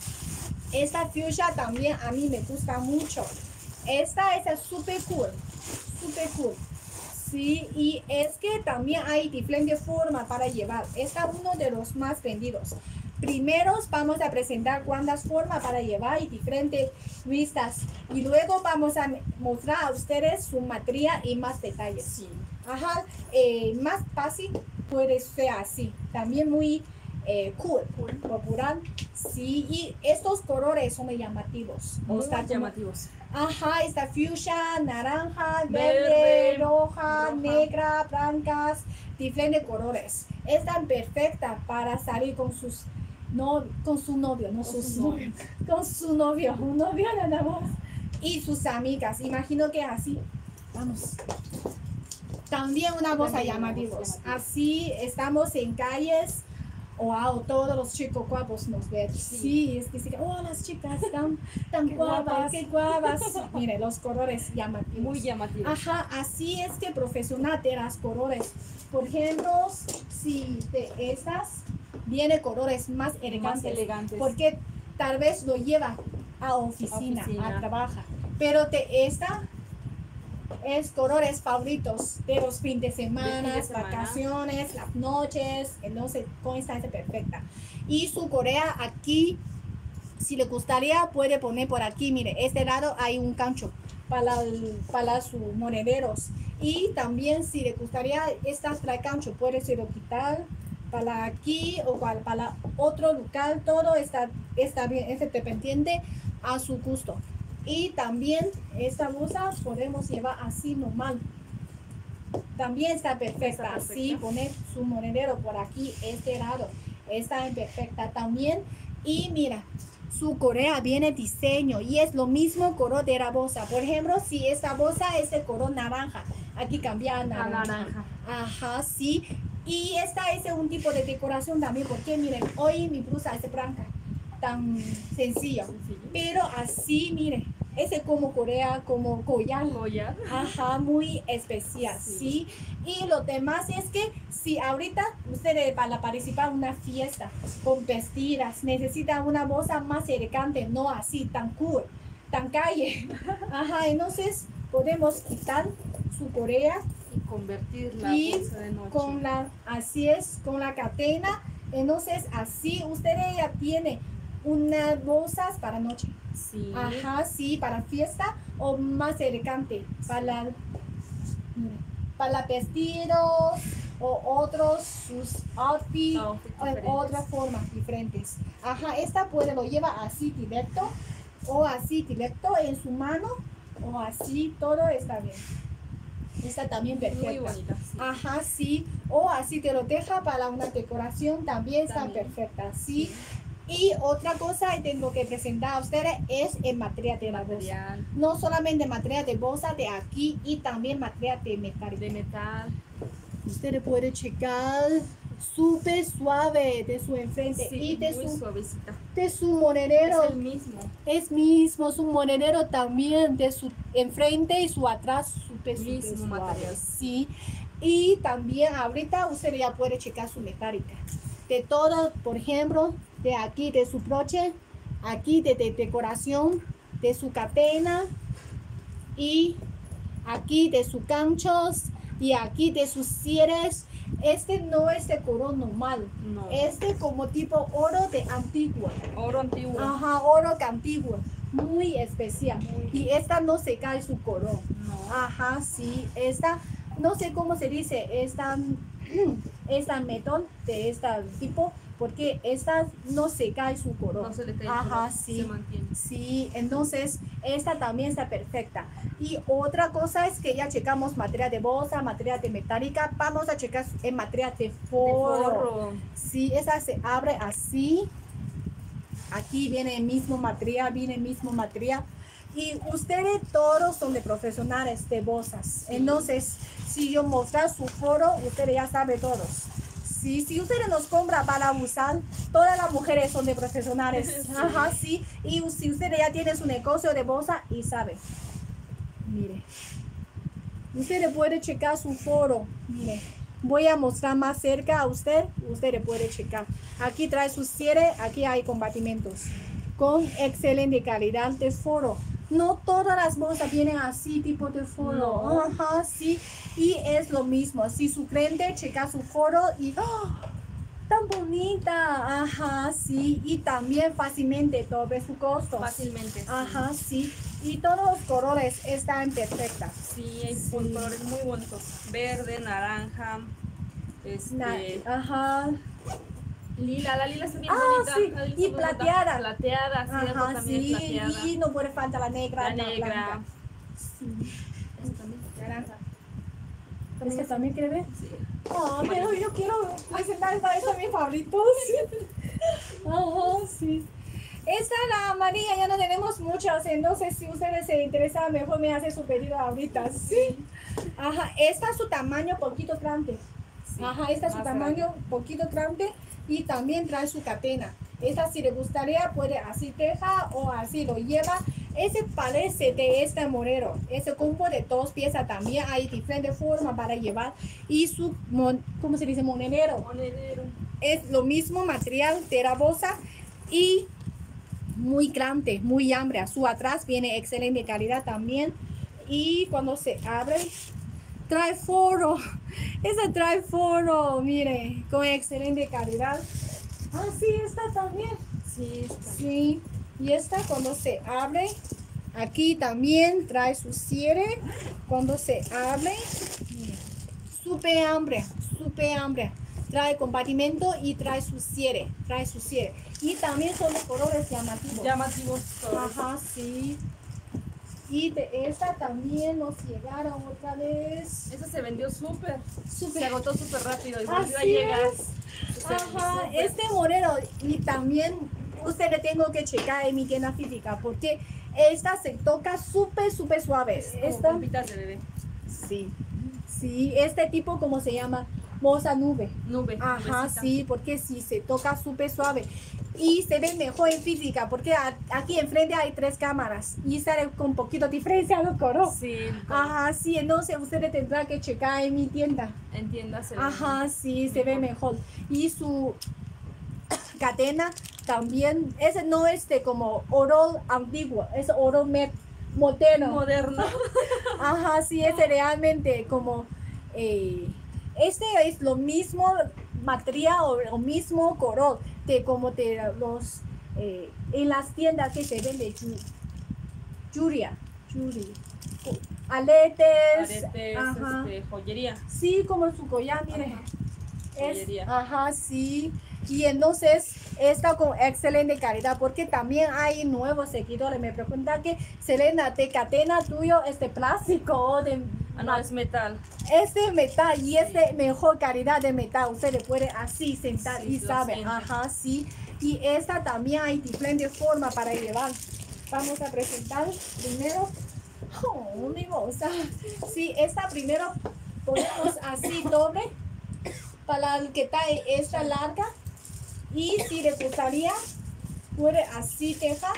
Esta fuchsia también a mí me gusta mucho. Esta es súper cool, súper cool. Sí, y es que también hay diferentes formas para llevar. Esta es uno de los más vendidos. Primero vamos a presentar cuántas formas para llevar y diferentes vistas. Y luego vamos a mostrar a ustedes su material y más detalles. Sí. Ajá, eh, más fácil puede ser así. También muy eh, cool, Cool. popular. Sí, y estos colores son muy llamativos. Muy Está como- llamativos. Ajá, está fuchsia, naranja, Verde, verde, roja, roja. negra, blancas, diferentes colores. Están perfectas para salir con sus no, con su novio, no Con sus su novio. novios, con su novio, un novio nada más. Y sus amigas, imagino que así. Vamos. También una bolsa También una llamativos. bolsa llamativa. Así estamos en calles. Wow, todos los chicos guapos nos ven. Sí, Sí. es que sí, oh, las chicas tan, tan Qué guapas, guapas. qué guapas. Mire, los colores llamativos. Muy llamativos. Ajá, así es que profesional de las colores. Por ejemplo, si de estas viene colores más Más elegantes, elegantes. porque tal vez lo lleva a oficina, a, Oficina. trabajar. Pero de esta es colores favoritos de los fines de semana, de semana. vacaciones, las noches, entonces con esta es perfecta. Y su correa aquí, si le gustaría, puede poner por aquí, mire, este lado hay un gancho para, el- para sus monederos. Y también si le gustaría, estas trae gancho, puede ser lo quitar para aquí o para, para otro lugar, todo está, está bien, es dependiente a su gusto. Y también esta blusa podemos llevar así normal. También está perfecta, Está perfecta. así poner su monedero por aquí, este lado, está en perfecta también. Y mira, su correa viene diseño y es lo mismo color de la bolsa. Por ejemplo, si esta bolsa es de color naranja, aquí cambia a A naranja. naranja. Ajá, sí. Y esta es un tipo de decoración también, porque miren, hoy mi blusa es blanca, tan sencillo. Sencillo. Pero así, miren, es como Corea, como collar. Collar. Ajá, muy especial, Sí. sí. Y lo demás es que si ahorita ustedes para participar en una fiesta con vestidas necesitan una bolsa más elegante, no así tan cool, tan calle. Ajá, entonces podemos quitar su correa Y convertir la y bolsa de noche. con la, así es, con la cadena. Entonces así ustedes ya tienen unas bolsas para noche. Sí. Ajá, sí, para fiesta o más elegante, para, para vestidos o otros sus outfits Outfits o en diferentes. otras formas diferentes. Ajá, esta puede lo lleva así directo o así directo en su mano o así, todo está bien. Esta también perfecta. Muy bonita. Sí. Ajá, sí. O así te lo deja para una decoración, también está También. perfecta, sí. Y otra cosa que tengo que presentar a ustedes es el material de la bolsa. Material No solamente material de bolsa de aquí y también material de metal. de metal. Ustedes pueden checar súper suave de su enfrente Sí, y de muy su, suavecita. de su monedero. Es el mismo. Es mismo, su monedero también de su enfrente y su atrás súper, súper Mismo suave. material. Sí. Y también ahorita usted ya puede checar su metálica. De todo, por ejemplo, de aquí de su broche, aquí de, de decoración, de su cadena y aquí de sus ganchos y aquí de sus cierres. Este no es de color normal, No. este como tipo oro de antiguo. Oro antiguo. Ajá, oro de antiguo, muy especial. Y esta no se cae su color. No. Ajá, sí, esta, no sé cómo se dice, esta, esta metón de este tipo, porque esta no se cae su color. No se le cae el Ajá, color, sí. se mantiene. Sí, entonces esta también está perfecta. Y otra cosa es que ya checamos materia de bolsa, materia de metálica. Vamos a checar en materia de De forro. forro. Sí, esa se abre así. Aquí viene el mismo material, viene el mismo material. Y ustedes todos son de profesionales de bolsas. Sí. Entonces, si yo mostrar su foro, ustedes ya saben todos. Sí, si ustedes nos compran para usar, todas las mujeres son de profesionales. Sí. Ajá, sí. Y si ustedes ya tienen su negocio de bolsa y saben. Mire. Ustedes pueden checar su foro. Mire. Voy a mostrar más cerca a usted. Ustedes pueden checar. Aquí trae su cierre. Aquí hay compartimentos. Con excelente calidad de foro. No todas las bolsas vienen así, tipo de foro. No. Ajá, sí. Y es lo mismo. Si su cliente checa su foro y ¡oh! Tan bonita. Ajá, sí. Y también fácilmente doble su costo. Fácilmente. Sí. Ajá, sí. Y todos los colores están perfectas. Sí, hay Sí. colores muy bonitos. Verde, naranja, este, Na- Ajá. lila. La lila está bien Ah, bonita. sí, La lila y está bonita. plateada. Plateada, sí, esa Ajá, también sí. es plateada. Y no puede faltar la negra. La negra. blanca. Sí. Esta también. Naranja. ¿Este también quiere ver? Sí. Ah, pero yo quiero presentar esta vez a mis favoritos. Ajá, sí. Esta, la amarilla, ya no tenemos muchas, entonces si ustedes se interesan, mejor me hace su pedido ahorita, ¿sí? Ajá, esta es su tamaño poquito grande. Sí, Ajá, esta es su más tamaño grande. poquito grande y también trae su cadena. Esta si le gustaría puede así deja o así lo lleva. Ese parece de este morero. Ese combo de dos piezas también hay diferentes formas para llevar. Y su, mon- ¿cómo se dice? Monedero. Monedero. Es lo mismo material de la bolsa y muy grande, muy amplia. Su atrás viene excelente calidad también. Y cuando se abre, trae forro. Esa trae forro, mire, con excelente calidad. Ah, sí, esta también. Sí, está. Sí, y esta cuando se abre, aquí también trae su cierre. Cuando se abre, mire, súper amplia, súper amplia. Trae compartimento y trae su cierre, trae su cierre. Y también son de colores llamativos. Llamativos todos. Ajá, sí. Y de esta también nos llegaron otra vez. Esa se vendió súper. Súper. Se agotó súper rápido y volvió a Así llegar. es. Se vendió Ajá, súper. este moreno. Y también usted le tengo que checar en mi tienda física porque esta se toca súper, súper suave. Es como Esta, pompitas de bebé. sí. Sí, este tipo, ¿cómo se llama? Bolsa nube. Nube. Ajá, nubecita. sí, porque sí, se toca súper suave. Y se ve mejor en física, porque a- aquí enfrente hay tres cámaras y sale con poquito diferencia los colores. Sí, Ajá, sí, entonces ustedes tendrán que checar en mi tienda. entiéndase. Ajá, sí, se ve mejor. Y su cadena también, ese no es de como oro antiguo, es oro me- moderno. Moderno. Ajá, sí, es realmente como, eh, este es lo mismo material o lo mismo color de como de los, eh, en las tiendas que se vende yu- yuria, yuri, aletes, Aretes, ajá, este, joyería. sí, como su collar, mire, Ajá. es, Joyería. ajá, sí, y entonces está con excelente calidad porque también hay nuevos seguidores, me preguntan que Selena, de cadena tuyo es de plástico o de Ah, no, es metal. es de metal y es de mejor calidad de metal. Usted le puede así sentar Sí, y lo sabe. siente. Ajá, sí. Y esta también hay diferentes formas para llevar. Vamos a presentar primero. Oh, mi bolsa. Sí, esta primero ponemos así doble para el que está esta larga. Y si le gustaría, puede así dejar.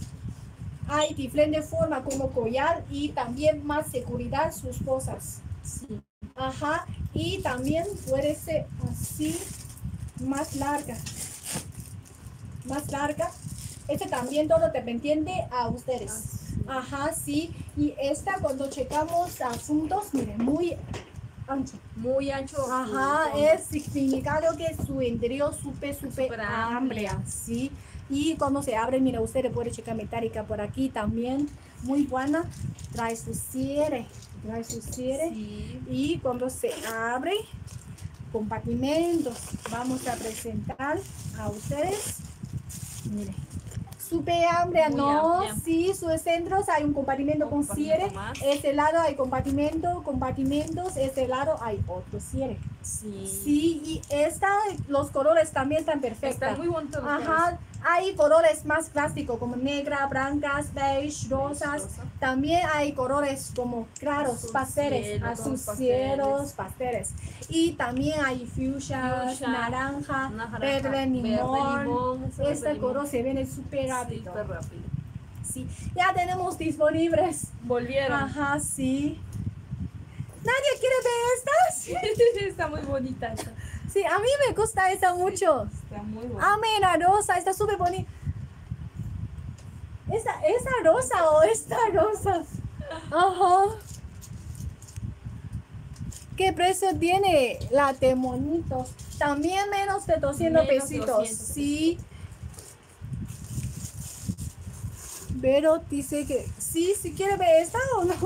Hay diferentes formas como collar y también más seguridad sus cosas. Sí. Ajá, y también puede ser así más larga. más larga. Este también todo dependiente a ustedes. Ajá, sí. Y esta cuando checamos asuntos, miren, muy ancho. Muy ancho. Ajá, su- es significado que su interior súper, súper Súper amplia, amplia. sí. Y cuando se abre, mira, usted puede checar metálica por aquí también, muy buena. Trae su cierre, trae su cierre. Sí. Y cuando se abre, compartimentos, vamos a presentar a ustedes. Mire, súper amplia, Muy ¿no? amplia. Sí, sus centros hay un compartimento con Compartimento cierre. más. Este lado hay compartimento, compartimentos. Este lado hay otro cierre. Sí. Sí, y esta, los colores también están perfectos. Están muy bonitos los Ajá, hay colores más clásicos como negra, blancas, beige, rosas. rosa. También hay colores como claros, Azul pasteles, cielo, azul tonos pasteles. cielos, pasteles. Y también hay fuchsia, Fuchsia, naranja, naranja, verde, verde, limón. limón, ese verde Este limón. color se vende súper Sí, rápido. súper rápido. Sí, ya tenemos disponibles. Volvieron. Ajá, sí. ¿Nadie quiere ver estas? Está muy bonita esta. Sí, a mí me gusta esta mucho. Está muy bonita. Ame la rosa, está súper bonita. ¿Esta, ¿Esta rosa o esta rosa? Ajá. ¿Qué precio tiene la de monitos? También menos de doscientos Menos pesitos. doscientos. Sí. Pero dice que sí, si quiere ver esta o no.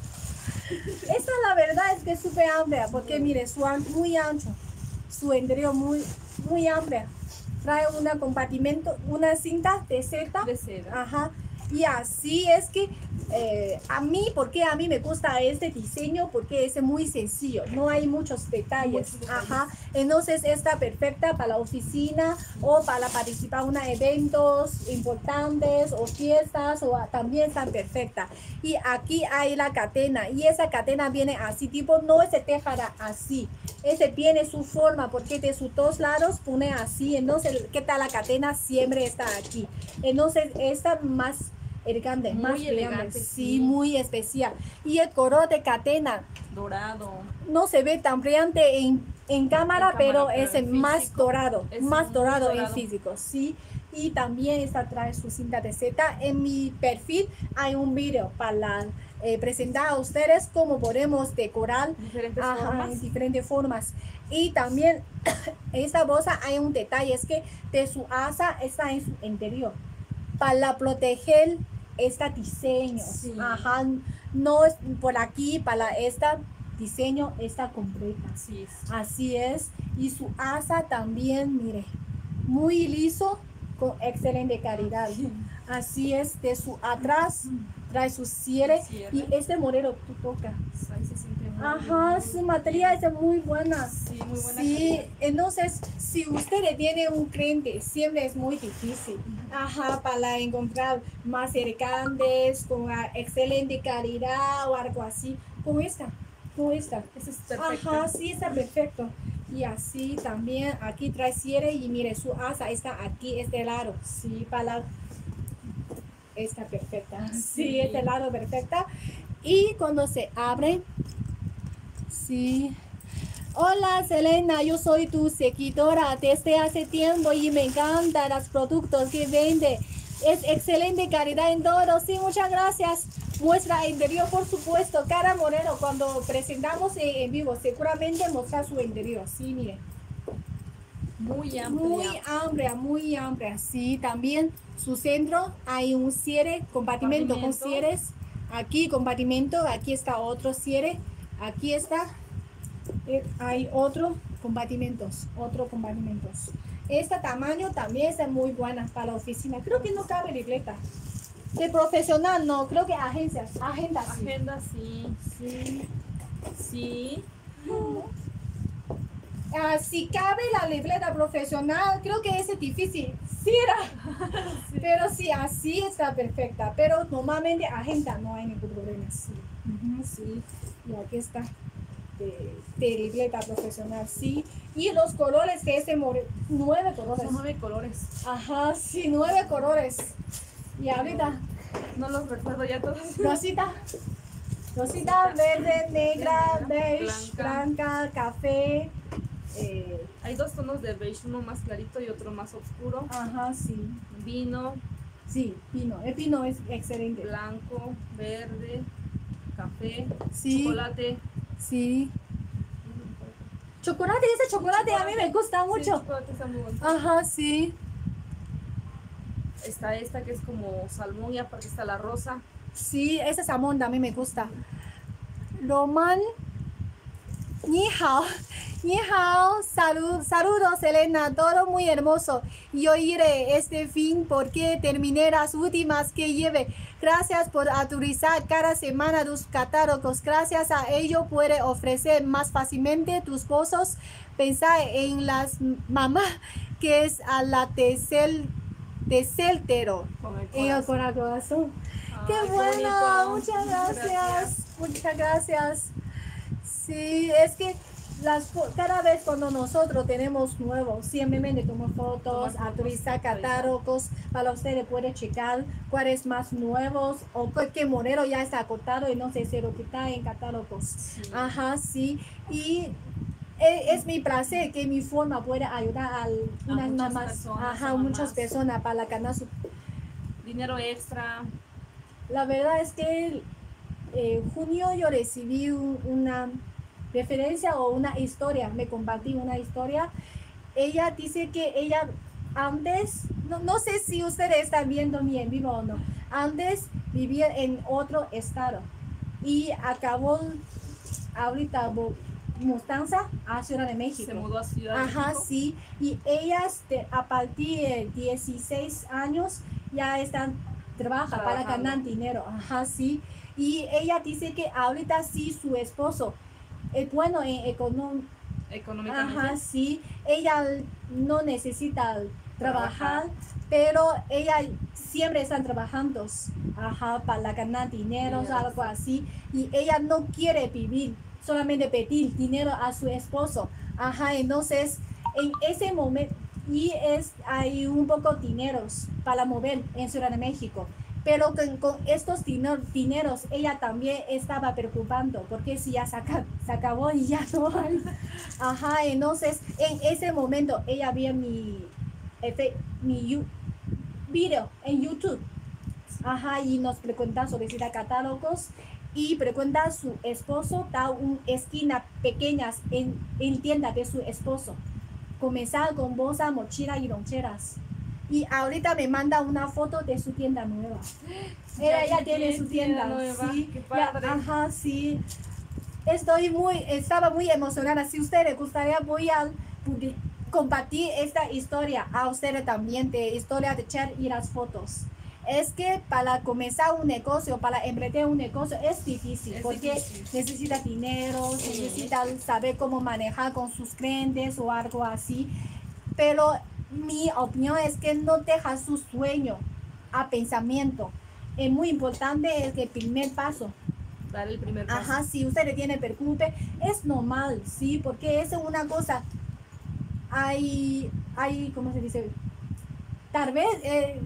Esta la verdad es que es súper amplia, porque mire, su an- muy ancho, su interior muy, muy amplia. Trae un compartimento, una cinta de seda. De seda. Ajá. Y así es que eh, a mí, porque a mí me gusta este diseño, porque es muy sencillo, no hay muchos detalles. Muchos detalles. Ajá. Entonces está perfecta para la oficina o para participar en eventos importantes o fiestas, o también está perfecta. Y aquí hay la cadena, y esa cadena viene así, tipo, no se tejará así. Ese tiene su forma, porque de sus dos lados pone así, entonces, ¿qué tal la cadena? Siempre está aquí. Entonces, esta más elegante, Muy más brillante, elegante, sí, sí. muy especial. Y el color de cadena Dorado. no se ve tan brillante en, en cámara, En cámara, pero, pero es en más físico dorado, es más muy dorado, en dorado. físico, sí. Y también esta trae su cinta de seda. En mi perfil hay un video para eh, presentar a ustedes cómo podemos decorar. Diferentes Ajá, formas. en diferentes formas. Y también esta bolsa hay un detalle, es que de su asa está en su interior para proteger este diseño. Sí. Ajá, no es por aquí, para este diseño está completa. Así es. Así es. Y su asa también, mire, muy liso, con excelente calidad. Así es, de su atrás trae su cierre, Cierre. y este modelo tú tocas. Ahí se siente muy Ajá, bien. su material es muy buena. Sí, muy buena Sí, calidad. entonces, si usted tiene un cliente, siempre es muy difícil. Ajá, para encontrar más elegantes, con ah, excelente calidad o algo así. Con esta, con esta. Ese es perfecto. Ajá, sí, está perfecto. Y así también, aquí trae cierre y mire, su asa está aquí, este lado. Sí, para está perfecta. Sí, Sí. este lado perfecta. Y cuando se abre, sí. Hola Selena, yo soy tu seguidora desde hace tiempo y me encantan los productos que vende. Es excelente calidad en todo. Sí, muchas gracias. Muestra interior, por supuesto. Cada modelo cuando presentamos en, en vivo, seguramente muestra su interior. Sí, mire. Muy amplia. Muy amplia, muy amplia. Sí, también su centro hay un cierre, compartimento con Compartimento. cierres. Aquí compartimento, aquí está otro cierre, aquí está, eh, hay otro compartimentos, otro compartimentos. Este tamaño también es muy buena para la oficina. Creo que no cabe libreta. De profesional no, creo que agencias, agendas. Sí. Agenda, sí. Sí. Sí. Ah, si cabe la libreta profesional, creo que es difícil. Sí, era. Pero sí, así está perfecta. Pero normalmente agenda no hay ningún problema. Sí. Ujú, sí. Y aquí está. De, de libreta profesional, sí. Y los colores que ese more, nueve colores. Son nueve colores. Ajá, sí, nueve colores. Y ahorita, No los recuerdo ya todos. rosita. Rosita, verde, negra, Negra, beige, blanca. blanca, café, eh, Hay dos tonos de beige, uno más clarito y otro más oscuro. Ajá, sí. Vino, Sí, pino. El pino es excelente. blanco, verde, café, Sí. chocolate. Sí. Chocolate, ese chocolate a mí me gusta Sí, mucho. chocolate está muy bueno. Ajá, sí. Está esta que es como salmón y aparte está la rosa. Sí, ese salmón también me gusta. Roman, ni hao, ni hao, salud, saludos Elena, todo muy hermoso. Yo iré este fin porque terminé las últimas que lleve. Gracias por actualizar cada semana tus catálogos. Gracias a ello puede ofrecer más fácilmente tus pozos. Pensar en las mamás que es a la tercer, tercero Con el en el corazón. corazón. ¡Qué Ay, bueno! bonito. Muchas gracias. Muchas gracias. Sí, es que las, fo- cada vez cuando nosotros tenemos nuevos, simplemente como fotos, Tomar fotos, actualizar actualizar. catálogos, para ustedes puede checar cuáles más nuevos o qué qué modelo ya está acotado y no sé si lo que está en catálogos. Sí. Ajá, sí. Y e- es mi placer que mi forma puede ayudar a unas muchas mamás, personas, ajá, a muchas mamás. personas para ganar su. Dinero extra. La verdad es que en junio yo recibí un- una referencia o una historia, me compartí una historia. Ella dice que ella antes, no, no sé si ustedes están viendo mi en vivo o no, antes vivía en otro estado y acabó ahorita bo- mudanza a Ciudad de México. Se mudó a Ciudad de Ajá, México. sí. Y ellas de- a partir de dieciséis años ya están trabaja para Trabajando. ganar dinero. Ajá, sí. Y ella dice que ahorita sí su esposo es bueno en economía. Económicamente. Ajá, sí. Ella no necesita trabajar, Trabajar. pero ella siempre están trabajando. Ajá, para ganar dinero, Dinero, algo sí. así. Y ella no quiere vivir, solamente pedir dinero a su esposo. Ajá, entonces en ese momento, y es, hay un poco dineros para mover en Ciudad de México. Pero con, con estos diner- dineros ella también estaba preocupando porque si ya se, aca- se acabó y ya no hay. Ajá, entonces en ese momento ella vio mi, efe- mi yu- video en YouTube. Ajá, y nos pregunta sobre si da catálogos y pregunta a su esposo, da una esquina pequeñas en, en tienda de su esposo. Comenzar con bolsa, mochila y loncheras. Y ahorita me manda una foto de su tienda nueva. Ella ya tiene su tienda, nueva. sí. Qué ya- padre. ajá, sí. Estoy muy, estaba muy emocionada. Si ustedes les gustaría, voy a publi- compartir esta historia a ustedes también, de historia de chat y las fotos. Es que para comenzar un negocio, para emprender un negocio es difícil, Es porque difícil. necesita dinero, Sí. necesita saber cómo manejar con sus clientes o algo así. Pero mi opinión es que no deja su sueño a pensamiento. Es muy importante el que el primer paso. Dar el primer paso. Ajá, si usted le tiene preocupe, es normal, sí, porque es una cosa. Hay, hay, ¿cómo se dice? Tal vez, eh,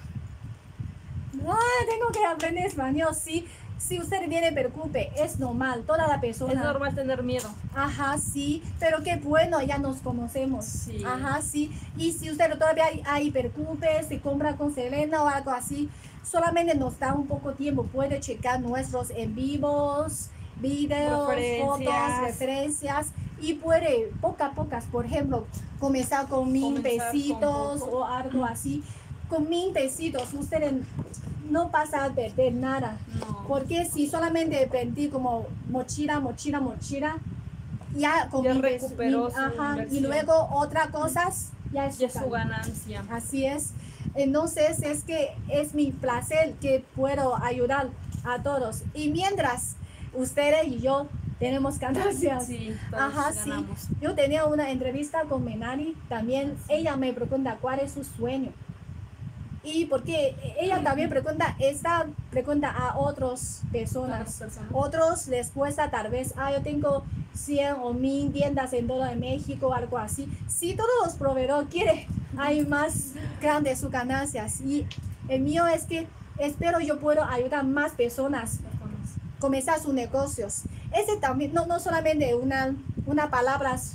ah, tengo que aprender español, sí. Si usted tiene preocupe, es normal, toda la persona. Es normal tener miedo. Ajá, sí, pero qué bueno, ya nos conocemos. Sí. Ajá, sí. Y si usted todavía hay, hay preocupe, se compra con Selena o algo así, solamente nos da un poco tiempo, puede checar nuestros en vivos, videos, Referencias. fotos, referencias y puede poco a poco, por ejemplo, comenzar con mil Comenzar con pesitos poco. o algo así. Con mil pesitos ustedes no pasa a perder nada. No. Porque si solamente vendí como mochila, mochila, mochila, ya con Ya mi pes- recuperó mi- su ajá, y inversión. luego otras cosas ya es, Ya es su ganancia. ganancia. Así es. Entonces es que es mi placer que puedo ayudar a todos. Y mientras ustedes y yo tenemos ganancias. Sí, todos Ajá, sí. ganamos. Yo tenía una entrevista con Menari, también ella me pregunta cuál es su sueño. Y porque ella también pregunta, esta pregunta a otras Otras personas. personas. Otros les cuesta tal vez, ah, yo tengo cien o mil tiendas en todo México, algo así. Si todos los proveedores quieren, hay más grandes sus ganancias. Y el mío es que espero yo puedo ayudar a más personas Personas. comenzar sus negocios. Ese también, no, no solamente una, una palabra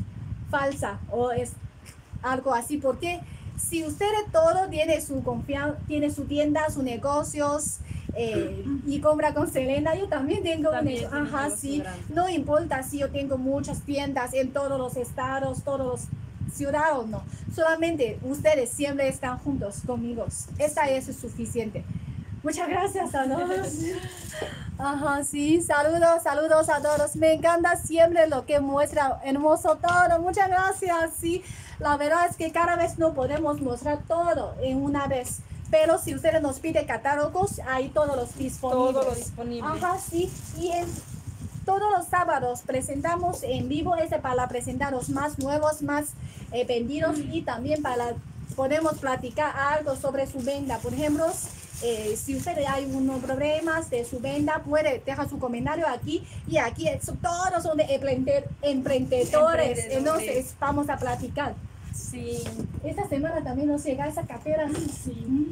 falsa o es algo así, porque si ustedes todo tiene su confianza, tiene su tienda, sus negocios eh, y compra con Selena, yo también tengo También un tiene ajá, negocio sí, grande. no importa si yo tengo muchas tiendas en todos los estados, todos los ciudades, no, solamente ustedes siempre están juntos conmigo, esta es suficiente. Muchas gracias a todos. Ajá, sí, saludos, saludos a todos. Me encanta siempre lo que muestra, hermoso todo. Muchas gracias, sí. La verdad es que cada vez no podemos mostrar todo en una vez. Pero si ustedes nos piden catálogos, hay todos los disponibles. Todo lo disponible. Ajá, sí. Y en todos los sábados presentamos en vivo, ese para presentar los más nuevos, más eh, vendidos y también para podemos platicar algo sobre su venta. Por ejemplo, Eh, si ustedes hay unos problemas de su venta, puede dejar su comentario aquí y aquí es, todos son de emprender, emprendedores, Emprendedores. entonces vamos a platicar. Sí. Esta semana también nos llega esa cartera. Sí.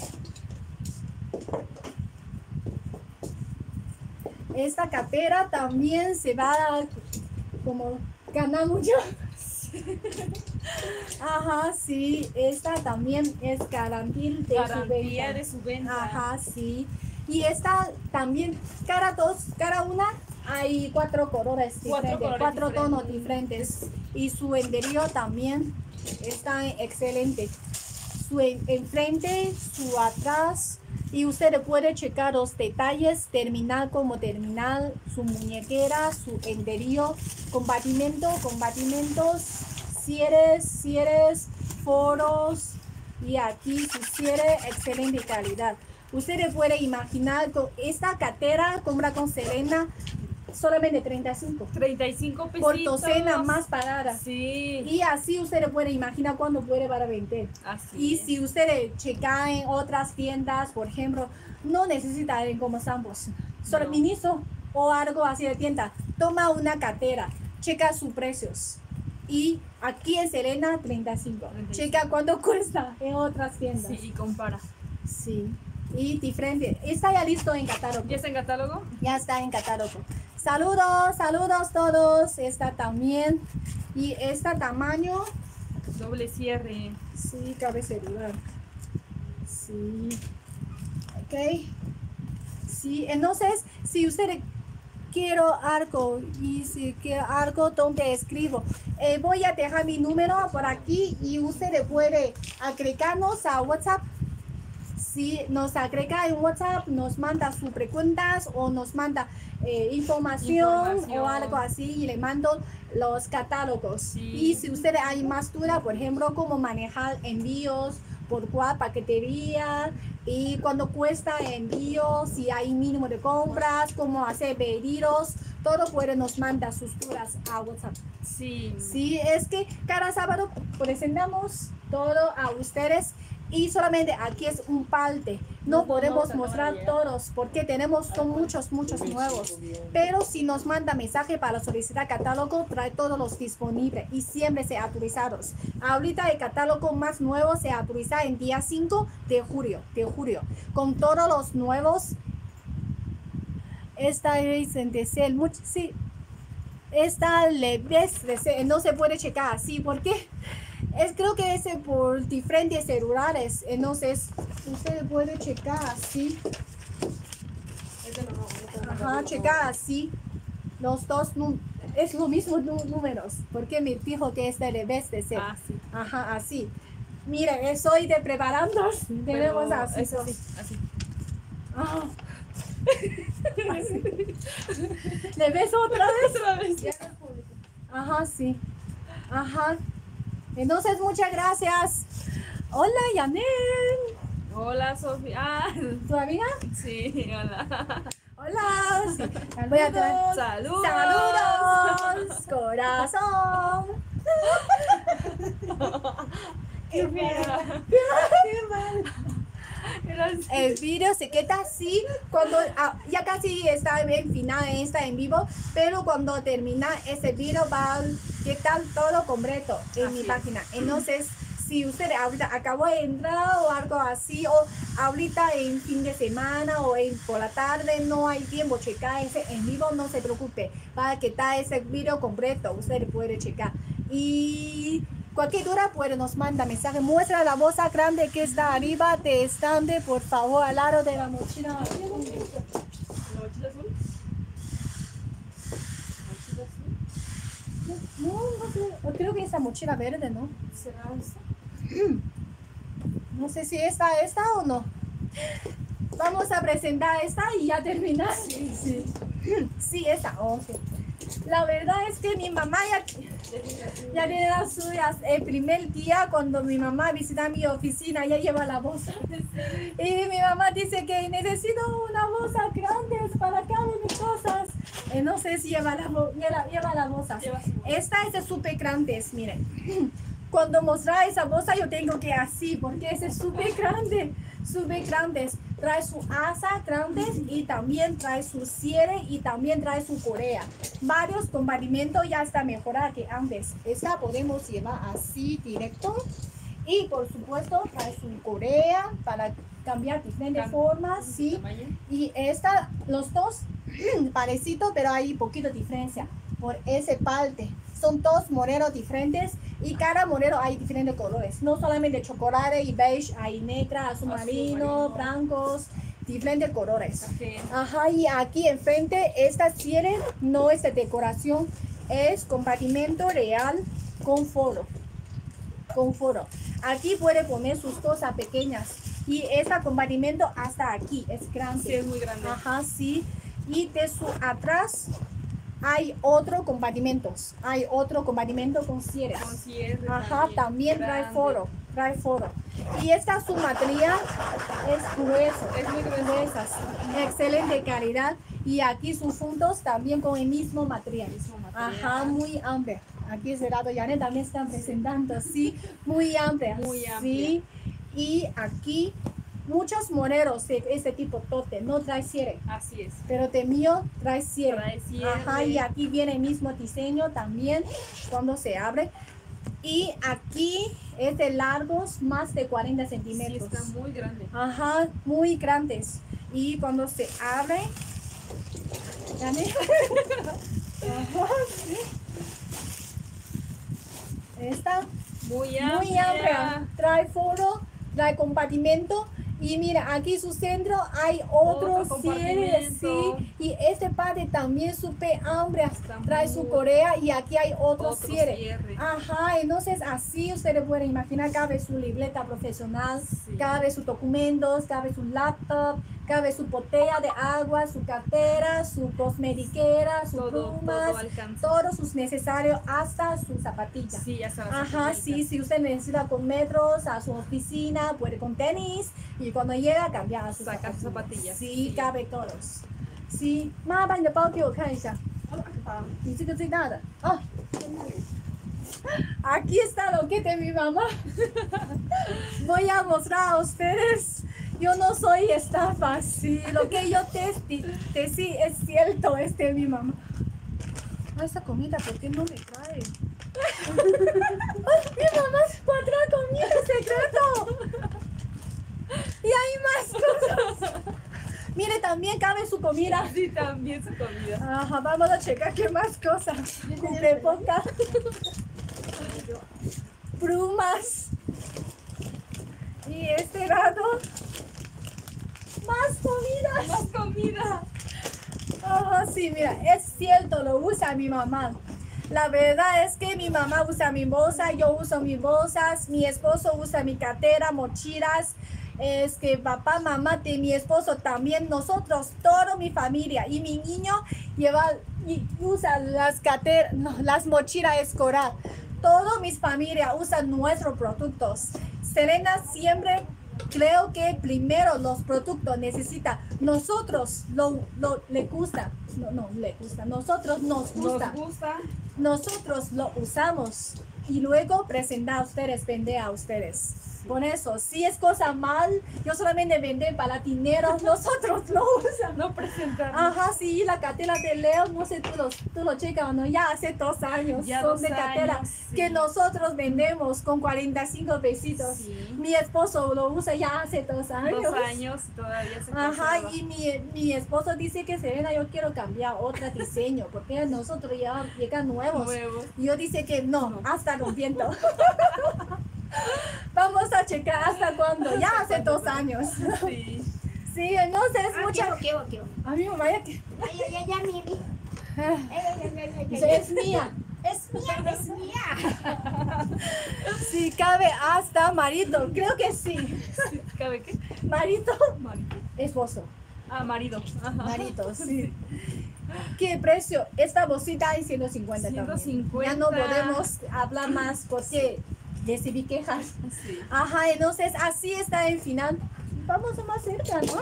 Esta cartera también se va a como ganar mucho. Ajá, sí, esta también es garantía de Garantía su venta. de su venta. Ajá, sí. Y esta también, cada dos, cada una hay cuatro colores Cuatro diferentes, colores cuatro tonos diferentes. diferentes. Y su interior también está excelente. Su en- enfrente, su atrás. Y usted puede checar los detalles, terminal como terminal, su muñequera, su interior, compartimento, compartimentos, cierres, cierres, foros y aquí su cierre, excelente calidad. Ustedes pueden imaginar con esta cartera, compra con Selena, solamente treinta y cinco. treinta y cinco pesitos. Por docena más parada. Sí. Y así ustedes pueden imaginar cuándo puede para vender. Así Y es. si ustedes checan en otras tiendas, por ejemplo, no necesitan como Sambos, solo No. Miniso o algo así de tienda, toma una cartera, checa sus precios. Y aquí en Selena, treinta y cinco. treinta y cinco. Checa cuánto cuesta en otras tiendas. Sí, y compara. Sí. Y diferente. Está ya listo en catálogo. ¿Ya está en catálogo? Ya está en catálogo. Saludos, saludos todos. Esta también. Y este tamaño. Doble cierre. Sí, cabe celular. Sí. Ok. Sí, entonces, si usted quiero algo y si quiero algo donde escribo, eh, voy a dejar mi número por aquí y usted puede agregarnos a WhatsApp. Si nos agrega en WhatsApp, nos manda sus preguntas o nos manda eh, información, Información. o algo así y le mando los catálogos. Sí. Y si ustedes hay más duda, por ejemplo, cómo manejar envíos, por cuál paquetería y cuánto cuesta envío, si hay mínimo de compras, cómo hacer pedidos, todo puede nos manda sus dudas a WhatsApp. Sí. Sí, es que cada sábado presentamos todo a ustedes y solamente aquí es un parte. No No, podemos no, mostrar no, no, todos porque tenemos son muchos, muchos nuevos. Pero si nos manda mensaje para solicitar catálogo, trae todos los disponibles y siempre se autorizados. Ahorita el catálogo más nuevo se autoriza en día cinco de julio, de julio, con todos los nuevos. Esta es en deseo, mucho, sí. Esta le ves, deseo, no se puede checar así, porque es creo que es por diferentes celulares, entonces usted puede checar así. Ajá, checar así. Los dos nú- es lo mismo nú- números, porque me dijo que es de revés de ser. Ah, sí. Ajá, así. Mire, estoy de preparando. Tenemos Pero así. es así, así. Ah. Así. ¿Le ves otra vez? Otra vez. Ajá, sí. Ajá. Entonces, muchas gracias. Hola, Yanel. Hola, Sofía. Ah, ¿Tu amiga? sí, hola. Hola. Sí. Voy a traer. Saludos. Saludos, corazón. Qué fea. Gracias. El video se queda así cuando ah, ya casi está en final, está en vivo, pero cuando termina ese video va a quedar todo completo en Así mi es. página. Entonces, si usted ahorita acabó de entrar o algo así, o ahorita en fin de semana o en, por la tarde no hay tiempo checar ese en vivo, no se preocupe, para que está ese video completo, usted puede checar. Y cualquier duda puede nos manda mensaje. Muestra la bolsa grande que está arriba de estante, por favor, al lado de la mochila. ¿La mochila azul? ¿Mochila azul? No, no sé. Yo creo que esa mochila verde, ¿no? ¿Será esa? No sé si esta, esta o no. Vamos a presentar esta y ya terminar. Sí, sí. Sí, esta. Ok. La verdad es que mi mamá ya, ya tiene las suyas. El primer día cuando mi mamá visita mi oficina, ya lleva la bolsa. Y mi mamá dice que necesito una bolsa grande para cada mis cosas. Y no sé si lleva la, bo- lleva, lleva la bolsa. Lleva su bolsa. Esta es súper grande, miren. Cuando mostrar esa bolsa yo tengo que así, porque es súper grande, súper grandes. Trae su asa grandes y también trae su cierre y también trae su correa. Varios compartimentos ya está mejorada que antes. Esta podemos llevar así directo y por supuesto trae su correa para cambiar diferentes Cam- formas, sí. ¿Tamaño? Y esta, los dos parecidos, pero hay poquito diferencia por ese parte. Son dos moneros diferentes y cada monero hay diferentes colores. No solamente chocolate y beige, hay negra, azul Azul marino, marino. blancos, diferentes colores. Ok. Ajá, y aquí enfrente, esta cierre no es de decoración, es compartimento real con foro. Con foro. Aquí puede poner sus cosas pequeñas. Y este compartimento hasta aquí es grande. Sí, es muy grande. Ajá, sí. Y de su atrás hay otro compartimento. Hay otro compartimento con cierres. Con cierre Ajá, también trae grande. foro. Trae foro. Y esta su material es grueso. Es muy grueso. Gruesas. Excelente calidad. Y aquí sus puntos también con el mismo material. Mismo material. Ajá, muy amplio. Aquí ese lado Janet también están presentando, sí, muy amplia. Muy Sí. Y aquí muchos moneros de este tipo tote no trae cierre, Así es. pero de mío trae cierre. Trae cierre. Ajá, y aquí viene el mismo diseño también cuando se abre. Y aquí es de largos más de cuarenta Sí, centímetros. está muy grande. Ajá, muy grandes. Y cuando se abre, Janet. Ajá, sí. Esta Muy amplia. muy amplia, trae foro, trae compartimento y mira aquí su centro hay otro, Otro cierre, sí, compartimento. y este parte también súper amplia, Está trae muy- su correa y aquí hay otro, Otro cierre. cierre. Ajá, entonces así ustedes pueden imaginar, cabe su libreta profesional, Sí. cabe sus documentos, cabe su laptop, cabe su botella de agua, su cartera, su cosmetiquera, sus Todo, plumas, todo alcanza. todos sus necesarios hasta sus zapatillas. Sí, hasta las Ajá, zapatillas. sí, si usted necesita con metros a su oficina, puede con tenis y cuando llega cambiar a sus Saca sus zapatillas. zapatillas, Sí, sí. cabe todos. Sí, 妈，把你的包给我看一下。你这个最大的啊。Aquí está lo que de mi mamá. Voy a mostrar a ustedes. Yo no soy estafa, sí. Lo que yo te, te, te sí es cierto, es de mi mamá. Ah, esa comida, ¿por qué no me trae? Ay, mi mamá encontró comida secreto. Y hay más cosas. Mire, también cabe su comida. Sí, también su comida. Ajá, vamos a checar qué más cosas. Cubrebocas. Plumas. Y este lado. Más comida. Más comida. Ajá, sí, mira, es cierto, lo usa mi mamá. La verdad es que mi mamá usa mi bolsa, yo uso mis bolsas, mi esposo usa mi cartera, mochilas. Es que papá, mamá de mi esposo también, nosotros, toda mi familia y mi niño lleva y usa las carteras, no, las mochilas escolar. Toda mi familia usa nuestros productos. Selena siempre creo que primero los productos necesita. Nosotros lo, lo le gusta. No, no le gusta. Nosotros nos gusta. Nos gusta. Nosotros lo usamos. y luego presentar a ustedes, vender a ustedes. Por eso, si es cosa mal, yo solamente vender para dinero, nosotros lo usamos. No presentar. Ajá, sí, la cartera de Leo, no sé, tú lo, tú lo checas, ¿no? Ya hace dos años Ya son dos de cartera años, sí. que nosotros vendemos con cuarenta y cinco pesitos. Sí. Mi esposo lo usa ya hace dos años. Dos años y todavía se Ajá, conserva. y mi, mi esposo dice que Serena, yo quiero cambiar otro diseño, porque nosotros ya llegan nuevos. Nuevos. Y yo dice que no, No. hasta rompiendo. Vamos a checar hasta cuándo, ya hace dos años. Sí. Sí, entonces Ah, mucha... quiero, quiero, quiero. A mí, vaya que... Ay, ay, ay, ay, mire. Ah, Ay, ay, ay, ay, ay, dice, ay. es mía. Es mía, es mía. Sí, cabe hasta marido, creo que sí. ¿Cabe qué? Marido, Marido. esposo. Ah, marido. Ajá. Marido, sí. ¿Qué precio? Esta bolsita en ciento cincuenta también. ciento cincuenta. Ya no podemos hablar más porque recibí quejas. Sí. Ajá, entonces así está el final. Vamos a más cerca, ¿no?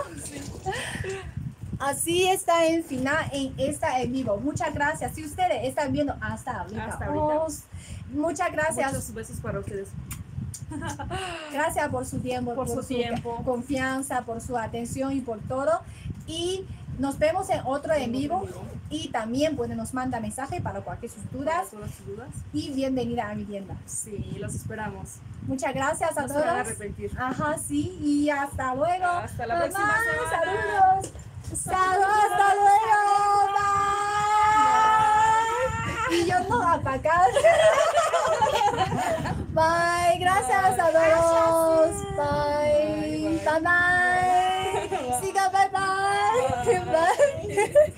Así está el final en esta en vivo. Muchas gracias. Si ustedes están viendo hasta ahorita. Hasta ahorita. oh, muchas gracias. Muchos besos para ustedes. Gracias por su tiempo, Por su tiempo. confianza, por su atención y por todo. Y nos vemos en otro en vivo. Y también pueden nos mandar mensaje para cualquier sus dudas. Todas sus dudas. Y bienvenida a mi tienda. Sí, los esperamos. Muchas gracias a No se van a todos. arrepentir. Ajá, sí. Y hasta luego. Hasta la Mamá, próxima semana. Saludos. Saludos, hasta luego. Bye. Y yo no apagar. Bye. Gracias a todos. Bye. Bye. Bye. Siga, bye bye. Bye.